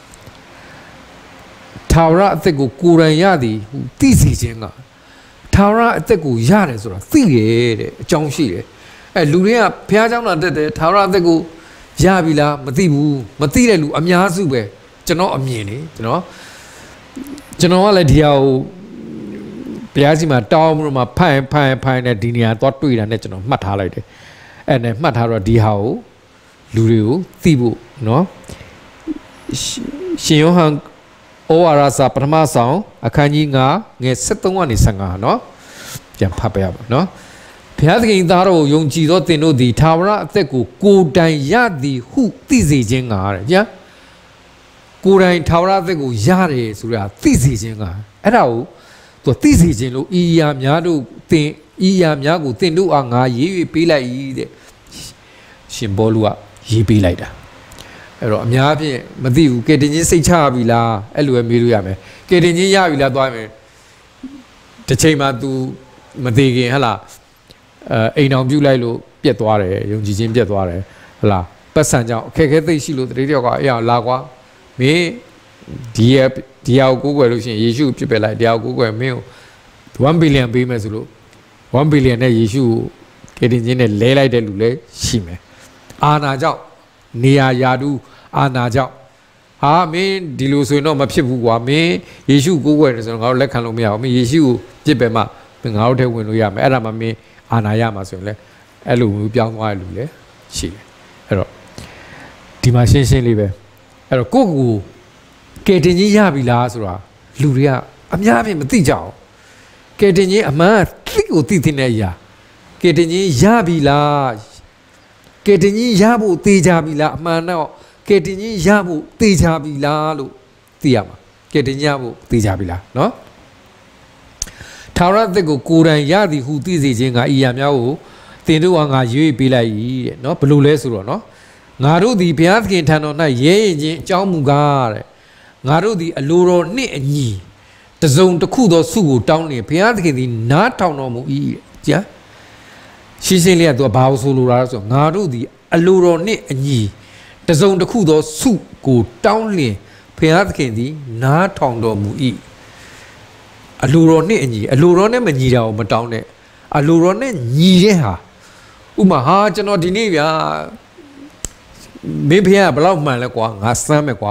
ထာဝရအသက်ကိုကိုယ်တိုင်ရသည်ဟူသိစေခြင်းကထာဝရအသက်ကိုရတယ်ဆိုတာသိတယ်တဲ့အကြောင်းရှိတယ်အဲလူတွေကဘုရားကျောင်းလာတက်တယ်ထာဝရအသက်ကိုရပြီလားမသိဘူးမသိတဲ့လူအများစုပဲကျွန်တော်အမြင်နေကျွန်တော်ကလည်းဒီဟာကိုဘုရားစီမှာတောင်းပြီးတော့မှဖိုင်နဲ့ဒီနေရာသွားတွေ့တာနဲ့ကျွန်တော်မှတ်ထားလိုက်တယ်အဲ့နဲ့မှတ်ထားတော့ဒီဟာကိုလူတွေကိုသိဖို့နော်ရှင်ယောဟန်ဩဝါဒစာပထမဆောင်အခန်းကြီး9ငယ်73ကနေ15နော်ပြန်ဖတ်ပြရပါနော်ဘုရားသခင်သားတော်ကိုယုံကြည်သောသင်တို့သည်ထာဝရအသက်ကိုကိုယ်တိုင်ရသည်ဟုသိစေခြင်းကတဲ့ညာကိုယ်တိုင်ထာဝရအသက်ကိုရတယ်ဆိုတာသိစေခြင်းကအဲ့ဒါကိုသူသိစေခြင်းလို့ဤရာများတို့သင်ဤရာများကိုသင်တို့အားငါရေး၍ပေးလိုက်၏တဲ့ရှင်ဘောလူကရေးပေးလိုက်တာအဲ့တော့အများဖြင့်မသိဘူးကဲတင်ချင်းစိတ်ချပြီလားအဲ့လိုပဲမေးလို့ရမယ်ကဲတင်ချင်းရပြီလားသွားမယ်တစ်ချိန်မှာ तू မသေးခင်ဟလာအိမ်အောင်ပြုတ်လိုက်လို့ပြက်သွားတယ်ယုံကြည်ခြင်းပြက်သွားတယ်ဟလာပတ်စံကြောင့်အခက်ခဲသိရှိလို့တတိတယောက်ကအေးလာကွာမင်းဒီဟာကိုကိုယ်ွယ်လို့ရှိရင်ယေရှုပြစ်ပယ်လိုက်ဒီဟာကိုကိုယ်ွယ်မင်းကို1 billion ပေးမယ်ဆိုလို့1 billion နဲ့ယေရှုကိုကဲတင်ချင်းနဲ့လဲလိုက်တဲ့လူလည်းရှိမယ်အာနာကြောင့်နေရာယာတုအာနာကြောင့်ဟာမင်းဒီလိုဆိုရင်တော့မဖြစ်ဘူးကွာမင်းယေရှုကိုးကွယ်တယ်ဆိုတော့ငါတို့လက်ခံလို့မရဘူးမင်းယေရှုကိုပြစ်ပယ်မှငါတို့ထဲဝင်လို့ရမယ်အဲ့ဒါမှမင်းအာနာရမှာဆိုရင်လည်းအဲ့လိုမျိုးပြောင်းသွားတဲ့လူလည်းရှိတယ်အဲ့တော့ဒီမှာရှင်းရှင်းလေးပဲအဲ့တော့ကိုယ့်ကိုကယ်တင်ကြီးရပြီလားဆိုတာလူတွေကအများကြီးမသိကြအောင်ကယ်တင်ကြီးအမှန်သိကိုသိသိနေရကယ်တင်ကြီးရပြီလားကဲတင်ကြီးရဖို့တေးကြပြီလားအမှန်တော့ကဲတင်ကြီးရဖို့တေးကြပြီလားလို့သိရမှာကဲတင်ကြီးရဖို့တေးကြပြီလားနော်ထာဝရအသက်ကိုကိုယ်တိုင်ရသည်ဟုသိစေခြင်းကဤရာများကိုသင်တို့ကငါရွေးပေးလိုက်၏တဲ့နော်ဘယ်လိုလဲဆိုတော့နော်ငါတို့သည်ဘုရားသခင်ထံတော်၌ရဲရင်ချင်းအကြောင်းမူကားတဲ့ငါတို့သည်အလိုတော်နှင့်အညီတစုံတစ်ခုသောဆုကိုတောင်းနေဘုရားသခင်သည်နားထောင်တော်မူ၏จ้ะชิชิเลียตัวบ่าวสูรูราဆိုငါတို့ဒီအလိုတော်နဲ့အညီတစုံတစ်ခုသောစုကိုတောင်းလျင်ဖျားသခင်သည်နားထောင်တော်မူ၏အလိုတော်နဲ့အညီအလိုတော်နဲ့မညီတာကိုမတောင်းနဲ့အလိုတော်နဲ့ညီတဲ့ဟာဥမာဟာကျွန်တော်ဒီနေ့ဗျာမင်းဖျားကဘလောက်မှန်လဲကွာငါစမ်းမယ်ကွာ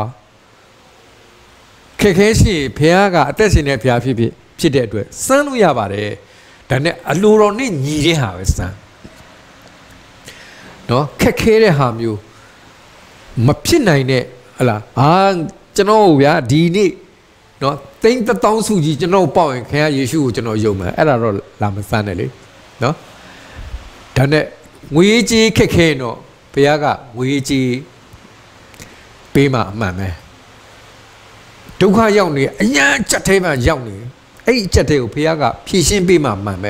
ခဲခဲရှိဖျားကအသက်ရှင်တဲ့ဖျားဖြစ်တဲ့အတွက်စမ်းလို့ရပါတယ်ဒါနဲ့အလိုတော်နဲ့ညီတဲ့ဟာပဲစမ်းနော်ခက်ခဲတဲ့ဟာမျိုးမဖြစ်နိုင်တဲ့ဟလာဟာကျွန်တော်ဗျာဒီနေ့နော်သိန်း1000စုကြီးကျွန်တော်ပေါက်ရင်ခင်ဗျာယေရှုကိုကျွန်တော်ယုံမယ်အဲ့ဒါတော့လာမစမ်းနဲ့လေနော်ဒါနဲ့ငွေကြီးခက်ခဲတော့ဘုရားကငွေကြီးပေးမှအမှန်ပဲဒုက္ခရောက်နေအញ្ញအချက်သေးမှရောက်နေအဲ့အချက်သေးကိုဘုရားကဖြည့်ရှင်းပေးမှမှန်ပဲ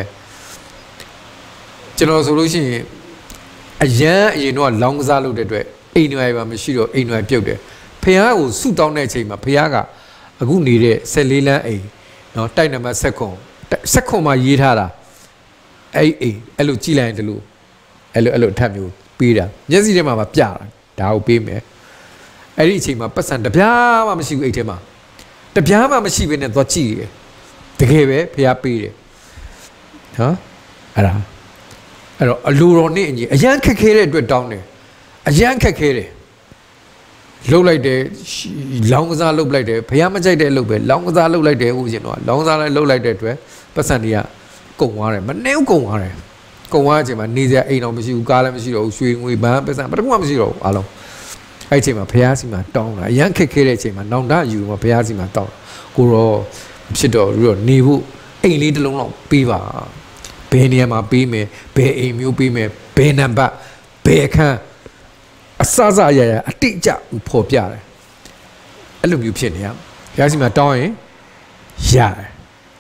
ကျွန်တော်ဆိုလို့ရှိရင်အရင်တော့လောင်းကစားလုပ်တဲ့အတွက်အိမ်နွယ်ပါမရှိတော့အိမ်နွယ်ပြုတ်တယ်ဘုရားကိုဆုတောင်းတဲ့အချိန်မှာဘုရားကအခုနေတဲ့14လမ်းအိမ်နော်တိုက်နံပါတ်16မှာရေးထားတာအဲ့လိုကြည်လိုက်ရင်တလို့အဲ့လိုအထက်မျိုးပေးတာမျက်စိထဲမှာပြတာဒါကိုပေးမယ်အဲ့ဒီအချိန်မှာပတ်စံတပြားမှမရှိဘူးအိတ်ထဲမှာတပြားမှမရှိဘဲနဲ့သွားကြည့်တယ်တကယ်ပဲဖျားပေးတယ်နော်အဲ့တော့အလိုတော်နဲ့အညီအရန်ခက်ခဲတဲ့အတွက်တောင်းတယ်အရန်ခက်ခဲတယ်လှုပ်လိုက်တယ်လောင်းကစားလှုပ်လိုက်တယ်ဖျားမကြိုက်တဲ့အလုပ်ပဲလောင်းကစားလှုပ်လိုက်တယ်ဦးရှင်တော့လောင်းကစားလည်းလှုပ်လိုက်တဲ့အတွက်ပတ်စံတွေကကုန်သွားတယ်မနှဲကုန်သွားတယ်ကုန်သွားတဲ့အချိန်မှာနေစရာအိမ်တော်မရှိဘူးကားလည်းမရှိတော့ဘူးရွှေငွေဘန်းပတ်စံဘာမှမရှိတော့ဘူးအားလုံးအဲ့ဒီအချိန်မှာဖျားစီမှာတောင်းတာအရန်ခက်ခဲတဲ့အချိန်မှာနောင်တယူမှာဖျားစီမှာတောင်းကိုတော့ဖြစ်တော့နေဖို့အိမ်လေးတစ်လုံးလောက်ပေးပါဘယ်နေရာမှာပေးမယ်ဘယ်အိမ်မျိုးပေးမယ်ဘယ်နံပါတ်ဘယ်အခန်းအစစအရာရာအတိအကျဖော်ပြတယ်အဲ့လိုမျိုးဖြစ်နေရဘုရားစီမှာတောင်းရင်ရတယ်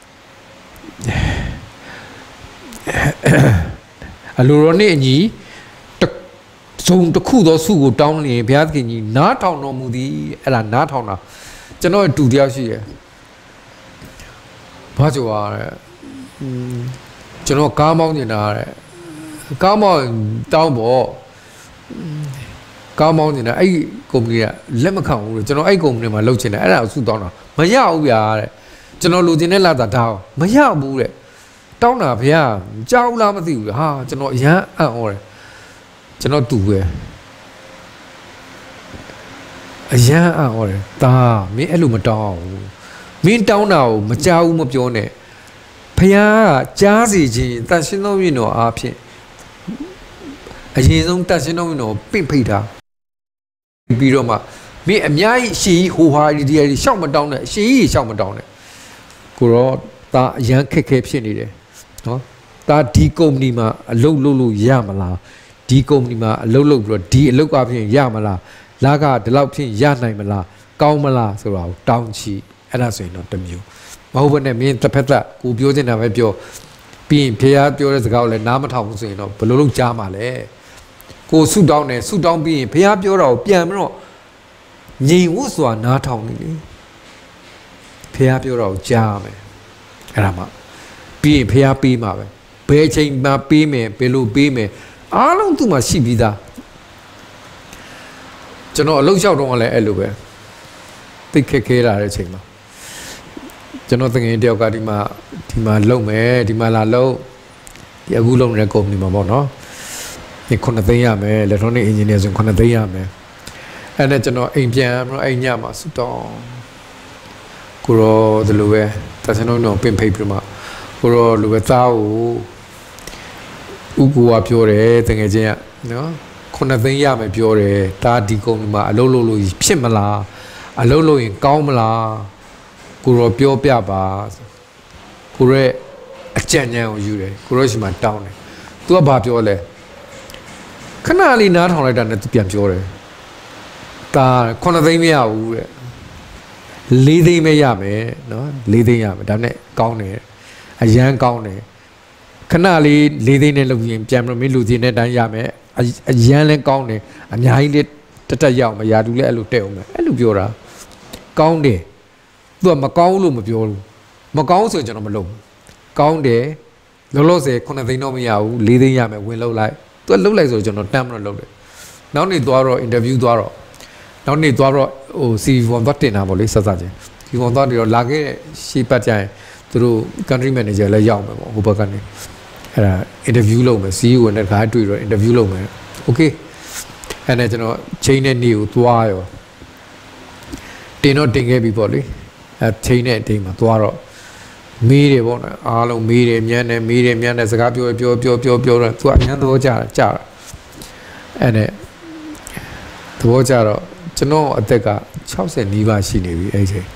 အလိုတော်နဲ့အညီဇုံတစ်ခုသောစုကိုတောင်းနေဘုရားသခင်ကြီးနားထောင်တော်မူသည်အဲ့ဒါနားထောင်တာကျွန်တော်တူတယောက်ရှိရယ်ဘာကြော်ရကျွန်တော်ကားမောင်းနေတာတဲ့ကားမောင်းတောင်းပေါ့ကားမောင်းနေတာအဲ့ကုမ္ပဏီကလက်မခံဘူးလို့ကျွန်တော်အဲ့ကုမ္ပဏီမှာလုပ်ချင်တယ်အဲ့ဒါကိုစုတောင်းတာမရဘူးဗျာတဲ့ကျွန်တော်လူချင်းနဲ့လာတာဒါမရဘူးတဲ့တောင်းတာဗျာကြောက်လားမသိဘူးဟာကျွန်တော်အရန်အံ့ဩတယ်ကျွန်တော်တူပဲအရန်အံ့ဩတယ်ဒါမင်းအဲ့လိုမတောင်းဘူးမင်းတောင်းတာကိုမကြောက်ဘူးမပြောနဲ့ဖျားကကြားစီခြင်းတန်ရှင်းသောမြင့်တော်အားဖြင့်အရင်ဆုံးတန်ရှင်းသောမြင့်တော်ပင့်ဖိတ်တာပြီးတော့မှမင်းအများကြီးရှေးဟိုဟာဒီရီရှောက်မတောင်းနဲ့ရှေးကြီးရှောက်မတောင်းနဲ့ကိုတော့ဒါအရန်ခက်ခဲဖြစ်နေတယ်နော်ဒါဒီကုမ္ပဏီမှာအလုပ်လုပ်လို့ရမလားဒီကုမ္ပဏီမှာအလုပ်လုပ်ပြီးတော့ဒီအလုပ်အဖြစ်ရမလားလာကဒီလောက်ဖြစ်ရနိုင်မလားကောင်းမလားဆိုတာကိုတောင်းချီအဲ့ဒါဆိုရင်တော့တစ်မျိုးမဟုတ်ဘဲနဲ့မင်းတစ်ဖက်သက်ကိုပြောချင်တာပဲပြောပြီးရင်ဖျားပြောတဲ့စကားကိုလည်းနားမထောင်ဘူးဆိုရင်တော့ဘယ်လိုလုပ်ကြားမှာလဲကိုဆုတောင်းတယ်ဆုတောင်းပြီးရင်ဖျားပြောတာကိုပြန်ပြီးတော့ငြိမ်ဝတ်စွာနားထောင်နေလေဖျားပြောတာကိုကြားရမယ်အဲ့ဒါမှပြီးရင်ဖျားပေးမှာပဲဘယ်ချိန်မှပေးမယ်ဘယ်လိုပေးမယ်အားလုံးသူ့မှာရှိပြီးသားကျွန်တော်အလုပ်လျှောက်တော့လည်းအဲ့လိုပဲသိခက်ခဲလာတဲ့အချိန်မှာကျွန်တော်တကယ်တယောက်ကဒီမှာလုံမယ်ဒီမှာလာလုံဒီအခုလုံနေတဲ့ကုမ္ပဏီမှာပေါ့နော်ဒီ9သိန်းရမယ် electronic engineer ဆို9သိန်းရမယ်အဲ့ဒါကျွန်တော်အိမ်ပြန်ပြီးတော့အိမ်ညမှာစတော့ကိုရောဒီလိုပဲတဆန်းတော့ပင်ဖိတ်ပြီးမှကိုရောလိုပဲသားကိုဥကူကပြောတယ်တကယ်ချင်းကနော်9သိန်းရမယ်ပြောတယ်ဒါဒီကုမ္ပဏီမှာအလုပ်လုပ်လို့ဖြစ်မလားအလုပ်လုပ်ရင်ကောင်းမလားကိုရောပြောပြပါကိုရဲ့အကြံဉာဏ်ကိုယူတယ်ကိုရောရှိမှတောင်းတယ်သူကဘာပြောလဲခဏလေးနားထောင်လိုက်တာနဲ့သူပြန်ပြောတယ်ဒါ9သိန်းမရဘူးတဲ့4သိန်းပဲရမယ်နော်4သိန်းရမယ်ဒါနဲ့ကောင်းတယ်အရန်ကောင်းတယ်ခဏလေး4သိန်းနဲ့လုပ်ရင်ပြန်မလို့မင်းလူချင်းနဲ့တိုင်းရမယ်အရန်လည်းကောင်းတယ်အများကြီးလည်းတက်ရောက်မရတူလည်းအဲ့လိုတက်အောင်မယ်အဲ့လိုပြောတာကောင်းတယ်သူကမကောင်းလို့မပြောဘူးမကောင်းဆိုရင်ကျွန်တော်မလုပ်ဘူးကောင်းတယ်လောဆယ်9သိန်းတော့မရဘူး4သိန်းရမယ်ဝင်လောက်လိုက်သူကလှုပ်လိုက်ဆိုကျွန်တော်တမ်းမလို့လှုပ်တယ်နောက်နေ့သွားတော့ interview သွားတော့နောက်နေ့သွားတော့ဟို CV form သွားတင်တာပေါ့လေဆက်စချင်း CV form သွားပြီးတော့လာခဲ့ရှေ့ပတ်ကြရင်သူတို့ country manager လည်းရောက်မယ်ပေါ့ဟိုဘက်ကနေအဲ့ဒါ interview လုပ်မယ် CEO နဲ့တခါတွေ့တော့ interview လုပ်မယ် okay အဲ့နဲ့ကျွန်တော်ချိန်တဲ့နေ့ကိုသွားရောတင်တော့တင်ခဲ့ပြီပေါ့လေအဲ့ချိန်တဲ့အချိန်မှာသွားတော့မေးတယ်ပေါ့နော်အားလုံးမေးတယ်မြန်းတယ်စကားပြောတော့သူကအញ្ញမ်းသဘောကျတာအဲ့နဲ့သဘောကျတော့ကျွန်တော်အသက်က60နီးပါးရှိနေပြီအဲ့ချိန်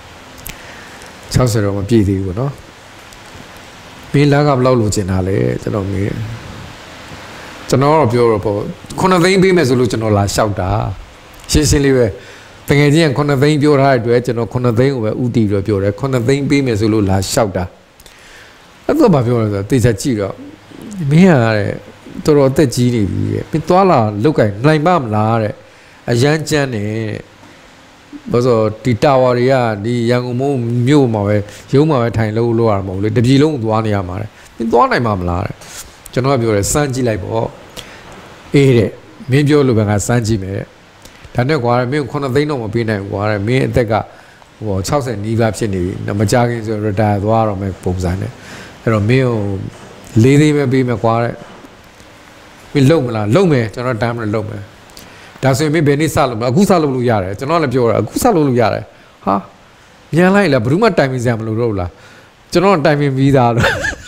60တော့မပြည့်သေးဘူးပေါ့နော်မင်းလာကဘယ်လောက်လိုချင်တာလဲကျွန်တော်မေးတယ်ကျွန်တော်တော့ပြောတော့ပေါ့9သိန်းပေးမယ်ဆိုလို့ကျွန်တော်လာလျှောက်တာရှင်းလေးပဲတကယ်ချင်း9သိန်းပြောထားတဲ့အတွက်ကျွန်တော်9သိန်းကိုပဲဥတီတော့ပြောတယ်9သိန်းပေးမယ်ဆိုလို့လာလျှောက်တာအဲ့တော့ဘာပြောလဲဆိုတော့တေချာကြည့်တော့မင်းကတဲ့တော်တော်အသက်ကြီးနေပြီတဲ့မင်းသွားလာလုတ်ကင်နိုင်ပါမလားတဲ့အရန်ကျန်းနေဘာလို့ဒီတာဝါတွေကဒီရန်ကုန်မြို့မှာပဲရုံးမှာပဲထိုင်လို့ရမှာမဟုတ်လေတပြည်လုံးသွားနေရမှာတဲ့မင်းသွားနိုင်မှာမလားတဲ့ကျွန်တော်ကပြောတယ်စမ်းကြည့်လိုက်ပေါ့အေးတဲ့မင်းပြောလို့ပဲငါစမ်းကြည့်မယ်တဲ့ဒါနဲ့ကွာမင်း9သိန်းတော့မပေးနိုင်ဘူးကွာမင်းအသက်ကဟို60နီးပါးဖြစ်နေပြီမကြခင်ဆို retire သွားတော့မယ်ပုံစံနဲ့အဲ့တော့မင်းကို4သိန်းပဲပေးမယ်ကွာတဲ့မင်းလုံမလားလုံမယ်ကျွန်တော်တမ်းမလို့လုံမယ်ဒါဆိုရင်မင်းဘယ်နေ့စလုပ်မလဲအခုစလုပ်လို့ရတယ်ကျွန်တော်လည်းပြောတာအခုစလုပ်လို့ရတယ်ဟာမြန်လိုက်လားဘယ်သူမှတိုင်ပင်စရာမလိုတော့ဘူးလားကျွန်တော်တိုင်ပင်ပြီးသားလို့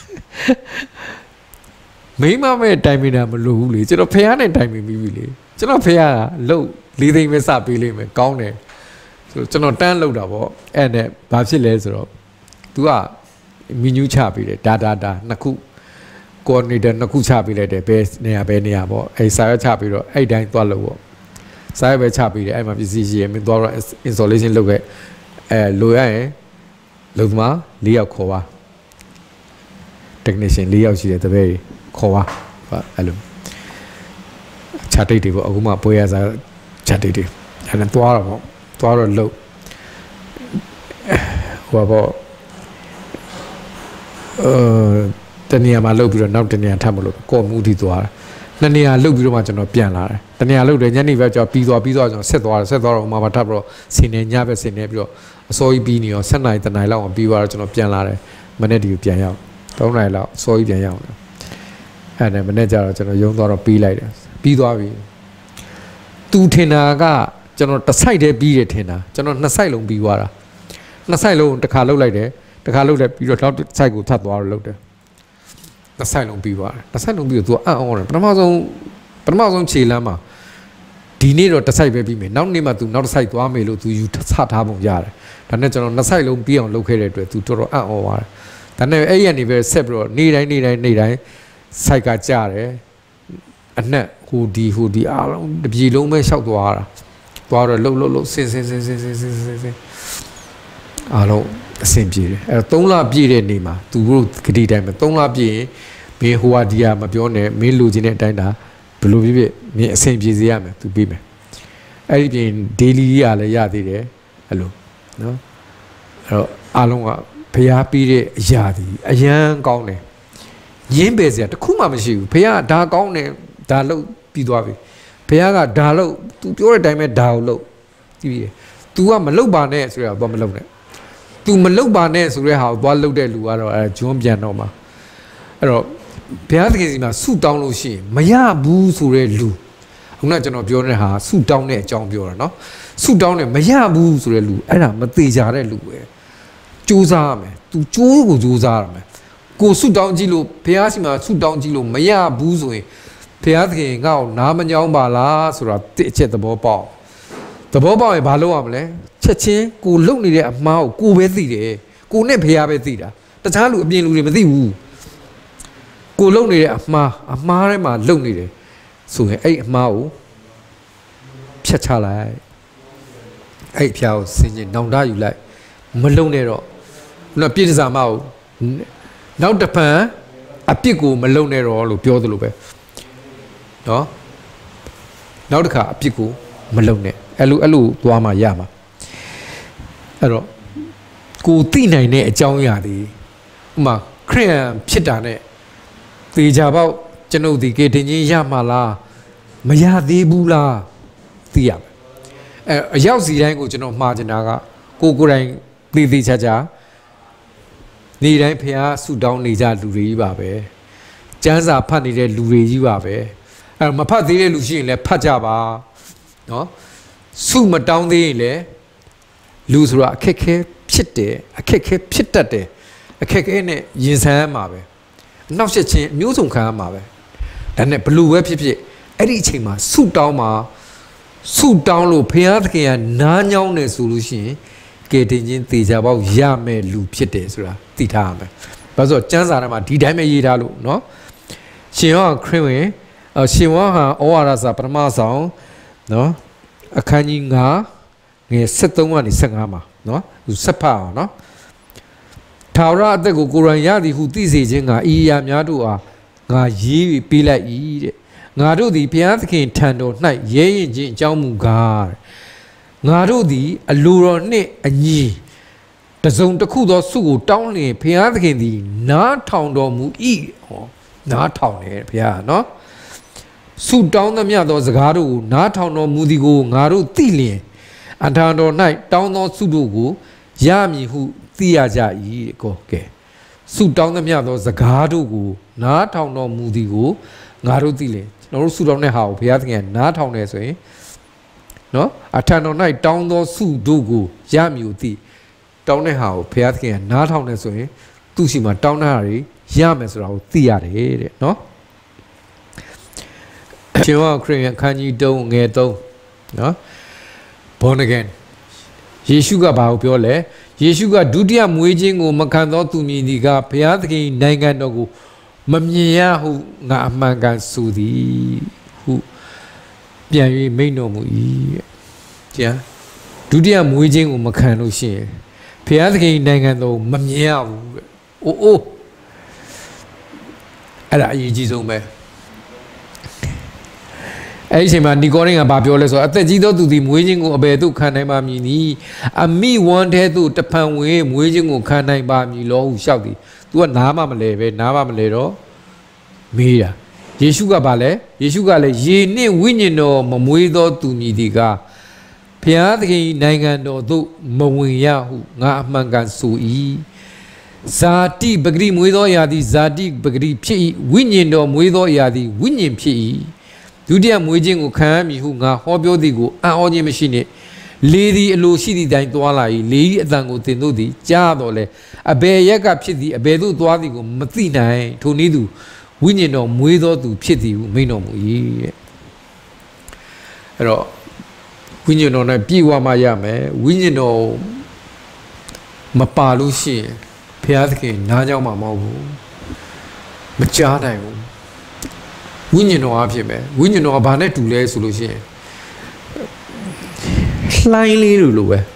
မိမမဲ့တိုင်ပင်တာမလိုဘူးလေကျွန်တော်ဖះနဲ့တိုင်ပင်ပြီးပြီလေကျွန်တော်ဖះကလုံ4သိန်းပဲစပေးလိမ့်မယ်ကောင်းတယ်ဆိုကျွန်တော်တန်းလောက်တာပေါ့အဲ့နဲ့ဘာဖြစ်လဲဆိုတော့ तू ကမီနူးချပေးတယ်ဒါနှစ်ခု coordinator နှစ်ခုချပေးလိုက်တယ်ဘယ်နေရာပေါ့အဲ့စာရွက်ချပေးတော့အဲ့တိုင်းသွားလို့ပေါ့စာရွက်ပဲချပေးတယ်အဲ့မှာပစ္စည်းရှိရင်မင်းသွားတော့ installation လုပ်ခဲ့လိုရရင်လုံသမား4ယောက်ခေါ်ပါ technician 4ယောက်ရှိတယ်တပည့်ခေါ်ပါအဲ့လိုချတိတ်တွေပေါ့အခုမှပွဲရစားချတိတ်တွေအဲ့ဒါသွားတော့လှုပ်ဟိုပေါ့တနေရာမှာလှုပ်ပြီးတော့နောက်တနေရာထပ်မလို့ကော်မှုတီသွားတာ2နေရာလှုပ်ပြီးတော့မှကျွန်တော်ပြန်လာတယ်တနေရာလှုပ်တယ်ညနေပဲကျွန်တော်ပြီးသွားကျွန်တော်ဆက်သွားတော့ဥမာမှာထပ်ပြီးတော့စင်နေညပဲစင်နေပြီးတော့အစောကြီးပြီးနေရော7 နာရီတနာရီလောက်အောင်ပြီးသွားတော့ကျွန်တော်ပြန်လာတယ်မနေ့ဒီကိုပြန်ရောက်3 နာရီလောက်အစောကြီးပြန်ရောက်တယ်အဲ့ဒါမနေ့ကျတော့ကျွန်တော်ရုံးသွားတော့ပြီးလိုက်တယ်ပြီးသွားပြီသူထင်တာကကျွန်တော်တစ်ဆိုင်တည်းပြီးတယ်ထင်တာကျွန်တော်2ဆိုင်လုံးပြီးသွားတာ2ဆိုင်လုံးတစ်ခါလှုပ်လိုက်တယ်ပြီးတော့နောက်ဆိုင်ကိုထပ်သွားတော့လှုပ်တယ်2ဆိုင်လုံးပြီးသွားတယ်2ဆိုင်လုံးပြီးတော့ तू အံ့ဩတယ်ပထမဆုံးခြေလမ်းမှာဒီနေ့တော့တစ်ဆိုင်ပဲပြီးမယ်နောက်နေ့မှ तू နောက်တစ်ဆိုင်သွားမယ်လို့ तू ယူဆထားပုံရတယ်ဒါနဲ့ကျွန်တော်2ဆိုင်လုံးပြီးအောင်လုပ်ခဲ့တဲ့အတွက် तू တော်တော်အံ့ဩသွားတယ်ဒါနဲ့အဲ့ရနေပဲဆက်ပြီးတော့နေ့တိုင်းစိုက်ကကြတယ်အနက်ဟိုဒီအားလုံးတပြေလုံးပဲလျှောက်သွားတာသွားတော့လှုပ်ဆင်းအားလုံးအဆင်ပြေတယ်အဲ့တော့3လပြည့်တဲ့နေ့မှာသူတို့ဂတိတိုင်းပဲ3လပြည့်ရင်မင်းဟိုဟာဒီဟာမပြောနဲ့မင်းလူချင်းတဲ့အတိုင်းဒါဘယ်လိုဖြစ်မင်းအဆင်ပြေစေရမယ်သူပြီးမယ်အဲ့ဒီပြင် daily ရလည်းရသေးတယ်အဲ့လိုနော်အဲ့တော့အားလုံးကဖျားပြီးတဲ့အရာဒီအရန်ကောင်းတယ်ရင်းပယ်စရာတခုမှမရှိဘူးဖះဒါကောင်းတယ်ဒါလုပ်ပြီးသွားပြီဖះကဒါလုပ် तू ပြောတဲ့အတိုင်းပဲဒါကိုလုပ်ကြည့်ပြီးတယ် तू ကမလုပ်ပါနဲ့ဆိုတော့ဘာမလုပ်နဲ့ तू မလုပ်ပါနဲ့ဆိုတဲ့ဟာကိုသွားလုပ်တဲ့လူကတော့အဲဂျွန်းပြန်တော့မှာအဲ့တော့ဘုရားသခင်စီမှာဆုတောင်းလို့ရှိရင်မရဘူးဆိုတဲ့လူခုနကကျွန်တော်ပြောတဲ့ဟာဆုတောင်းတဲ့အကြောင်းပြောတာเนาะဆုတောင်းတယ်မရဘူးဆိုတဲ့လူအဲ့ဒါမသေးကြတဲ့လူပဲစူးစမ်းရမယ် तू ကြိုးကိုစူးစမ်းရမယ်ကိုဆုတောင်းကြည့်လို့ဘုရားစီမှာဆုတောင်းကြည့်လို့မရဘူးဆိုရင်ဘုရားသခင်ငါ့ကိုနားမညောင်းပါလားဆိုတာတစ်အချက်သဘောပေါက်ရင်ဘာလုပ်ရမလဲချက်ချင်းကိုလုံနေတဲ့အမှားကိုပဲသိတယ်ကိုနဲ့ဘုရားပဲသိတာတခြားလူအပြင်လူတွေမသိဘူးကိုလုံနေတဲ့အမှားထဲမှာလုံနေတယ်ဆိုရင်အဲ့အမှားကိုဖြတ်ချလိုက်အဲ့ဖျားကိုစင်ကျင်နောင်တယူလိုက်မလုံနဲ့တော့ပြည့်စုံမအောင်နောက်တစ်ဖန်အပြစ်ကိုမလုံနဲ့တော့လို့ပြောသလိုပဲနော်နောက်တစ်ခါအပြစ်ကိုမလုံနဲ့အဲ့လိုသွားမှရမှာအဲ့တော့ကိုသိနိုင်တဲ့အကြောင်းအရာတွေဥမာခရစ်ယာန်ဖြစ်တာနဲ့တေချာပေါက်ကျွန်ုပ်ဒီကေတင်ချင်းရမှာလားမရသေးဘူးလားသိရမယ်အရောက်စီတိုင်းကိုကျွန်တော်မှားချင်တာကကိုယ်တိုင်သေချာနေတိုင်းဖះဆူတောင်းနေကြလူတွေကြီးပါပဲကျမ်းစာဖတ်နေတဲ့လူတွေကြီးပါပဲမဖတ်သေးတဲ့လူရှိရင်လည်းဖတ်ကြပါနော်ဆုမတောင်းသေးရင်လည်းလူဆိုတာအခက်ခဲဖြစ်တယ်အခက်ခဲဖြစ်တတ်တယ်အခက်ခဲနဲ့ရင်ဆိုင်ရမှာပဲအနောက်ရှက်ချင်းအမျိုးစုံခံရမှာပဲဒါနဲ့ဘလူပဲဖြစ်ဖြစ်အဲ့ဒီအချိန်မှာဆုတောင်းမှာဆုတောင်းလို့ဘုရားသခင်ကနားညောင်းနေဆိုလို့ရှိရင်ကေတင်ချင်းတေချာပေါက်ရမယ်လူဖြစ်တယ်ဆိုတာသိထားရမယ်ဘာလို့ကျမ်းစာထဲမှာဒီတိုင်းပဲရေးထားလို့နော်ရှင်ယောဟန်ခရစ်ဝင်ရှင်ယောဟန်ဩဝါဒစာပထမဆောင်နော်အခန်းကြီး9ငယ်73ကနေ15မှာနော်ဆက်ဖတ်အောင်နော်ထာဝရအသက်ကိုကိုယ်တိုင်ရသည်ဟုသိစေခြင်းကဤအရာများတို့အားငါရေးပြီးပေးလိုက်၏တဲ့ငါတို့သည်ဘုရားသခင်ထံတော်၌ရဲရင်ခြင်းအကြောင်းမူကားငါတို့သည်အလိုတော်နှင့်အညီတစုံတစ်ခုသောဆုကိုတောင်းလျင်ဘုရားသခင်သည်နားထောင်တော်မူ၏ဟောနားထောင်တယ်ဘုရားနော်ဆုတောင်းသမျှသောစကားတို့ကိုနားထောင်တော်မူသည်ကိုငါတို့သိလျင်အထံတော်၌တောင်းသောဆုတို့ကိုရမည်ဟုသိရကြ၏ကောကဲဆုတောင်းသမျှသောစကားတို့ကိုနားထောင်တော်မူသည်ကိုငါတို့သိလျင်ကျွန်တော်တို့ဆုတောင်းတဲ့ဟာကိုဘုရားသခင်ကနားထောင်တယ်ဆိုရင်နော်အထံတော်၌တောင်းသောဆုတို့ကိုရမည်ဟုသိတောင်းတဲ့ဟာကိုဘုရားသခင်ကနားထောင်တယ်ဆိုရင်သူ့ရှိမှာတောင်းတဲ့ဟာတွေရမယ်ဆိုတာကိုသိရတယ်တဲ့နော်ရှင်ယောဟန်ခရစ်ယာန်ခန်းကြီး3ငယ်3နော် born again ယေရှုကဘာကိုပြောလဲယေရှုကဒုတိယမွေးခြင်းကိုမခံသောသူမည်ဒီကဘုရားသခင်နိုင်ငံတော်ကိုမမြင်ရဟုငါအမှန်ကန်ဆိုသည်ဟုပြန်၍မိန့်တော်မူ၏ကျန်ဒုတိယမွေးခြင်းကိုမခံလို့ရှိရင်ဘုရားသခင်နိုင်ငံတော်မမြင်ရဘူးတဲ့အိုးအဲ့ဒါအရေးကြီးဆုံးပဲအဲ့ဒီအချိန်မှာနီကိုဒင်းကဘာပြောလဲဆိုတော့အသက်ကြီးသောသူသည်မွေးခြင်းကိုအဘယ်သို့ခံနိုင်ပါမည်နည်းအမိဝမ်းထဲသို့တဖန်ဝင်မွေးခြင်းကိုခံနိုင်ပါမည်လောဟုလျှောက်သည် तू ကနားမလဲပဲနားမလဲတော့မေးတာယေရှုကဘာလဲယေရှုကလည်းရေနှင့်ဝိညာဉ်တော်မမွေးသောသူမည်ဒီကဘုရားသခင်နိုင်ငံတော်သို့မဝင်ရဟုငါအမှန်ကန်ဆို၏ဇာတိပဂရိမွေးသောအရာသည်ဇာတိပဂရိဖြစ်၏ဝိညာဉ်တော်မွေးသောအရာသည်ဝိညာဉ်ဖြစ်၏ဒုတိယမွေးခြင်းကိုခံရမည်ဟုငါဟောပြောသည်ကိုအံ့ဩခြင်းမရှိနှင့်လေသည်အလိုရှိသည့်တိုင်သွားလာ၏လေ၏အတန်ကိုသင်တို့သည်ကြားတော်လဲအဘယ်ရက်ကဖြစ်သည်အဘယ်သို့သွားသည်ကိုမသိနိုင်ထိုနည်းသူဝိညာဉ်တော်မွေးသောသူဖြစ်သည်ဟုမိန့်တော်မူ၏တဲ့အဲ့တော့ဝိညာဉ်တော်နဲ့ပြည့်ဝမှရမယ်ဝိညာဉ်တော်မပါလို့ရှိရင်ဘုရားသခင်နားကြောင်းမှာမဟုတ်ဘူးမကြားနိုင်ဘူးဝိညာဉ်တော်အဖြစ်ပဲဝိညာဉ်တော်ကဘာနဲ့တူလဲဆိုလို့ရှိရင်လှိုင်းလေးလိုပဲ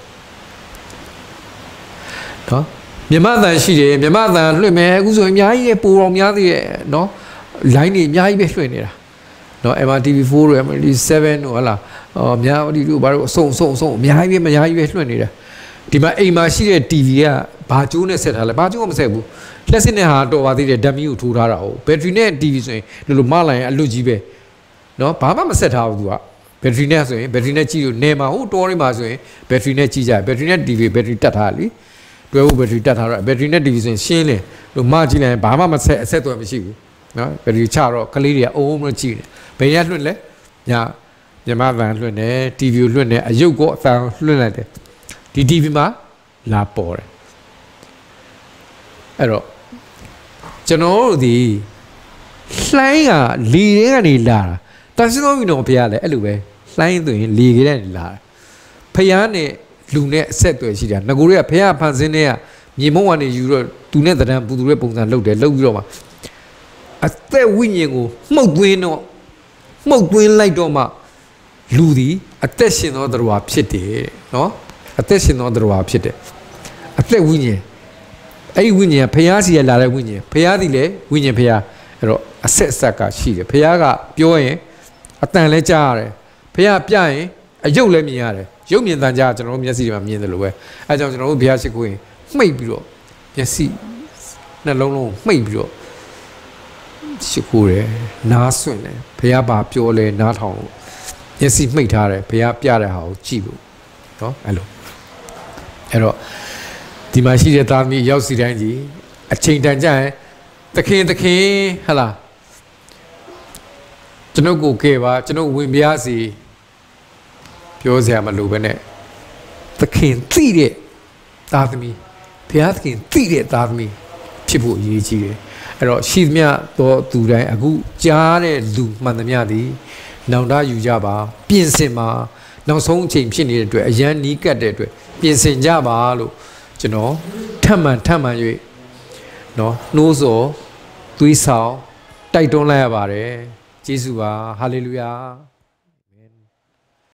နော်မြမတန်ရှိတယ်မြမတန်လွှင့်မယ်အခုဆိုရင်အများကြီးပိုတော်များသေးရဲ့နော်လိုင်းတွေအများကြီးပဲလွှင့်နေတာနော် MRTV4 တို့ MRTV7 တို့ဟလာများဒီတို့ဘာလို့အစုံအများကြီးပဲလွှင့်နေတာဒီမှာအိမ်မှာရှိတဲ့ TV ကဘာကျိုးနဲ့ဆက်ထားလဲဘာကျိုးမဆက်ဘူးလက်စစ်နဲ့ဟာတော်ပါသေးတယ်ဓာတ်မီးကိုထိုးထားတာဟုတ်ဘက်ထရီနဲ့ TV ဆိုရင်လိုမလာရင်အလွတ်ကြီးပဲနော်ဘာမှမဆက်ထားဘူးသူကဘက်ထရီနဲ့ဆိုရင်ဘက်ထရီနဲ့ကြည့်လို့နေမှာဟိုတော်ရင်းမှာဆိုရင်ဘက်ထရီနဲ့ကြည့်ကြဘက်ထရီနဲ့ TV ဘက်ထရီတက်ထားလीတွဲဖို့ဘက်ထရီတက်ထားတော့ဘက်ထရီနဲ့ TV ဆိုရင်ရှင်းတယ်လို့မကြည့်လိုက်ဘာမှမဆက်အဆက်သွယ်မရှိဘူးနော်ဘက်ထရီချတော့ကလေးတွေကအုံးမကြည့်တယ်ဘယ်ရလွှင့်လဲညာမြမဗန်လွှင့်တယ် TV ကိုလွှင့်တယ်အယုတ်ကောအသံလွှင့်လိုက်တယ်ဒီ TV မှာလာပေါ်တယ်အဲ့တော့ကျွန်တော်တို့ဒီလှိုင်းကလေတွေကနေလာတာတန်ရှင်းသောမိတော်ဘုရားလည်းအဲ့လိုပဲလှိုင်းဆိုရင်လေတွေကနေလာတာဘုရားနဲ့လူနဲ့အဆက်အသွယ်ရှိတာငကိုတွေကဘုရားဖန်ဆင်းတဲ့ကမြေမုံကနေယူတော့သူနဲ့တရံပူသူတဲ့ပုံစံလုပ်တယ်လုပ်ပြီးတော့မှအသက်ဝိညာဉ်ကိုမှုတ်သွင်းလိုက်တော့မှလူသည်အသက်ရှင်သောတရားဖြစ်တယ်နော်အသက်ရှင်သောတရားဖြစ်တယ်အသက်ဝိညာဉ်အဲ့ဒီဝိညာဉ်ကဘုရားစီရလာတဲ့ဝိညာဉ်ဘုရားသည်လည်းဝိညာဉ်ဘုရားအဲ့တော့အဆက်အဆက်ကရှိတယ်ဘုရားကပြောရင်အတန်လဲကြားရတယ်ဘုရားပြရင်အယုတ်လည်းမြင်ရတယ်ရုပ်မြင်သံကြားကျွန်တော်တို့မျက်စိတွေမှာမြင်တယ်လို့ပဲအဲကြောင့်ကျွန်တော်တို့ဘုရားရှိခိုးရင်မှိတ်ပြီးတော့မျက်စိနှလုံးလုံးမှိတ်ပြီးတော့ရှိခိုးတယ်နားဆွင့်တယ်ဘုရားဘာပြောလဲနားထောင်လို့မျက်စိမှိတ်ထားတယ်ဘုရားပြတဲ့ဟာကိုကြည့်ဖို့နော်အဲ့တော့ဒီမှာရှိတဲ့သားသမီးရောက်စီတိုင်းကြီးအချိန်တန်ကြရင်သခင်ဟလာကျွန်ုပ်ကိုကဲပါကျွန်ုပ်ဝင်ပြားစီပြောစရာမလိုပဲနဲ့သခင်သိတဲ့သားသမီးဘုရားသခင်သိတဲ့သားသမီးဖြစ်ဖို့အရေးကြီးတယ်အဲ့တော့ရှိသမျှသောသူတိုင်းအခုကြားတဲ့လူမှန်သမျှသည်နောင်တယူကြပါပြင်ဆင်ပါနောက်ဆုံးအချိန်ဖြစ်နေတဲ့အတွက်အရန်နီးကပ်တဲ့အတွက်ပြင်ဆင်ကြပါလို့ကျွန်တော်ထပ်မှန်၍နော်နှိုးဆော်သွေးဆောင်တိုက်တွန်းလိုက်ရပါတယ်ယေရှုပါဟာလေလုယာ